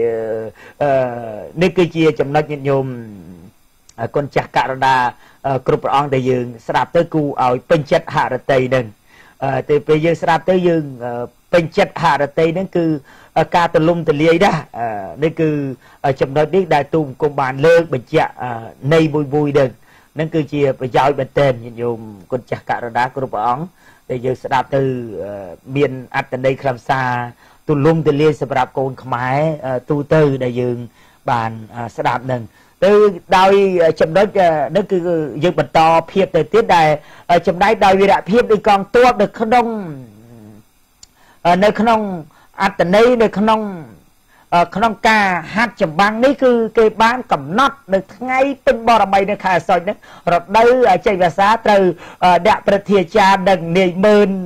នេះគឺជាចំណុចញាតិញោមគុណចាស់ករណាគ្រប់ព្រះអង្គដែលយើងស្ដាប់ទៅគូឲ្យពេញចិត្តហរតីនឹងទៅពេលយើងស្ដាប់ទៅយើងពេញចិត្តហរតីនឹងគឺការទលំទលាយដែរនេះគឺចំណុចនេះដែលទូមគុំបានលើកបញ្ជាក់នៃមួយនឹងគឺជាប្រយោជន៍មែនទែនញាតិញោមគុណចាស់ករណាគ្រប់ព្រះអង្គដែលយើងស្ដាប់ទៅមានអត្ថន័យខ្លឹមសារទូលំទលាយសម្រាប់កូនខ្មែរទូទៅដែលយើងបានស្ដាប់នឹងទៅដោយចំណុចនេះគឺយើងបន្តភាពទៅទៀតដែលចំណែកដោយវីរភាពនៃកងទ័ពនៅក្នុងអត្តន័យនៅក្នុងការហាត់ចម្បាំងនេះគឺគេបានកំណត់នៅថ្ងៃពេញបរមីនៅខែអសុចនេះរដូវចេញវស្សាត្រូវដាក់ប្រធាចារ្យនឹងនាយមើល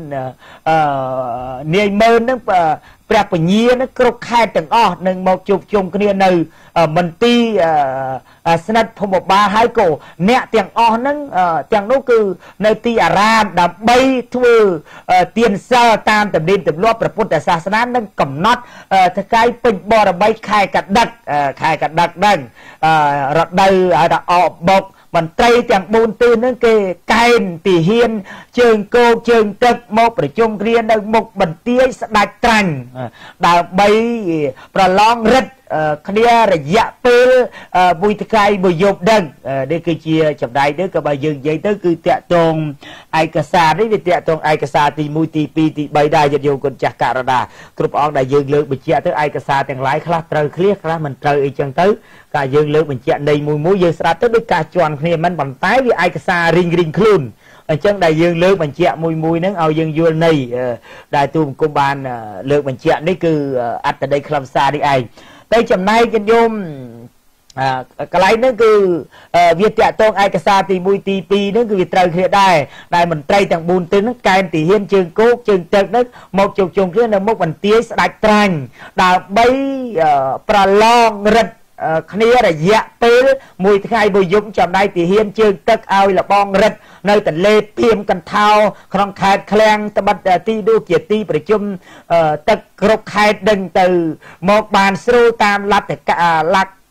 នឹងព្រះពញានឹងគ្រប់ខេត្តទាំងអស់នឹងមកជួបជុំគ្នានៅមន្ទីរស្និទ្ធភូមិបាលហើយក៏អ្នកទាំងអស់ហ្នឹងទាំងនោះគឺនៅទីអារាមដើម្បីធ្វើទានសិលតាមទំនៀមទម្លាប់ព្រះពុទ្ធសាសនានឹងកំណត់ថ្ងៃពេញបរមីខែកដិកហ្នឹងរដូវឲ្យថាអបុកមន្ត្រីទាំង4ទិសហ្នឹងគេកែនទាហានជើងគោកជើងទឹកមកប្រជុំគ្នានៅមុខបន្ទាយស្ដេចត្រាញ់ដើម្បីប្រឡងរិទ្ធគ្នារយៈពេលមួយថ្ងៃមួយយប់ដឹងនេះគឺជាចម្លែកនេះក៏បើយើងនិយាយទៅគឺតាក់ទងឯកសារនេះវាតាក់ទងឯកសារទី1ទី2ទី3ដែរញាតិញោមគុណចាស់ករណាគ្រប់អង្គដែលយើងលើកបញ្ជាក់ទៅឯកសារទាំងឡាយខ្លះត្រូវគ្នាខ្លះមិនត្រូវអីចឹងទៅការយើងលើកបញ្ជាក់នៃមួយយើងស្ដាប់ទៅដូចការជន់គ្នាមិនប៉ុន្តែវាឯកសាររីងខ្លួនអញ្ចឹងដែលយើងលើកបញ្ជាក់មួយហ្នឹងឲ្យយើងយល់នៃដែលទូមគុំបានលើកបញ្ជាក់នេះគឺអត្តន័យខ្លឹមសារនេះឯងតែចំណែកញាតិញោមកន្លែងហ្នឹងគឺវាតាក់ទងឯកសារទី1ទី2ហ្នឹងគឺវាត្រូវគ្នាដែរដែលមន្ត្រីទាំង4ទិសហ្នឹងកែនទាហានជើងគោកជើងទឹកហ្នឹងមកជុំជុំគ្នានៅមុខបន្ទាយស្ដេចត្រាញ់ដើម្បីប្រឡងរិទ្ធគ្នារយៈពេលមួយថ្ងៃមួយយប់ចំណែកទាហានជើងទឹកឲ្យលបងរិទ្ធនៅទន្លេភៀមកន្ធោក្នុងខេត្តឃ្លាំងត្បិតទីនោះជាទីប្រជុំទឹកគ្រប់ខេត្តដឹងទៅមកបានស្រួលតាមលទ្ធ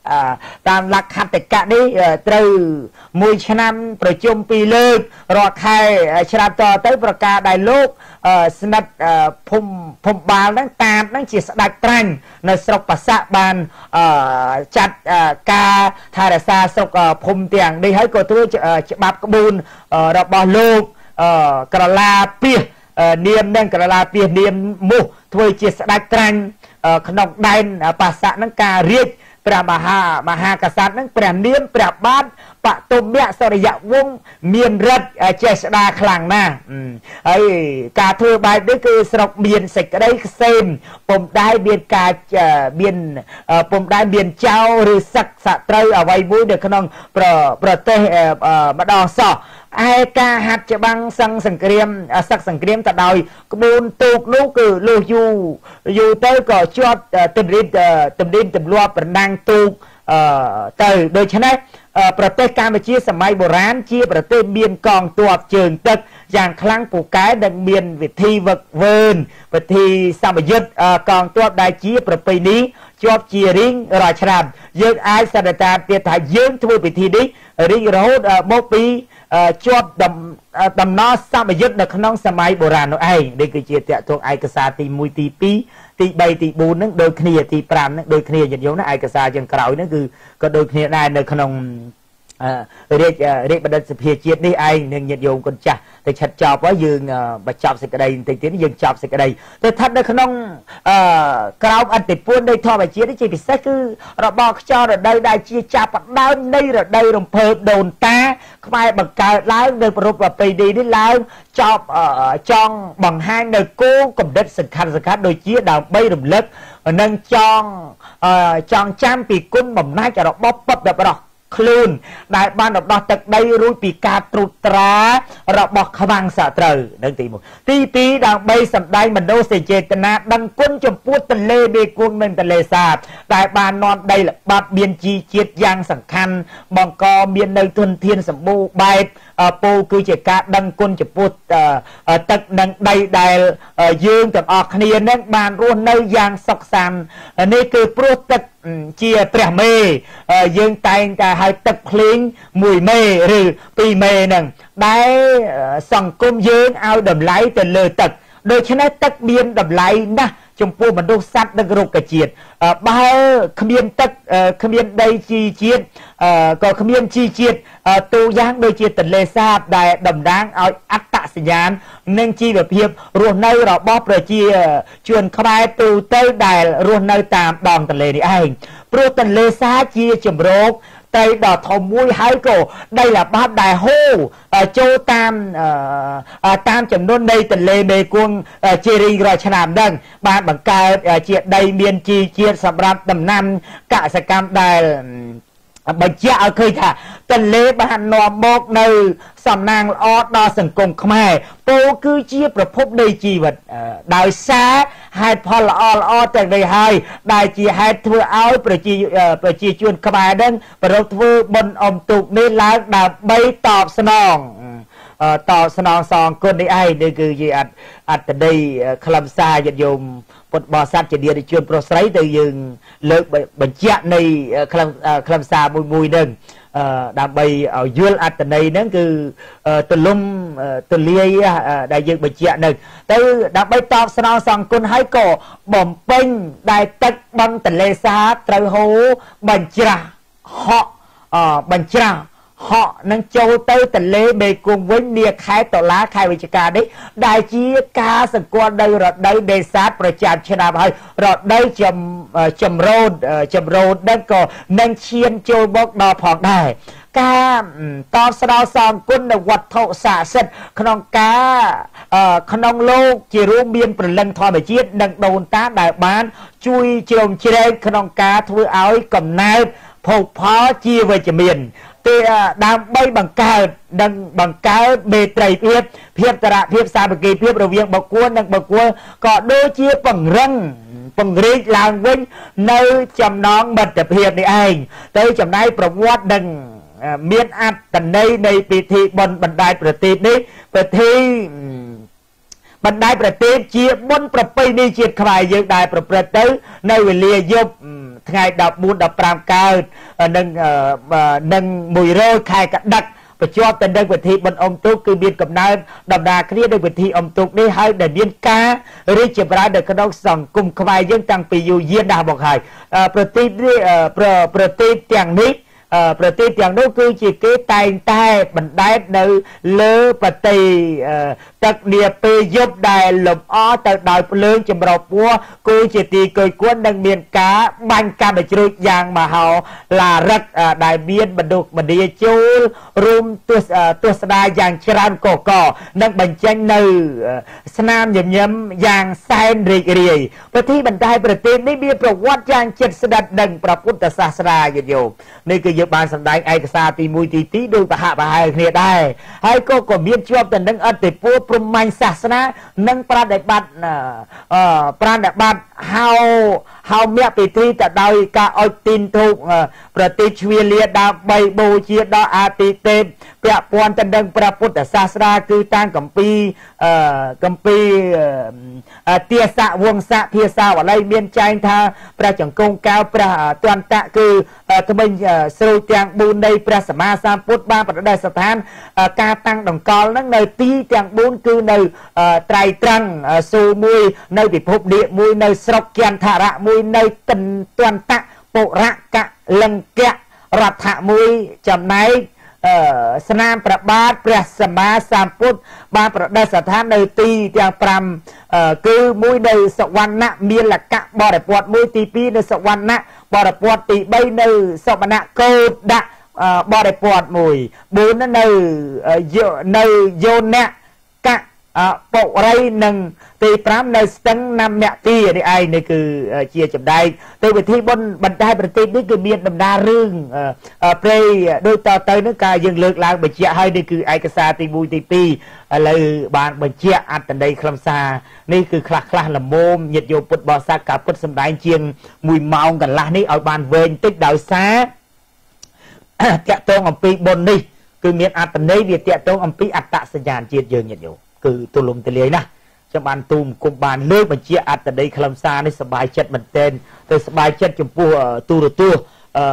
តាមលក្ខន្តិកៈនេះត្រូវមួយឆ្នាំប្រជុំពីរលើករាល់ខែឆ្លាតទៅប្រការដែលលោកស្និទ្ធភូមិបាលហ្នឹងតាមហ្នឹងជាស្ដេចត្រាញ់នៅស្រុកបាសាក់បានចាត់ការថែរក្សាស្រុកភូមិទាំងនេះហើយក៏ធ្វើច្បាប់ក្បួនរបស់លោកក្រឡាពាសនាមនឹងក្រឡាពាសនាមមុះធ្វើជាស្ដេចត្រាញ់ក្នុងដែនបាសាក់ហ្នឹងការរាជព្រះមហាក្សត្រហ្នឹងព្រះនាមព្រះបាទបទុមៈសូរ្យវង្សមានរិទ្ធចេស្តាខ្លាំងណាស់ហើយការធ្វើបែបនេះគឺស្រុកមានសេចក្តីខ្សែមពុំដែលមានការពុំដែលមានចៅឬសឹកសត្រូវអ្វីមួយនៅក្នុងប្រទេសម្ដងសោះឯការហាត់ច្បាំងសឹកសង្គ្រាមទៅដោយក្បួនទូកនោះគឺលុះយូរទៅក៏ជាប់ទម្លាប់ប្រណាំងទូកទៅដូច្នេះប្រទេសកម្ពុជាសម័យបុរាណជាប្រទេសមានកងទ័ពជើងទឹកយ៉ាងខ្លាំងពូកែនិងមានវិធីវឹកវើពិធីសមយុទ្ធកងទ័ពដែលជាប្រពៃណីជាប់ជារៀងរាល់ឆ្នាំយើងអាចសន្និដ្ឋានទៀតថាយើងធ្វើពិធីនេះរៀងរហូតមកពីជាប់ដំណើរសមយុទ្ធនៅក្នុងសម័យបុរាណនោះឯងនេះគឺជាតកតងឯកសារទី1ទី2ទី3ទី4ហ្នឹងដូចគ្នាទី5ហ្នឹងដូចគ្នាញាតិញោមណាឯកសារជាងក្រោយហ្នឹងគឺក៏ដូចគ្នាដែរនៅក្នុងរាជបណ្ឌិតសភាជាតិនេះឯងនឹងញាតិញោមគុណចាស់តែឆិតចប់ហើយយើងបញ្ចប់សេចក្តីបន្តិចទៀតយើងចប់សេចក្តីតែស្ថិតនៅក្នុងក្រោមអធិពលនៃធម្មជាតិនេះជាពិសេសគឺរបបខ្យល់រដូវដែលជាចាប់ផ្ដើមនៃរដូវរំភើបដូនតាខ្មែរបង្កើតឡើងនៅប្រពៃណីនេះឡើងចង់បង្ហាញនៅគោលកំណត់សំខាន់ដូចជាដើម្បីរំលឹកនិងចង់ចាំពីគុណបំណាច់របស់ពុទ្ធរបស់ខ្លួនដែលបានរំដោះទឹកដីរួចពីការត្រួតត្រារបស់ខ្វាំងសត្រូវនឹងទី1ទី2ដើម្បីសម្ដែងមនោសញ្ចេតនាដឹងគុណចំពោះទន្លេមេគង្គនិងទន្លេសាបដែលបាននាំដីល្បាប់មានជីជាតិយ៉ាងសំខាន់បង្កមាននៅធនធានសម្បូរបែបពោលគឺជាការដឹងគុណចំពោះទឹកនិងដីដែលយើងទាំងអស់គ្នានឹងបានរស់នៅយ៉ាងសុខសាន្តនេះគឺព្រោះទឹកជាព្រះមេយើងតែងតែហៅទឹកភ្លេង1មេឬ2មេហ្នឹងដែលសង្គមយើងឲ្យតម្លៃទៅលើទឹកដូច្នេះទឹកមានតម្លៃណាស់ចំពោះមនុស្សសត្វនិងរុក្ខជាតិបើគ្មានទឹកគ្មានដីជីជាតិក៏គ្មានជីជាតិទូយ៉ាងដូចជាទន្លេសាបដែលតំណាងឲ្យអត្តសញ្ញាណនិងជីវភាពរស់នៅរបស់ប្រជាជនខ្មែរទូទៅដែលរស់នៅតាមដងទន្លេនេះឯងព្រោះទន្លេសាបជាជំរកដីដ៏ធំមួយហើយក៏ដីល្បាប់ដែលហូរចូលតាមចំនួននៃទន្លេមេគង្គជារៀងរាល់ឆ្នាំហ្នឹងបានបង្កើតជាដីមានជីជាតិសម្រាប់ដំណាំកសិកម្មដែលបញ្ជាក់ឲ្យឃើញថាទន្លេបាននាំមកនៅសំណាងល្អដល់សង្គមខ្មែរពោលគឺជាប្រភពនៃជីវិតដោយសារហេតុផលល្អទាំងនេះហើយដែលជាហេតុធ្វើឲ្យប្រជាជនខ្មែរនឹងប្រពធ្វើបុណ្យអុំទូកនេះឡើងដើម្បីតបស្នងសងគុណនេះឯងនេះគឺជាអត្តន័យខ្លឹមសារញាតិញោមពុទ្ធបរិស័ទជានារីជនប្រុសស្រីទៅយើងលើកបញ្ជាក់នៃខ្លឹមសារមួយនឹងដើម្បីឲ្យយល់អត្តន័យហ្នឹងគឺទលំទលាយដែលយើងបញ្ជាក់នឹងទៅដើម្បីតបស្នងសងគុណហើយក៏បំពេញដែលទឹកបឹងទន្លេសាបត្រូវហូរបញ្ច្រាស់ហក់នឹងចូលទៅទន្លេមេគង្គវិញនាខែតុលាខែវិច្ឆិកានេះដែលជាការសង្កត់នៅរដូវនេសាទប្រចាំឆ្នាំហើយរដូវចម្រូតនឹងក៏នឹងឈានចូលមកដល់ផងដែរការតបស្នងសងគុណនៅវត្ថុស័ក្តិសិទ្ធិក្នុងលោកជារួមមានព្រលឹងធម្មជាតិនិងដូនតាដែលបានជួយជ្រោមជ្រែងក្នុងការធ្វើឲ្យកំណើតភោគផលជាវិជ្ជមានដើម្បីបង្កើតមេត្រីភាពតរភាពសាមគ្គីភាពរវាងបុគ្គលនិងបុគ្គលក៏ដូចជាពង្រីកឡើងវិញនៅចំណងមិត្តភាពនេះឯងទៅចំណាយប្រវត្តិនិងមានអត្តន័យនៃពិធីបុណ្យបណ្ដែតប្រទីបនេះពិធីបណ្ដែតប្រទីបជាបុណ្យប្រពៃណីជាតិខ្មែរយើងដែលប្រព្រឹត្តទៅនៅវេលាយប់ថ្ងៃ14 15កើតនឹង100ខែកដឹកបញ្ជាប់ទៅនឹងពិធីបុណ្យអុំទូកគឺមានកំណើតដំណើរគ្នានៅពិធីអុំទូកនេះហើយដែលមានការរីកចម្រើននៅក្នុងសង្គមខ្មែរយើងតាំងពីយូរយារណាស់មកហើយប្រទេសទាំងនេះប្រទេសទាំងនោះគឺជាគេតែងតែបណ្ដែតនៅលើប្រទេសទឹកនាពេលយប់ដែលលំអទៅដោយភ្លើងចម្រុះពណ៌គឺជាទីគយគន់និងមានការបាញ់កាំជ្រួចយ៉ាងមហោឡារឹកដែលមានបណ្ឌុះបណ្ដាចូលរួមទស្សនាយ៉ាងច្រើនកកនិងបញ្ចេញនៅស្នាមញញឹមយ៉ាងសែនរីករាយប្រទេសបណ្ដែតប្រទេសនេះមានប្រវត្តិយ៉ាងជិតស្និទ្ធនឹងព្រះពុទ្ធសាសនាយយោនេះគឺយើងបានសម្ដែងឯកសារទី1ទី2ដោយប្រហាក់ប្រហែលគ្នាដែរហើយក៏មានជាប់ទៅនឹងអតិពលព្រហ្មញ្ញសាសនានិងប្រតិបត្តិហៅមគ្គពិធីទៅដោយការអុជទីនធូបប្រតិជ្វាលាដើម្បីបូជាដល់អាទិទេពពាក់ព័ន្ធទៅនឹងព្រះពុទ្ធសាសនាគឺតាមគម្ពីរទាសវង្សភាសាបាលីមានចែងថាព្រះចង្គង់កៅព្រះទន្តៈគឺថ្មិញស្រូវទាំង4នៃព្រះសម្មាសម្ពុទ្ធបានប្រដេស្ថានការតាំងដង្កល់នឹងនៅទីទាំង4គឺនៅត្រៃត្រង់សូមួយនៅពិភពនេះមួយនៅស្រុកគន្ធរៈមួយនៅទន្តៈពុរៈកលង្គៈរដ្ឋៈមួយចំណែកស្នាមព្រះបាទព្រះសម្មាសម្ពុទ្ធបានប្រដេស្ថាននៅទីទាំង5គឺមួយនៅសវណ្ណៈមាលកៈបរិពតមួយទី2នៅសវណ្ណៈបរិពតទី3នៅសមណៈកោដៈបរិពតមួយ4នៅយោណៈកៈបុរីនិងទី5នៅស្ទឹងណាមទីនេះឯងនេះគឺជាចម្លែកទៅវិធីបុណ្យបណ្ដែតប្រទេសនេះគឺមានដំណើររឿងព្រៃដូចទៅនឹងការយើងលើកឡើងបញ្ជាក់ហើយនេះគឺឯកសារទី1ទី2ឥឡូវបានបញ្ជាក់អត្តន័យខ្លឹមសារនេះគឺខ្លះល្មមញាតិយោពុទ្ធបរិស័ទការពុទ្ធសម្ដែងជាង1ម៉ោងកន្លះនេះឲ្យបានវែងតិចដោយសារតាក់ទងអំពីបុណ្យនេះគឺមានអត្តន័យវាតាក់ទងអំពីអត្តសញ្ញាណជាតិយើងញាតិយោគឺទូលំទូលាយណាស់ចាំបានទូមគុំបានលើកបញ្ជាអត្តន័យខ្លឹមសារនេះសប្បាយចិត្តមែនទែនទៅសប្បាយចិត្តចំពោះទូរទស្សន៍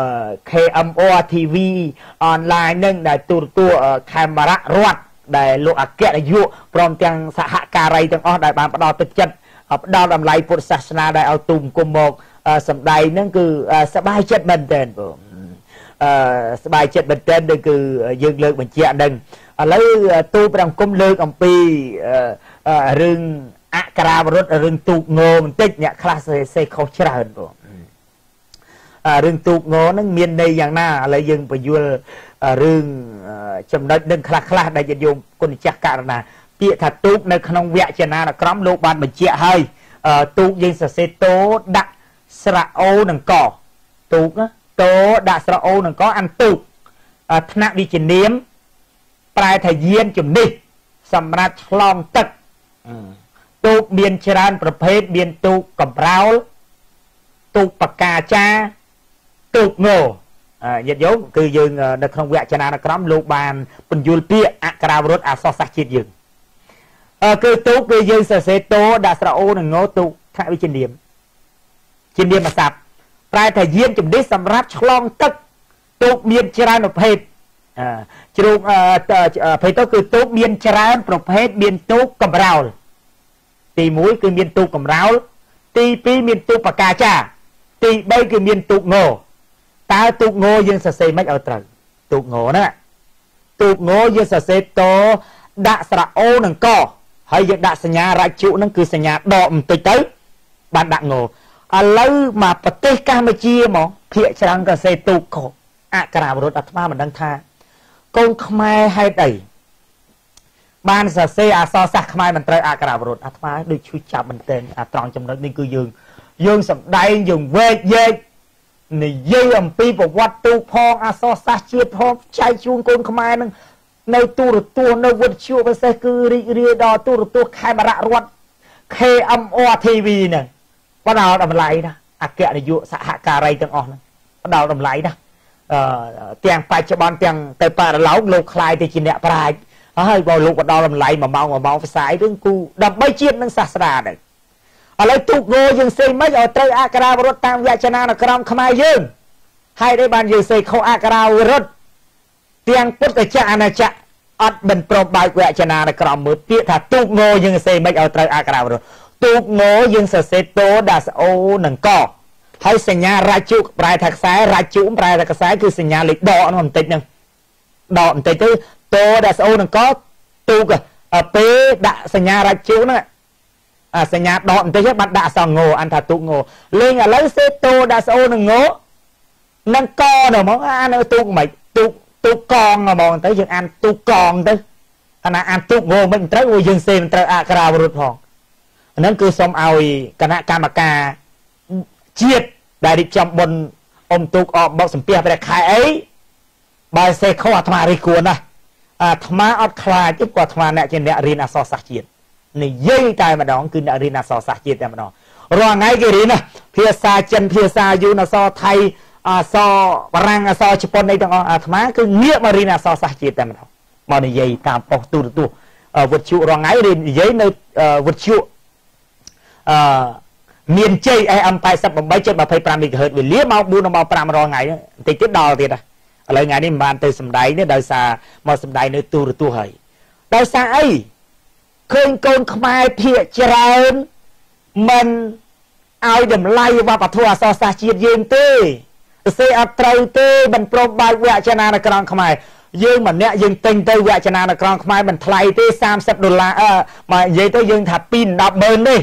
KMR TV អនឡាញនឹងដែលទូរទស្សន៍ខេមរៈរដ្ឋដែលលោកអគ្គនាយកព្រមទាំងសហការីទាំងអស់ដែលបានផ្ដល់ទឹកចិត្តផ្ដល់តម្លៃពុទ្ធសាសនាដែលឲ្យទូមគុំមកសម្ដែងនឹងគឺសប្បាយចិត្តមែនទែនបងសប្បាយចិត្តមែនទែនដូចគឺយើងលើកបញ្ជាក់នឹងឥឡូវទូប្រង្គំលើកអំពីរឿងអក្ខរាវរុទ្ធរឿងទូកងបន្តិចអ្នកខ្លះសេខុសច្រើនបងរឿងទូកងហ្នឹងមានន័យយ៉ាងណាឥឡូវយើងបញ្យល់រឿងចំណុចនឹងខ្លះដែលយើងគុណចាស់ករណាពាក្យថាទូកនៅក្នុងវចនានុក្រមលោកបានបញ្ជាក់ហើយទូកយើងសរសេរតោដាក់ស្រៈអូនឹងកទូកតោដាក់ស្រៈអូនឹងកអានទូកថ្នាក់វិជ្ជនាមប្រែថាយានជំនិះសម្រាប់ឆ្លងទឹកទូកមានច្រើនប្រភេទមានទូកកំប្រោលទូកបកាចាទូកងញាតិយោមគឺយើងនៅក្នុងវចនានុក្រមលោកបានពន្យល់ពាក្យអក្ខរាវរុទ្ធអក្សរសាស្ត្រជាតិយើងគឺទូកគឺយើងសរសេរតោដាក់ស្រៈអូនិងងទូកថ្នាក់វិជ្ជនាមជានាមស័ព្ទប្រែថាយានជំនិះសម្រាប់ឆ្លងទឹកទូកមានច្រើនប្រភេទជ្រូកភ័យទៅគឺទូកមានច្រើនប្រភេទមានទូកកំរោលទី1គឺមានទូកកំរោលទី2មានទូកបកាចាទី3គឺមានទូកងតើទូកងយើងសរសេរមិនឲ្យត្រូវទូកងហ្នឹងទូកងយើងសរសេរតដាក់ស្រៈអូនិងកហើយយើងដាក់សញ្ញារាជុហ្នឹងគឺសញ្ញាដកបន្តិចទៅបានដាក់ងឥឡូវមកប្រទេសកម្ពុជាមកភាគច្រើនក៏សរសេរទូកកអក្ខរាវរុទ្ធអាត្មាមិនដឹងថាកូនខ្មែរហេតុអីបានសរសេរអក្សរសាស្ត្រខ្មែរមិនត្រូវអក្ខរាវរុទ្ធអាត្មាដូចឈឺចាប់មែនទែនអាត្រង់ចំណុចនេះគឺយើងសម្ដែងយើងវែកយែកនិយាយអំពីប្រវត្តិទូកផងអក្សរសាស្ត្រជាតិផងចែកជូនកូនខ្មែរនឹងនៅទូរទស្សន៍នៅវិទ្យុពិសេសគឺរីករាយដល់ទូរទស្សន៍ខេមរៈរដ្ឋ KMR TV ហ្នឹងផ្ដល់តម្លៃណាអគ្គនាយកសហការីទាំងអស់ហ្នឹងផ្ដល់តម្លៃណាទាំងបច្ចុប្បន្នទាំងទៅបរិឡោកលោកខ្លាយទៅជាអ្នកប្រាជ្ញហើយបើលោកផ្ដល់តម្លៃ1ម៉ោងផ្សាយរឿងគូដើម្បីជាតិនិងសាសនាដែរឥឥឡូវទូកងយើងសេមិនឲ្យត្រូវអក្ខរាវរុទ្ធតាមវចនានុក្រមខ្មែរយើងហើយដែលបានយើងសេខុសអក្ខរាវរុទ្ធទាំងពុទ្ធចក្រអាណាចក្រអត់មិនព្រមបើកវចនានុក្រមមើលពាក្យថាទូកងយើងសេមិនឲ្យត្រូវអក្ខរាវរុទ្ធទូកងយើងសរសេរតោដាក់ស្អូនឹងកហើយសញ្ញារាជុប្រែថាខ្សែរាជុប្រែថាខ្សែគឺសញ្ញាលេខដកនោះបន្តិចហ្នឹងដកបន្តិចទៅតោដាក់ស្អូនឹងកទូកពេលដាក់សញ្ញារាជុហ្នឹងសញ្ញាដកបន្តិចបានដាក់អសងអនថាទូកងលេងឥឡូវសេតោដាក់ស្អូនឹងងនឹងកនៅហ្មងអានៅទូកមិនទូកកងហ្មងទៅយើងអានទូកកងទៅអាណាអានទូកងមិនត្រូវយើងសេមិនត្រូវអក្ខរាវរុទ្ធផងហ្នឹងគឺសូមឲ្យគណៈកម្មការជាតិដែលរៀបចំបុណ្យអុំទូកអបបោកសំពះព្រះខែអីបើសេខុសអាត្មារីគួរណាអាត្មាអត់ខ្លាចទេព្រោះអាត្មាអ្នកជាអ្នករៀនអក្សរសាស្ត្រជាតិនិយាយតែម្ដងគឺអ្នករៀនអក្សរសាស្ត្រជាតិតែម្ដងរាល់ថ្ងៃគេរៀនណាភាសាចិនភាសាយួនអក្សរថៃអក្សរបារាំងអក្សរជប៉ុនអីទាំងអស់អាត្មាគឺងាកមករៀនអក្សរសាស្ត្រជាតិតែម្ដងមកនិយាយតាមប៉ុស្តិ៍ទូរទស្សន៍វិទ្យុរាល់ថ្ងៃរៀននិយាយនៅវិទ្យុមានជ័យ AM 88.25 MHz វេលាម៉ោង 4 ដល់ម៉ោង 5 រាល់ថ្ងៃបន្តិចទៀតដល់ទៀតឥឡូវថ្ងៃនេះមិនបានទៅសម្ដែងទេដោយសារមកសម្ដែងនៅទូរទស្សន៍ហើយដោយសារអីឃើញកូនខ្មែរភាគច្រើនមិនឲ្យតម្លៃវប្បធម៌អក្សរសាស្ត្រជាតិយើងទេសេអត់ត្រូវទេមិនព្រមបើកវចនានុក្រមខ្មែរយើងម្នាក់យើងទិញទៅវចនានុក្រមខ្មែរមិនថ្លៃទេ$30មកនិយាយទៅយើងថា2 10ម៉ឺនទេ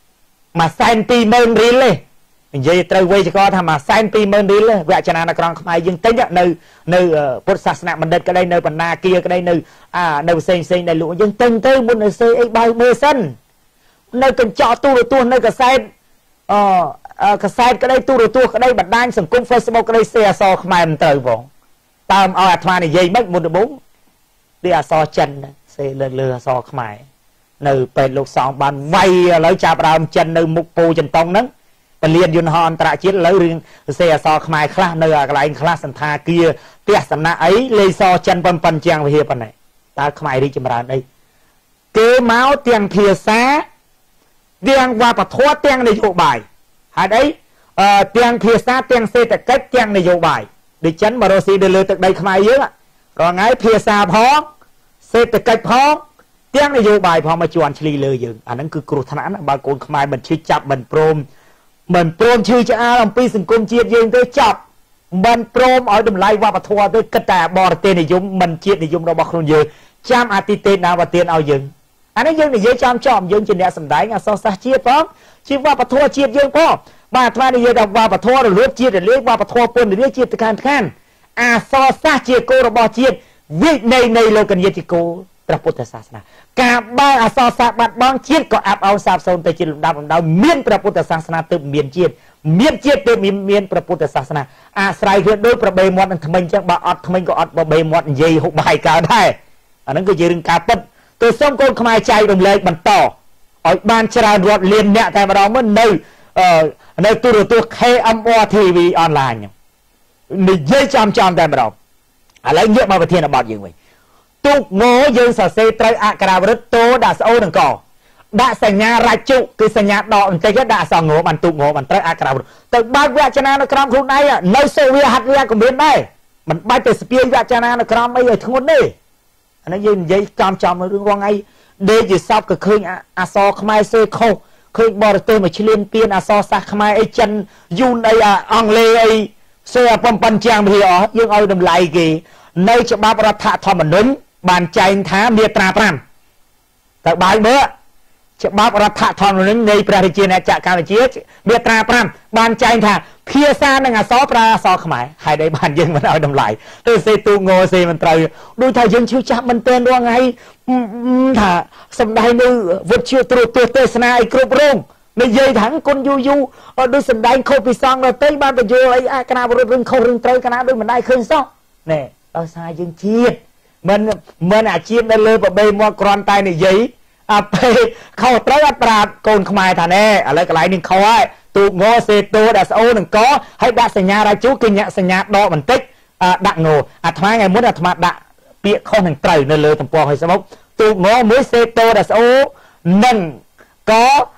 120,000រៀលទេនិយាយត្រូវវេយ្យាករណ៍ថា120,000រៀលវចនានុក្រមខ្មែរយើងទិញនៅពុទ្ធសាសនបណ្ឌិតក្តីនៅបណ្ណាគារក្តីនៅផ្សេងដែលលក់យើងទិញទៅមុនឲ្យសេអីបើមើលសិននៅកញ្ចក់ទូរទស្សន៍នៅកាសែតកាសែតក្តីទូរទស្សន៍ក្តីបណ្ដាញសង្គម Facebook ក្តីសេអក្សរខ្មែរមិនត្រូវផងតាមឲ្យអាត្មានិយាយមិនមុនដំបូងវាអក្សរចិនសេលើអក្សរខ្មែរនៅពេលលោកសងបានវាយឥឡូវចាប់ដើមចិននៅមុខពោចន្ទងហ្នឹងពលានយន្តហោះអន្តរជាតិឥឡូវរឿងសេអក្សរខ្មែរខ្លះនៅកន្លែងខ្លះសន្តាគារផ្ទះសំណាក់អីលេខសចិនប៉ុនជាងវិហារប៉ុណ្ណេះតើខ្មែររីកចម្រើនអីគេមកទាំងភាសាទាំងវប្បធម៌ទាំងនយោបាយហេតុអីទាំងភាសាទាំងសេដ្ឋកិច្ចទាំងនយោបាយដូចចិនមករស់ស៊ីទៅលើទឹកដីខ្មែរយើងរងថ្ងៃភាសាផងសេដ្ឋកិច្ចផងទាំងនយោបាយផងមកជន់ឆ្លីលើយើងអាហ្នឹងគឺគ្រោះថ្នាក់ណាបើកូនខ្មែរមិនឈឺចាប់មិនព្រមឈឺឆ្អាលអំពីសង្គមជាតិយើងទៅចាប់មិនព្រមឲ្យតម្លៃវប្បធម៌ទៅគិតតែបរទេសនិយមមិនជាតិនិយមរបស់ខ្លួនយើងចាំអតិទេណាវទានឲ្យយើងអានេះយើងនិយាយចំយើងជាអ្នកសម្ដែងអក្សរសាស្ត្រជាតិផងជាវប្បធម៌ជាតិយើងផងបាទអាត្មានិយាយថាវប្បធម៌រលួតជាតិរលាយវប្បធម៌ពន្ធនាជាតិទៅខាងអក្សរសាស្ត្រជាគោលរបស់ជាតិវិន័យនៃលោកញាតិគោព្រះពុទ្ធសាសនាការបើអក្សរសាស្ត្របាត់បង់ជាតិក៏អាប់អោនសាបសូន្យទៅជាលំដាប់មានព្រះពុទ្ធសាសនាទើបមានជាតិទើបមានព្រះពុទ្ធសាសនាអាស្រ័យគ្នាដោយប្របីមាត់នឹងថ្មិញចឹងបើអត់ថ្មិញក៏អត់ប្របីមាត់និយាយហុកបាយកើតដែរអាហ្នឹងគឺជារឿងការពិតទៅសូមកូនខ្មែរចែករំលែកបន្តឲ្យបានច្រើនរាប់លានអ្នកតែម្ដងមកនៅទូរទស្សន៍ KMR TV online និយាយចំតែម្ដងឥឡូវងាកមកប្រធានបទយើងវិញទូកងយើងសរសេរត្រូវអក្ខរាវរុទ្ធតោដាក់ស្អូនឹងកដាក់សញ្ញារាជុគឺសញ្ញាដកបន្តិចដាក់អសងបានទូកងបានត្រូវអក្ខរាវរុទ្ធទៅបើកវចនានុក្រមខ្លួនឯងនៅសូវៀហាត់វាក៏មានដែរមិនបាច់ទៅស្ពាយវចនានុក្រមអីឲ្យធ្ងន់ទេអានេះយើងនិយាយចំរឿងរងអីដេកជាសពក៏ឃើញអសរខ្មែរសេខុសឃើញបរទេសមកឈ្លានពានអសរសាស្ត្រខ្មែរអីចិនយូនអីអង់គ្លេសអីសេប៉ុនជាងវាអស់យើងឲ្យតម្លៃគេនៅច្បាប់រដ្ឋធម្មនុញ្ញបានចែងថាមាត្រា5តើបាយមើលច្បាប់រដ្ឋធម្មនុញ្ញនៃព្រះរាជាណាចក្រកម្ពុជាមាត្រា5បានចែងថាភាសានិងអក្សរប្រើអក្សរខ្មែរហើយដែលបានយើងមិនឲ្យតម្លៃទៅសេទូងសេមិនត្រូវដូចថាយើងឈឺចាស់មិនtênរងថ្ងៃថាសំដែងនៅវិទ្យុទូរទស្សន៍ទេសនាអីគ្រប់រងនិយាយថាគុណយូដូចសំដែងខុសពីសងទៅទៅបានបញ្យល់អីអាកណាវរុទ្ធរឿងខុសរឿងត្រូវកណាដូចមិនដែរឃើញសោះណែដោយសារយើងជាតិមិនអាជីពនៅលើប្របីមកគ្រាន់តែនិយាយអាពេលខុសត្រូវអត់ប្រាប់កូនខ្មែរថាណែឥឡូវកន្លែងនេះខុសហើយទូកងសេតោដាក់ស្អូនឹងកហើយដាក់សញ្ញារាជុគឺញាក់សញ្ញាដកបន្តិចដាក់ងអាថ្មថ្ងៃមុនអាថ្មដាក់ពាក្យខុសនឹងត្រូវនៅលើទំព័រ Facebook ទូកងមួយសេតោដាក់ស្អូនឹងក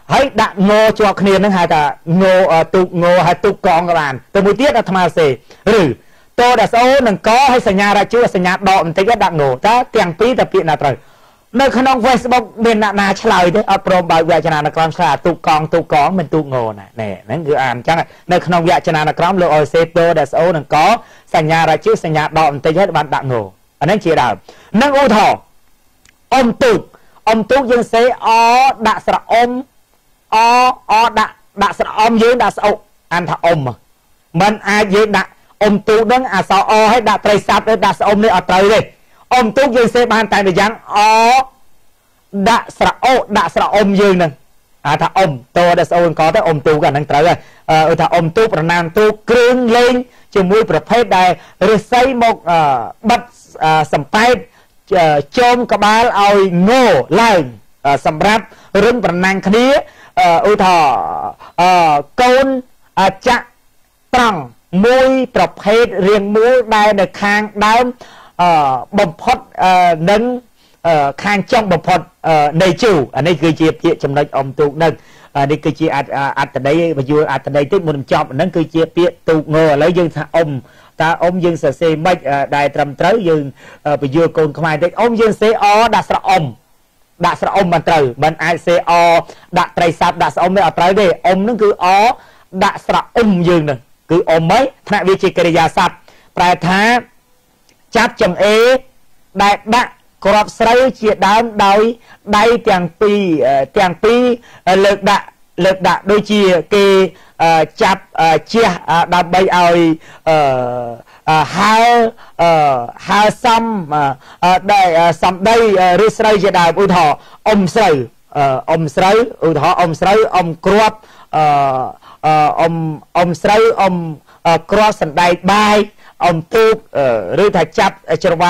ហើយដាក់ងជាប់គ្នាហ្នឹងហៅថាងទូកងហើយទូកកងក៏បានទៅមួយទៀតអាត្មាសេឬតដែលស្អូនឹងកហើយសញ្ញារជូសញ្ញាដកបន្តិចដាក់ងតើទាំងពីរតែពាក្យណាត្រូវនៅក្នុង Facebook មានអ្នកណាឆ្លើយទេអត់ព្រមបើកវចនានុក្រមឆ្លើយទូកកងមិនទូកងណាហ្នឹងគឺអានអញ្ចឹងនៅក្នុងវចនានុក្រមលោកអយសេតដែលស្អូនឹងកសញ្ញារជូសញ្ញាដកបន្តិចហើយបានដាក់ងអាហ្នឹងជាដើមនឹងឧទាហរណ៍អមទូកយើងសេអដាក់ស្រអមអដាក់ស្រអមយើងដាក់ស្អុកអានថាអមមិនអាចយើងដាក់អមទូកហ្នឹងអាសអឲ្យដាក់ត្រីសាប់ទៅដាក់ស្អុំនេះអត់ត្រូវទេអមទូកយើងសេបានតែម្យ៉ាងអដាក់ស្រអោដាក់ស្រអមយើងហ្នឹងថាអមតដល់ស្អូនកទៅអមទូកអាហ្នឹងត្រូវហើយថាអមទូកប្រណាំទូកគ្រឿងលេងជាមួយប្រភេទដែលឫស្សីមកបិទសំប៉ែតចោមក្បាលឲ្យងឡើងសម្រាប់រឹងប្រណាំងគ្នាឧទាហរណ៍កូនចាក់ត្រង់មួយប្រភេទរៀងមូលដែលនៅខាងដើមបំផុតនឹងខាងចុងបំផុតនៃជូអានេះគឺជាពាក្យចំណុចអមទូកនឹងនេះគឺជាអត្តន័យបញ្យល់អត្តន័យតិចមុនចប់ហ្នឹងគឺជាពាក្យទូកងឥឡូវយើងថាអមតើអមយើងសរសេរមិនដែលត្រឹមត្រូវយើងបញ្យល់កូនខ្មែរតិចអមយើងសេអដាក់ស្រអមមិនត្រូវមិនអាចសេអដាក់ត្រីសាប់ដាក់ស្អុំទេអត់ត្រូវទេអមហ្នឹងគឺអដាក់ស្រអុំយើងហ្នឹងគឺអមហីថ្នាក់វាជាកិរិយាសព្ទប្រែថាចាប់ចង្អេដែលដាក់ក្របស្រូវជាដើមដោយដៃទាំងពីរលើកដាក់ដូចជាគេចាប់ជះដើម្បីឲ្យហើសំដែលសំដីឬស្រូវជាដើមឧទាហរណ៍អមស្រូវឧទាហរណ៍អមស្រូវអមគ្រាប់អមស្រូវអមគ្រាប់សណ្ដែកបាយអមទូកឬថាចាប់ច្រវា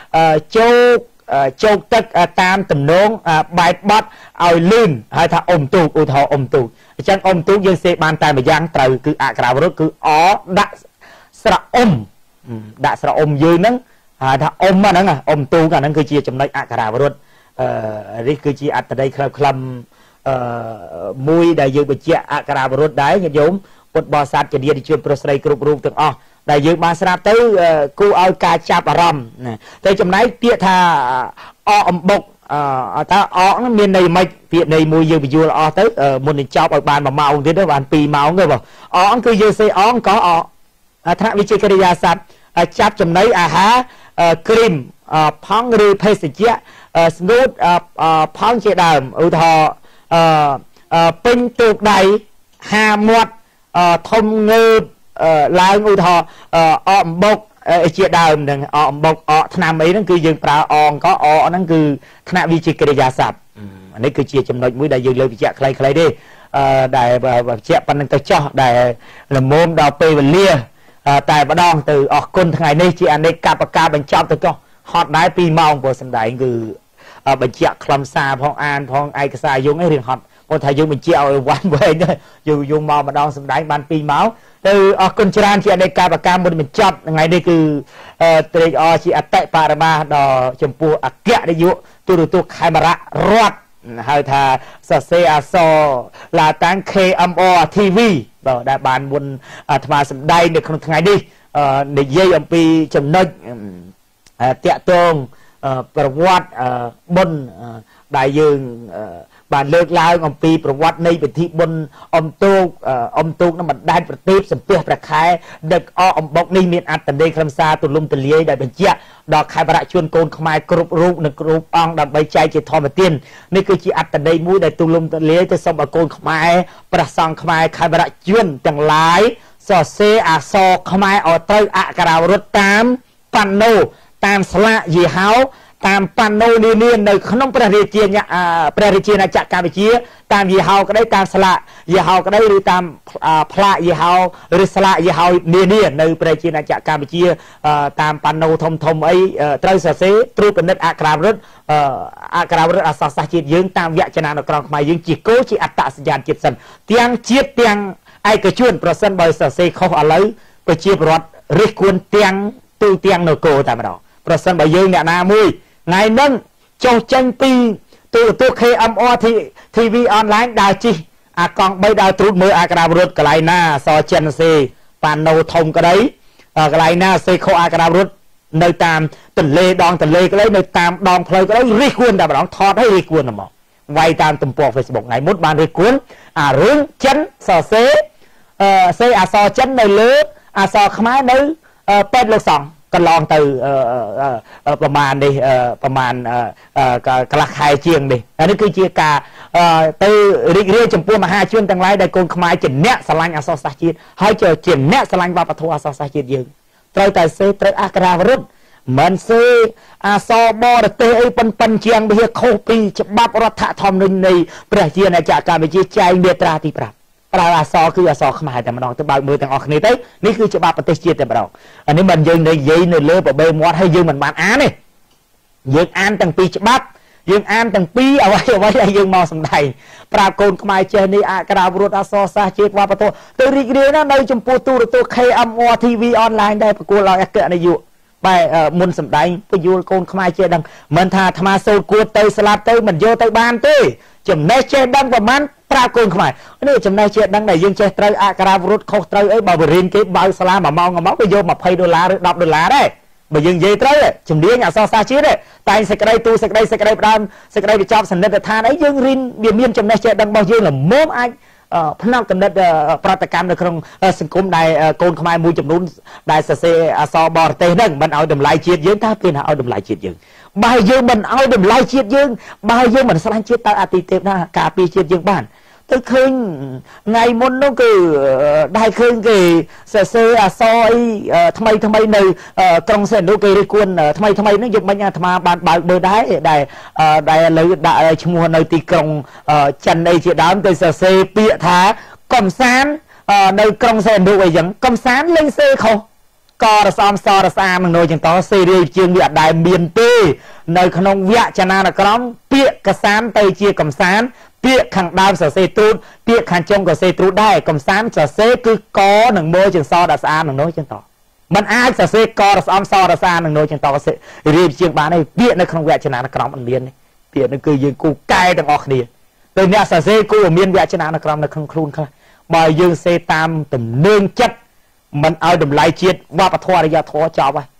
ជោគទឹកតាមទំនងបែបបត់ឲ្យលឿនហើយថាអមទូកឧទាហរណ៍អមទូកអញ្ចឹងអមទូកយើងសេបានតែម្យ៉ាងត្រូវគឺអក្ខរាវរុទ្ធគឺអដាក់ស្រអុំយើងហ្នឹងហៅថាអមហ្នឹងអមទូកអាហ្នឹងគឺជាចំណុចអក្ខរាវរុទ្ធនេះគឺជាអត្តន័យខ្លឹមមួយដែលយើងបញ្ជាក់អក្ខរាវរុទ្ធដែរញាតិញោមពុទ្ធបរិស័ទជាញាតិជនប្រុសស្រីគ្រប់រូបទាំងអស់ដែលយើងបានស្រាប់ទៅគូឲ្យការចាប់អារម្មណ៍តែចំណែកពាក្យថាអំបុកតើអកហ្នឹងមានន័យម៉េចពាក្យន័យមួយយើងបញ្យល់អស់ទៅមុននឹងចប់ឲ្យបាន1ម៉ោងទៀតបាន2ម៉ោងទេបងអកគឺយើងសេអកក៏អកថ្នាក់វិជាកិរិយាសព្ទចាប់ចំណីអាហារគ្រីមផង់ឬភេសជ្ជៈស្ងួតផង់ជាដើមឧទាហរណ៍ពេញទូកដៃហាមាត់ធំងើបឡើងឧទាហរណ៍អអំបុកជាដើមហ្នឹងអអំបុកអឆ្នាំអីហ្នឹងគឺយើងប្រើអអង្គអហ្នឹងគឺថ្នាក់វិជាកិរិយាសព្ទអានេះគឺជាចំណុចមួយដែលយើងលើកបញ្ជាក់ខ្លីៗទេដែលបញ្ជាក់ប៉ុណ្្នឹងទៅចោះដែលលមមដល់ពេលវេលាតែម្ដងទៅអរគុណថ្ងៃនេះជាអនេកកបការបញ្ចប់ទៅចោះហត់ដែរ2ម៉ោងព្រោះសម្ដែងគឺបញ្ជាក់ខ្លឹមសារផងអានផងឯកសារយើងឯងរៀងហត់គាត់ថាយើងបញ្ជាក់ឲ្យវ៉ាន់វែងដែរយើងមកម្ដងសម្ដែងបាន2ម៉ោងទៅអរគុណច្រើនជាអនេកកបការមុនបញ្ចប់ថ្ងៃនេះគឺត្រេកអរជាអតិបរមាដល់ចំពោះអគ្គនាយកទូរទស្សន៍ខេមរៈរដ្ឋហៅថាសរសេរអក្សរឡាតាំង KMR TV បាទដែលបានមុនអាត្មាសម្ដែងនៅក្នុងថ្ងៃនេះនិយាយអំពីចំណុចតាក់ទងប្រវត្តិបុណ្យដែលយើងបានលើកឡើងអំពីប្រវត្តិនៃពិធីបុណ្យអុំទូកនៅបណ្ដែតប្រទេសសំពះព្រះខែដឹកអអំបុកនេះមានអត្តន័យខ្លឹមសារទូលំទូលាយដែលបញ្ជាក់ដល់ខេមរៈជួនកូនខ្មែរគ្រប់រូបនិងគ្រប់អង្គដើម្បីចែកជាធម្មទាននេះគឺជាអត្តន័យមួយដែលទូលំទូលាយទៅសូមឲ្យកូនខ្មែរព្រះសង្ឃខ្មែរខេមរៈជួនទាំងឡាយសរសេរអក្សរខ្មែរឲ្យត្រូវអក្ខរាវរុទ្ធតាមប៉ាណូតាមស្លាកយីហោតាមប៉ាណូនានានៅក្នុងព្រះរាជាណាចក្រកម្ពុជាតាមយីហោក្តីតាមស្លាកយីហោក្តីឬតាមផ្លាកយីហោឬស្លាកយីហោនានានៅព្រះរាជាណាចក្រកម្ពុជាតាមប៉ាណូធំអីត្រូវសរសេរត្រួតពិនិត្យអក្ខរាវរុទ្ធអក្ខរាវរុទ្ធអក្សរសាស្ត្រជាតិយើងតាមវចនានុក្រមខ្មែរយើងជាគោលជាអត្តសញ្ញាណជាតិសិនទាំងជាតិទាំងឯកជនប្រសិនបើសរសេរខុសឥឡូវប្រជាពលរដ្ឋរិះគន់ទាំងទូទាំងនគរតែម្ដងប្រសិនបើយើងអ្នកណាមួយថ្ងៃហ្នឹងចុះចេញពីទូ KMO TV online ដើរជីអាកង់3ដើរត្រួតមើលអាក្រាបរត់កន្លែងណាអសចិនសេប៉ាណូធំក្តីកន្លែងណាសេខោអាក្រាបរត់នៅតាមទន្លេដងទន្លេក្តីនៅតាមដងផ្លូវក្តីរិះគួនតែម្ដងថតឲ្យរិះគួនហ្មងវាយតាមទំព័រ Facebook ថ្ងៃមុនបានរិះគួនអារឿងចិនសរសេរសេអសចិននៅលើអសខ្មែរនៅពេទ្យលោកសង្ឃកន្លងទៅប្រមាណនេះប្រមាណកន្លះខែជាងនេះនេះគឺជាការទៅរីករាយចំពោះមហាជនទាំងឡាយដែលកូនខ្មែរជាអ្នកស្រឡាញ់អក្សរសាស្ត្រជាតិហើយជាអ្នកស្រឡាញ់វប្បធម៌អក្សរសាស្ត្រជាតិយើងត្រូវតែសេត្រូវអក្សរាវរុទ្ធមិនសេអសបរទេសអីប៉ុនជាងវាខុសពីច្បាប់រដ្ឋធម្មនុញ្ញនៃព្រះជាណាចក្រកម្ពុជាចែងមាត្រាទី5ប្រើអសគឺអសខ្មែរតែម្ដងទៅបើកមើលទាំងអស់គ្នាទៅនេះគឺច្បាប់ប្រទេសជាតិតែម្ដងអានេះមិនយើងនិយាយនៅលើបបេមាត់ហើយយើងមិនបានអានទេយើងអានទាំងពីរច្បាប់យើងអានទាំងពីរអ្វីដែលយើងមកសម្ដែងប្រាប់កូនខ្មែរចេះនេះអក្សរាវរុទ្ធអក្សរសាស្ត្រជាតិវប្បធម៌ទៅរីករាយណាស់នៅចំពោះទូរទស្សន៍ KMO TV online ដែលប្រគល់ឲ្យអគ្គនាយកបែមុនសម្ដែងពយល់កូនខ្មែរចេះដឹងមិនថាអាត្មាសូត្រគួតទៅស្លាប់ទៅមិនយកទៅបានទេចំណេះចេះដឹងប្រហែលប្រាប់កូនខ្មែរនេះចំណេះចេះដឹងដែលយើងចេះត្រូវអក្សរាវរុទ្ធខុសត្រូវអីបើបរិញ្ញាគេបើសាលា1ម៉ោងក៏យក$20ឬ$10ដែរបើយើងនិយាយត្រូវជំនាញអក្សរសាស្ត្រជាតិតែងសេចក្តីទូសេចក្តីផ្ដើមសេចក្តីបញ្ចប់សន្និដ្ឋានអីយើងរៀនវាមានចំណេះចេះដឹងរបស់យើងល្មមអាចផ្នែកកំណត់ប្រតិកម្មនៅក្នុងសង្គមដែលកូនខ្មែរមួយចំនួនដែលសរសេរអក្សរបរទេសហ្នឹងមិនឲ្យតម្លៃជាតិយើងតើពេលណាឲ្យតម្លៃជាតិយើងបើយើងមិនឲ្យតម្លៃជាតិយើងបើយើងមិនស្រឡាញ់ជាតិតើអតិទេពណាការពារជាតិយើងបានទៅឃើញថ្ងៃមុននោះគឺដែលឃើញគេសរសេរអក្សរអីថ្មីនៅក្រុងសេនុគេរិះគួនថ្មីហ្នឹងយកមិញអាត្មាបានបើកមើលដែរដែលលើដាក់ឈ្មោះនៅទីក្រុងចិនអីជាដើមទៅសរសេរពាក្យថាកំសាន្តនៅក្រុងសេនុអីចឹងកំសាន្តលេងសេខុសករសំសរសាមនោះចឹងតសេរីជាងវាអត់ដែលមានទេនៅក្នុងវចនានុក្រមពាក្យកំសាន្តទៅជាកំសាន្តពាក្យខាងដើមសរសេរត្រួតពាក្យខាងចុងក៏សេត្រួតដែរកំសាន្តសរសេរគឺកនឹងមើលជាងសដល់ស្អាតនឹងនោះចឹងតมันអាចសរសេរករស្អំសរសានឹងនោះចឹងតរៀបជាងបានហើយពាក្យនៅក្នុងវចនានុក្រមអត់មានទេពាក្យនេះគឺយើងគូកែទាំងអស់គ្នាទៅអ្នកសរសេរគូមានវចនានុក្រមនៅក្នុងខ្លួនខ្លះបើយើងសេតាមទំនឹងចិត្តមិនឲ្យតម្លៃជាតិវប្បធម៌អរិយធម៌ចប់ហើយ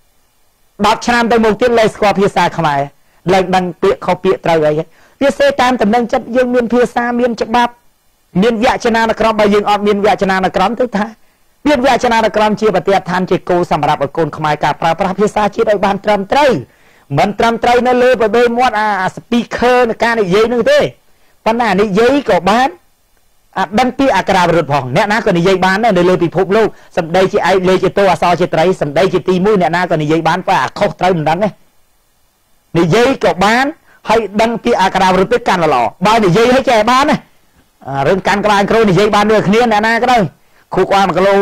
10ឆ្នាំទៅមុខទៀតលែងស្គាល់ភាសាខ្មែរលែងដឹងពាក្យខុសពាក្យត្រូវអីវាសេតាមតំណែងចិត្តយើងមានភាសាមានច្បាប់មានវចនានុក្រមបើយើងអត់មានវចនានុក្រមទៅថាមានវចនានុក្រមជាប្រតិឋានជាគោលសម្រាប់ឲ្យកូនខ្មែរការប្រើប្រាស់ភាសាជាតិឲ្យបានត្រឹមត្រូវមិនត្រឹមត្រូវនៅលើបបេមាត់អា speaker នៃការនិយាយនោះទេប៉ុន្តែនិយាយក៏បានដឹងពីអក្សរាវរុទ្ធផងអ្នកណាក៏និយាយបានដែរនៅលើពិភពលោកសម្ដីជាឯកលេខជាតោអក្សរជាត្រីសម្ដីជាទី1អ្នកណាក៏និយាយបានបើអាខុសត្រូវមិនដឹងទេនិយាយក៏បានហើយដឹងពីអក្សរាវរុទ្ធទៅកាន់ល្អបើនិយាយឲ្យចេះបានណារឿងកាន់ក្បាលគ្រូនិយាយបានដូចគ្នាអ្នកណាក៏ដោយគ្រូគាត់1គីឡូ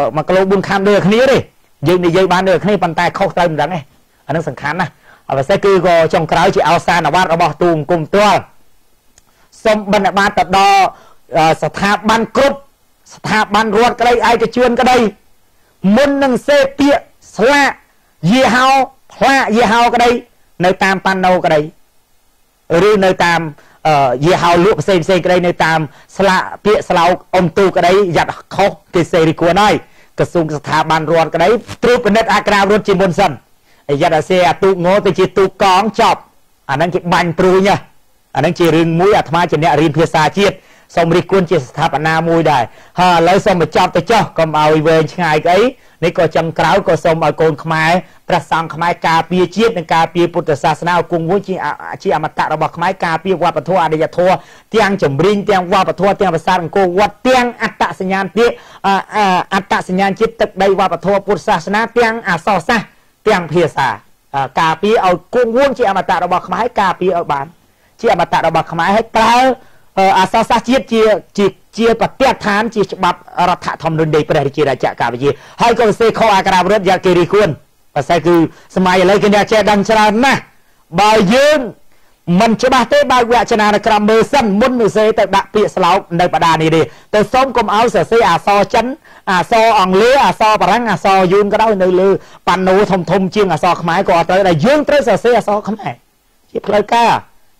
4ខាំដូចគ្នាទេយើងនិយាយបានដូចគ្នាប៉ុន្តែខុសត្រូវមិនដឹងទេអានឹងសំខាន់ណាស់ហើយពិសេសគឺក៏ចុងក្រោយជាអវសានវត្តរបស់ទូអង្គមទាល់សូមបិណ្ឌបាតទៅដល់ស្ថាប័នគ្រប់ស្ថាប័នរដ្ឋក្តីឯកជនក្តីមុននឹងសេពាកស្លាកយីហោផ្លាកយីហោក្តីនៅតាមប៉ាណូក្តីឬនៅតាមយីហោលក់ផ្សេងក្តីនៅតាមស្លាកពាក្យស្លោកអ៊ំទូក្តីយ៉ាត់ខុសគេសេរីគួរហើយក្រសួងស្ថាប័នរដ្ឋក្តីត្រួតពិនិត្យអក្សរាវរុទ្ធជាមុនសិនយ៉ាត់អាសេអាទូកងទៅជាទូកកងចប់អាហ្នឹងគេបាញ់ព្រួយណាអាហ្នឹងជារឿងមួយអាត្មាជាអ្នករៀនភាសាជាតិសូមរិះគន់ជាស្ថាបនាមួយដែរហើយឥឡូវសូមបញ្ចប់ទៅចុះកុំឲ្យវែងឆ្ងាយអីនេះក៏ចឹងក្រោយក៏សូមឲ្យកូនខ្មែរព្រះសង្ឃខ្មែរការពារជាតិនិងការពារពុទ្ធសាសនាគង់វង្សជាអមតៈរបស់ខ្មែរការពារវប្បធម៌អរិយធម៌ទាំងចម្រៀងទាំងវប្បធម៌ទាំងភាសាអង្គរវត្តទាំងអត្តសញ្ញាណជាតិអត្តសញ្ញាណជាតិទឹកដីវប្បធម៌ពុទ្ធសាសនាទាំងអក្សរសាស្ត្រទាំងភាសាការពារឲ្យគង់វង្សជាអមតៈរបស់ខ្មែរការពារឲ្យបានជាអមតៈរបស់ខ្មែរឲ្យប្រើអក្សរសាស្ត្រជាតិជាប្រតិឋានជាច្បាប់រដ្ឋធម្មនុញ្ញនៃព្រះរាជាណាចក្រកម្ពុជាហើយក៏សេខអក្សរាវរុទ្ធយ៉ាងគេរិះគួនប៉ុន្តែគឺសម័យឥឡូវគេអ្នកចេះដឹងច្រើនណាស់បើយើងមិនច្បាស់ទេបើវចនានុក្រមមើលសិនមុននឹងសេទៅដាក់ពាក្យស្លោកនៅបដានេះទេទៅសូមកុំឲ្យសរសេរអក្សរចិនអក្សរអង់គ្លេសអក្សរបារាំងអក្សរយួនក៏ដោយនៅលើប៉ាណូធំជាងអក្សរខ្មែរក៏អត់ត្រូវដែរយើងត្រូវសរសេរអក្សរខ្មែរជាផ្លូវការ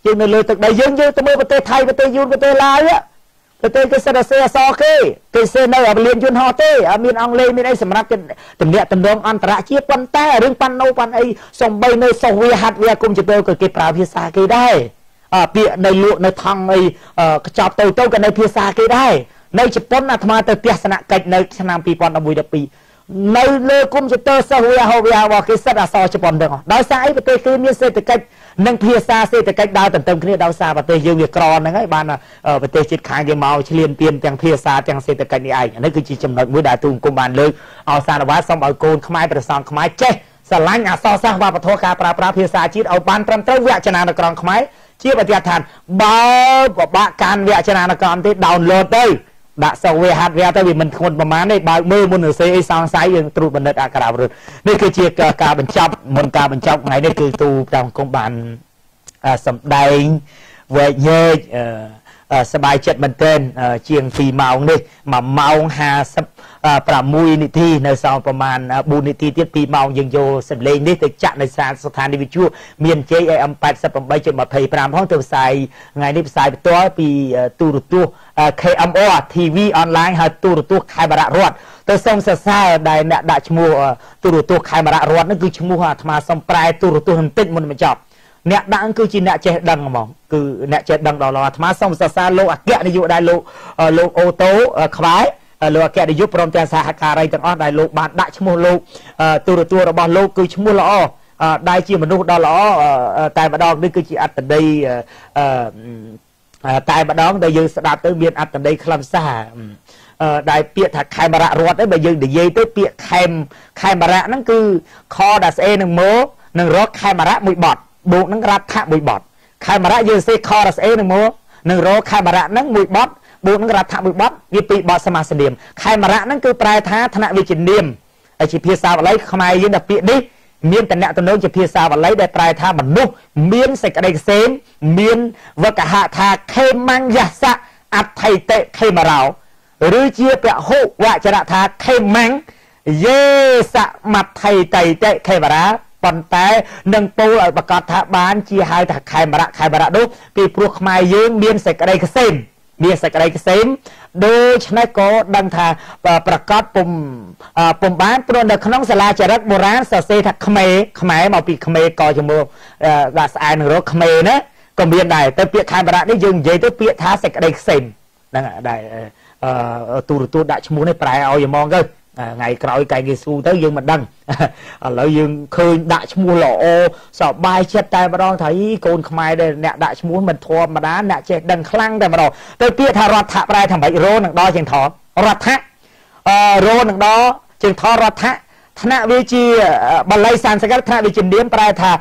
យើងនៅលើទឹកដីយើងទៅមើលប្រទេសថៃប្រទេសយួនប្រទេសឡាវប្រទេសគេសិតតែសេអសគេសេនៅអាលៀនយន្តហោះទេអត់មានអង់គ្លេសមានអីសម្រាប់ទំនាក់ទំនងអន្តរជាតិប៉ុន្តែរឿងប៉ាន់ណូប៉ាន់អីសំបីនៅសូវៀហាត់វាកុំព្យូទ័រក៏គេប្រើភាសាគេដែរពាក្យនៅលក់នៅថង់អីកញ្ចប់ទៅក៏នៅភាសាគេដែរនៅជប៉ុនអាត្មាទៅទស្សនកិច្ចនៅឆ្នាំ2011នៅលើកុំព្យូទ័រសូវៀហោវៀរបស់គេសិតអសជប៉ុនទាំងអស់ដោយសារអីប្រទេសគេមានសេដ្ឋកិច្ចនិងភាសាសេដ្ឋកិច្ចដើរទន្ទឹមគ្នាដោយសារប្រទេសយើងវាក្រហ្នឹងហើយបានប្រទេសជិតខាងគេមកឈ្លានពានទាំងភាសាទាំងសេដ្ឋកិច្ចនេះឯងនេះគឺជាចំណុចមួយដែលទូអង្គមបានលើកអសានវ៉ាសូមឲ្យកូនខ្មែរប្រសងខ្មែរចេះស្រឡាញ់អក្សរសាស្ត្រវប្បធម៌ការប្រើប្រាស់ភាសាជាតិឲ្យបានត្រឹមត្រូវវចនានុក្រមខ្មែរជាបទដ្ឋានបើពិបាកការវចនានុក្រមទេដោនឡូតទៅដាក់សូវៀហាត់វាទៅវាមិនធ្ងន់ប្រមាណទេបើមើលមុននឹងសេអីសង្ស័យយើងត្រួតពិនិត្យអក្ខរាវិរុទ្ធនេះគឺជាការបញ្ចប់មុនការបញ្ចប់ថ្ងៃនេះគឺទូតាមគុំបានសម្ដែងវែកញែកសบายចិត្តមែនទែនជាង2ម៉ោងនេះ1ម៉ោង56នាទីនៅសល់ប្រហែល4នាទីទៀត2ម៉ោងយើងយកសម្លេងនេះទៅចាក់នៅស្ថានីយវិទ្យុមានជ័យ AM 88.25 ផងទៅផ្សាយថ្ងៃនេះផ្សាយផ្ទាល់ពីទូរទស្សន៍ KMR TV online ហើយទូរទស្សន៍ខេមរៈរដ្ឋទៅសូមសរសើរដែលអ្នកដាក់ឈ្មោះទូរទស្សន៍ខេមរៈរដ្ឋនោះគឺឈ្មោះអាត្មាសុំប្រែទូរទស្សន៍បន្តិចមុនបញ្ចប់អ្នកដាក់គឺជាអ្នកចេះដឹងហ្មងគឺអ្នកចេះដឹងដល់អាត្មាសូមសរសើរលោកអគ្គនាយកដែលលោកអូតូក្បែរលោកអគ្គនាយកព្រមទាំងសហការីទាំងអស់ដែលលោកបានដាក់ឈ្មោះលោកទូរទស្សន៍របស់លោកគឺឈ្មោះល្អដែលជាមនុស្សដ៏ល្អតែម្ដងនេះគឺជាអត្តន័យតែម្ដងដែលយើងស្ដាប់ទៅមានអត្តន័យខ្លឹមសារដែលពាក្យថាខេមរៈរដ្ឋឯងបើយើងនិយាយទៅពាក្យខេមរៈហ្នឹងគឺខដែលស្អេនឹងមកនឹងរកខេមរៈមួយបត់បូកនឹងរដ្ឋៈមួយបត់ខេមរៈយើងសេខរស្អេនឹងមកនឹងរកខេមរៈហ្នឹងមួយបត់បូកនឹងរដ្ឋៈមួយបត់វាពីរបត់សមាសនាមខេមរៈហ្នឹងគឺប្រែថាឋានៈវិជ្ជានាមហើយជាភាសាបាលីខ្មែរយើងតែពាក្យនេះមានតំណែងជាភាសាបាលីដែលប្រែថាមនុស្សមានសេចក្តីក្សេមមានវកហៈថាខេមញ្ញសៈអដ្ឋិតិខេមរោឬជាពហុវចរៈថាខេមញ្ញយេសមដ្ឋិតិខេមរាប៉ុន្តែនឹងពោលឲ្យប្រកាសថាបានជាហៅថាខេមរៈនោះពីព្រោះខ្មែរយើងមានសេចក្តីក្សេមដូច្នេះក៏ដឹងថាប្រកាសពុំបានព្រោះនៅក្នុងសាលាចរិតបុរាណសរសេរថាខ្មែរមកពីខ្មែរក៏ជាមួយដាក់ស្អែនឹងរកខ្មែរណាក៏មានដែរតែពាក្យខេមរៈនេះយើងនិយាយទៅពាក្យថាសេចក្តីក្សេមហ្នឹងដែរទូរទស្សន៍ដាក់ឈ្មោះនេះប្រែឲ្យហ្មងទៅថ្ងៃក្រោយកែគេស៊ូទៅយើងមិនដឹងឥឡូវយើងឃើញដាក់ឈ្មោះល្អសប្បាយចិត្តតែម្ដងថាកូនខ្មែរដែលអ្នកដាក់ឈ្មោះមិនធម្មតាអ្នកចេះដឹងខ្លាំងតែម្ដងទៅពាក្យថារដ្ឋៈប្រែថាម៉េចរោនឹងដល់ជាងថរដ្ឋៈរោនឹងដល់ជាងថរដ្ឋៈឋានៈវាជាបាលីសំស្ក្រឹតឋានៈវិជ្ជានាមប្រែថា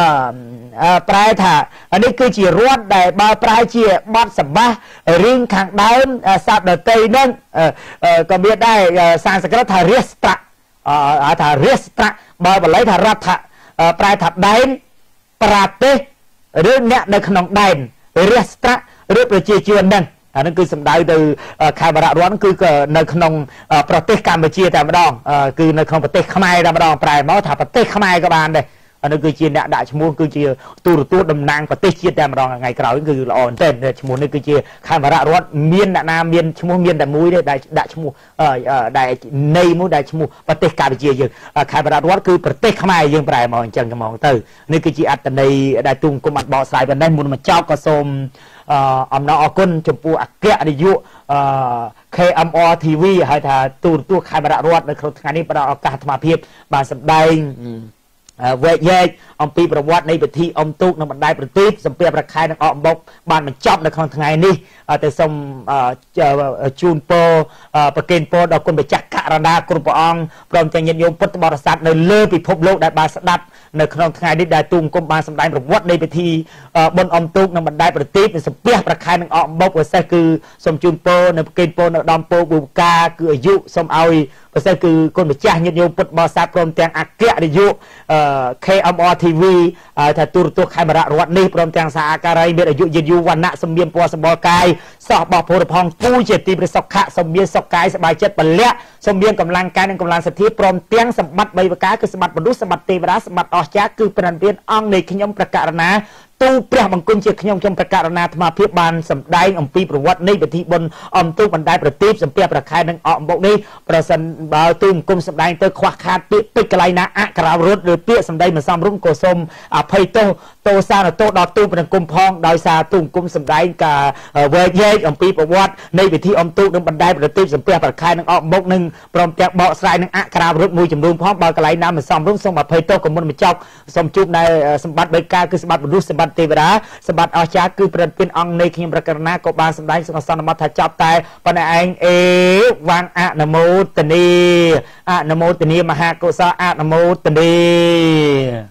នេះគឺជារដ្ឋដែលបើប្រែជាបទសម្បាសរឿងខាងដើមសត្វដតីនឹងក៏មានដែរសំស្ក្រឹតថារាស្ត្រថារាស្ត្របើបាលីថារដ្ឋៈប្រែថាដែនប្រទេសឬអ្នកនៅក្នុងដែនរាស្ត្រឬប្រជាជននឹងអានឹងគឺសំដៅទៅខេមរៈរដ្ឋគឺនៅក្នុងប្រទេសកម្ពុជាតែម្ដងគឺនៅក្នុងប្រទេសខ្មែរតែម្ដងប្រែមកថាប្រទេសខ្មែរក៏បានដែរអានោះគឺជាអ្នកដាក់ឈ្មោះគឺជាទូរទស្សន៍តំណាងប្រទេសជាតិតែម្ដងថ្ងៃក្រោយគឺល្អមែនទែនឈ្មោះនេះគឺជាខេមរៈរដ្ឋមានអ្នកណាមានឈ្មោះមានតែមួយទេដែលដាក់ឈ្មោះដែលនៃមួយដែលឈ្មោះប្រទេសកម្ពុជាយើងខេមរៈរដ្ឋគឺប្រទេសខ្មែរយើងប្រែមកអញ្ចឹងហ្មងទៅនេះគឺជាអត្តន័យដែលទូង្គមអត់បកស្រាយប៉ុណ្ណេះមុនមកចប់ក៏សូមអំណរអគុណចំពោះអគ្គនាយកKMR TV ហើយថាទូរទស្សន៍ខេមរៈរដ្ឋនៅក្នុងថ្ងៃនេះផ្ដល់ឱកាសអាត្មាភាពបានសម្ដែងវែកញែកអំពីប្រវត្តិនៃពិធីអុំទូកនៅបណ្ដែតប្រទីបសំភារប្រខែនិងអកអំបុកបានបញ្ចប់នៅក្នុងថ្ងៃនេះទៅសូមជូនពរប្រគេនពរដល់គុណម្ចាស់ករណាគ្រប់ព្រះអង្គព្រមទាំងញាតិញោមពុទ្ធបរិស័ទនៅលើពិភពលោកដែលបានស្ដាប់នៅក្នុងថ្ងៃនេះដែលទូមគុំបានសម្ដែងប្រវត្តិនៃពិធីបុណ្យអុំទូកនៅបណ្ដែតប្រទីបនិងសំភារប្រខែនិងអកអំបុកពិសេសគឺសូមជូនពរនៅប្រគេនពរនៅដំពរបុព្វកាគឺអាយុសូមឲ្យពិសេសគឺគុណម្ចាស់ញាតិញោមពុទ្ធបរិស័ទព្រមទាំងអគ្គនាយកKMR TV ថាទូរទស្សន៍ខេមរៈរដ្ឋនេះព្រមទាំងសហការីមានអាយុយឺនយូរវណ្ណៈសម្មានពណ៌សម្បល់កាយសោះបោះពុទ្ធផងគូជាទីព្រះសុខៈសម្មានសុខកាយសบายចិត្តពលៈសម្មានកម្លាំងកាយនិងកម្លាំងសទ្ធាព្រមទាំងសម្បត្តិ3ប្រការគឺសម្បត្តិមនុស្សសម្បត្តិទេវតាសម្បត្តិអស្ចារ្យគឺព្រះនិព្វានអង្គនៃខ្ញុំព្រះករណាទូព្រះបង្គំជាខ្ញុំប្រកាសណាអាត្មាភាពបានសម្ដែងអំពីប្រវត្តិនៃពិធីបុណ្យអំទូបណ្ដែតប្រទីបសំពះប្រខែនឹងអកមុខនេះប្រសិនបើទូបង្គំសម្ដែងទៅខ្វះខាតពាក្យពេចន៍កន្លែងណាអក្ខរាវរត់ឬពាក្យសម្ដែងមិនសមរម្យក៏សូមអភ័យទោសទោសានទោសដល់ទូបង្គំផងដោយសារទូបង្គំសម្ដែងការវែកញែកអំពីប្រវត្តិនៃពិធីអំទូនឹងបណ្ដែតប្រទីបសំពះប្រខែនឹងអកមុខនឹងព្រមទាំងបកស្រាយនឹងអក្ខរាវរត់មួយចំនួនផងបើកន្លែងណាមិនសមរម្យសូមអភ័យទោសក៏មុនបញ្ចប់សូមជួបនៅសម្បត្តិបីការគឺសម្បត្តិមនុស្សសម្បត្តិទេវតាសម្បត្តិអស្ចារ្យគឺប្រតិភិនអង្គនៃខ្ញុំប្រកាសណាក៏បានសម្ដែងសុខសន្មតថាចប់តែប៉ុន្តែឯងអេវ៉ាងអនុមោទនីមហាកុសលអនុមោទនី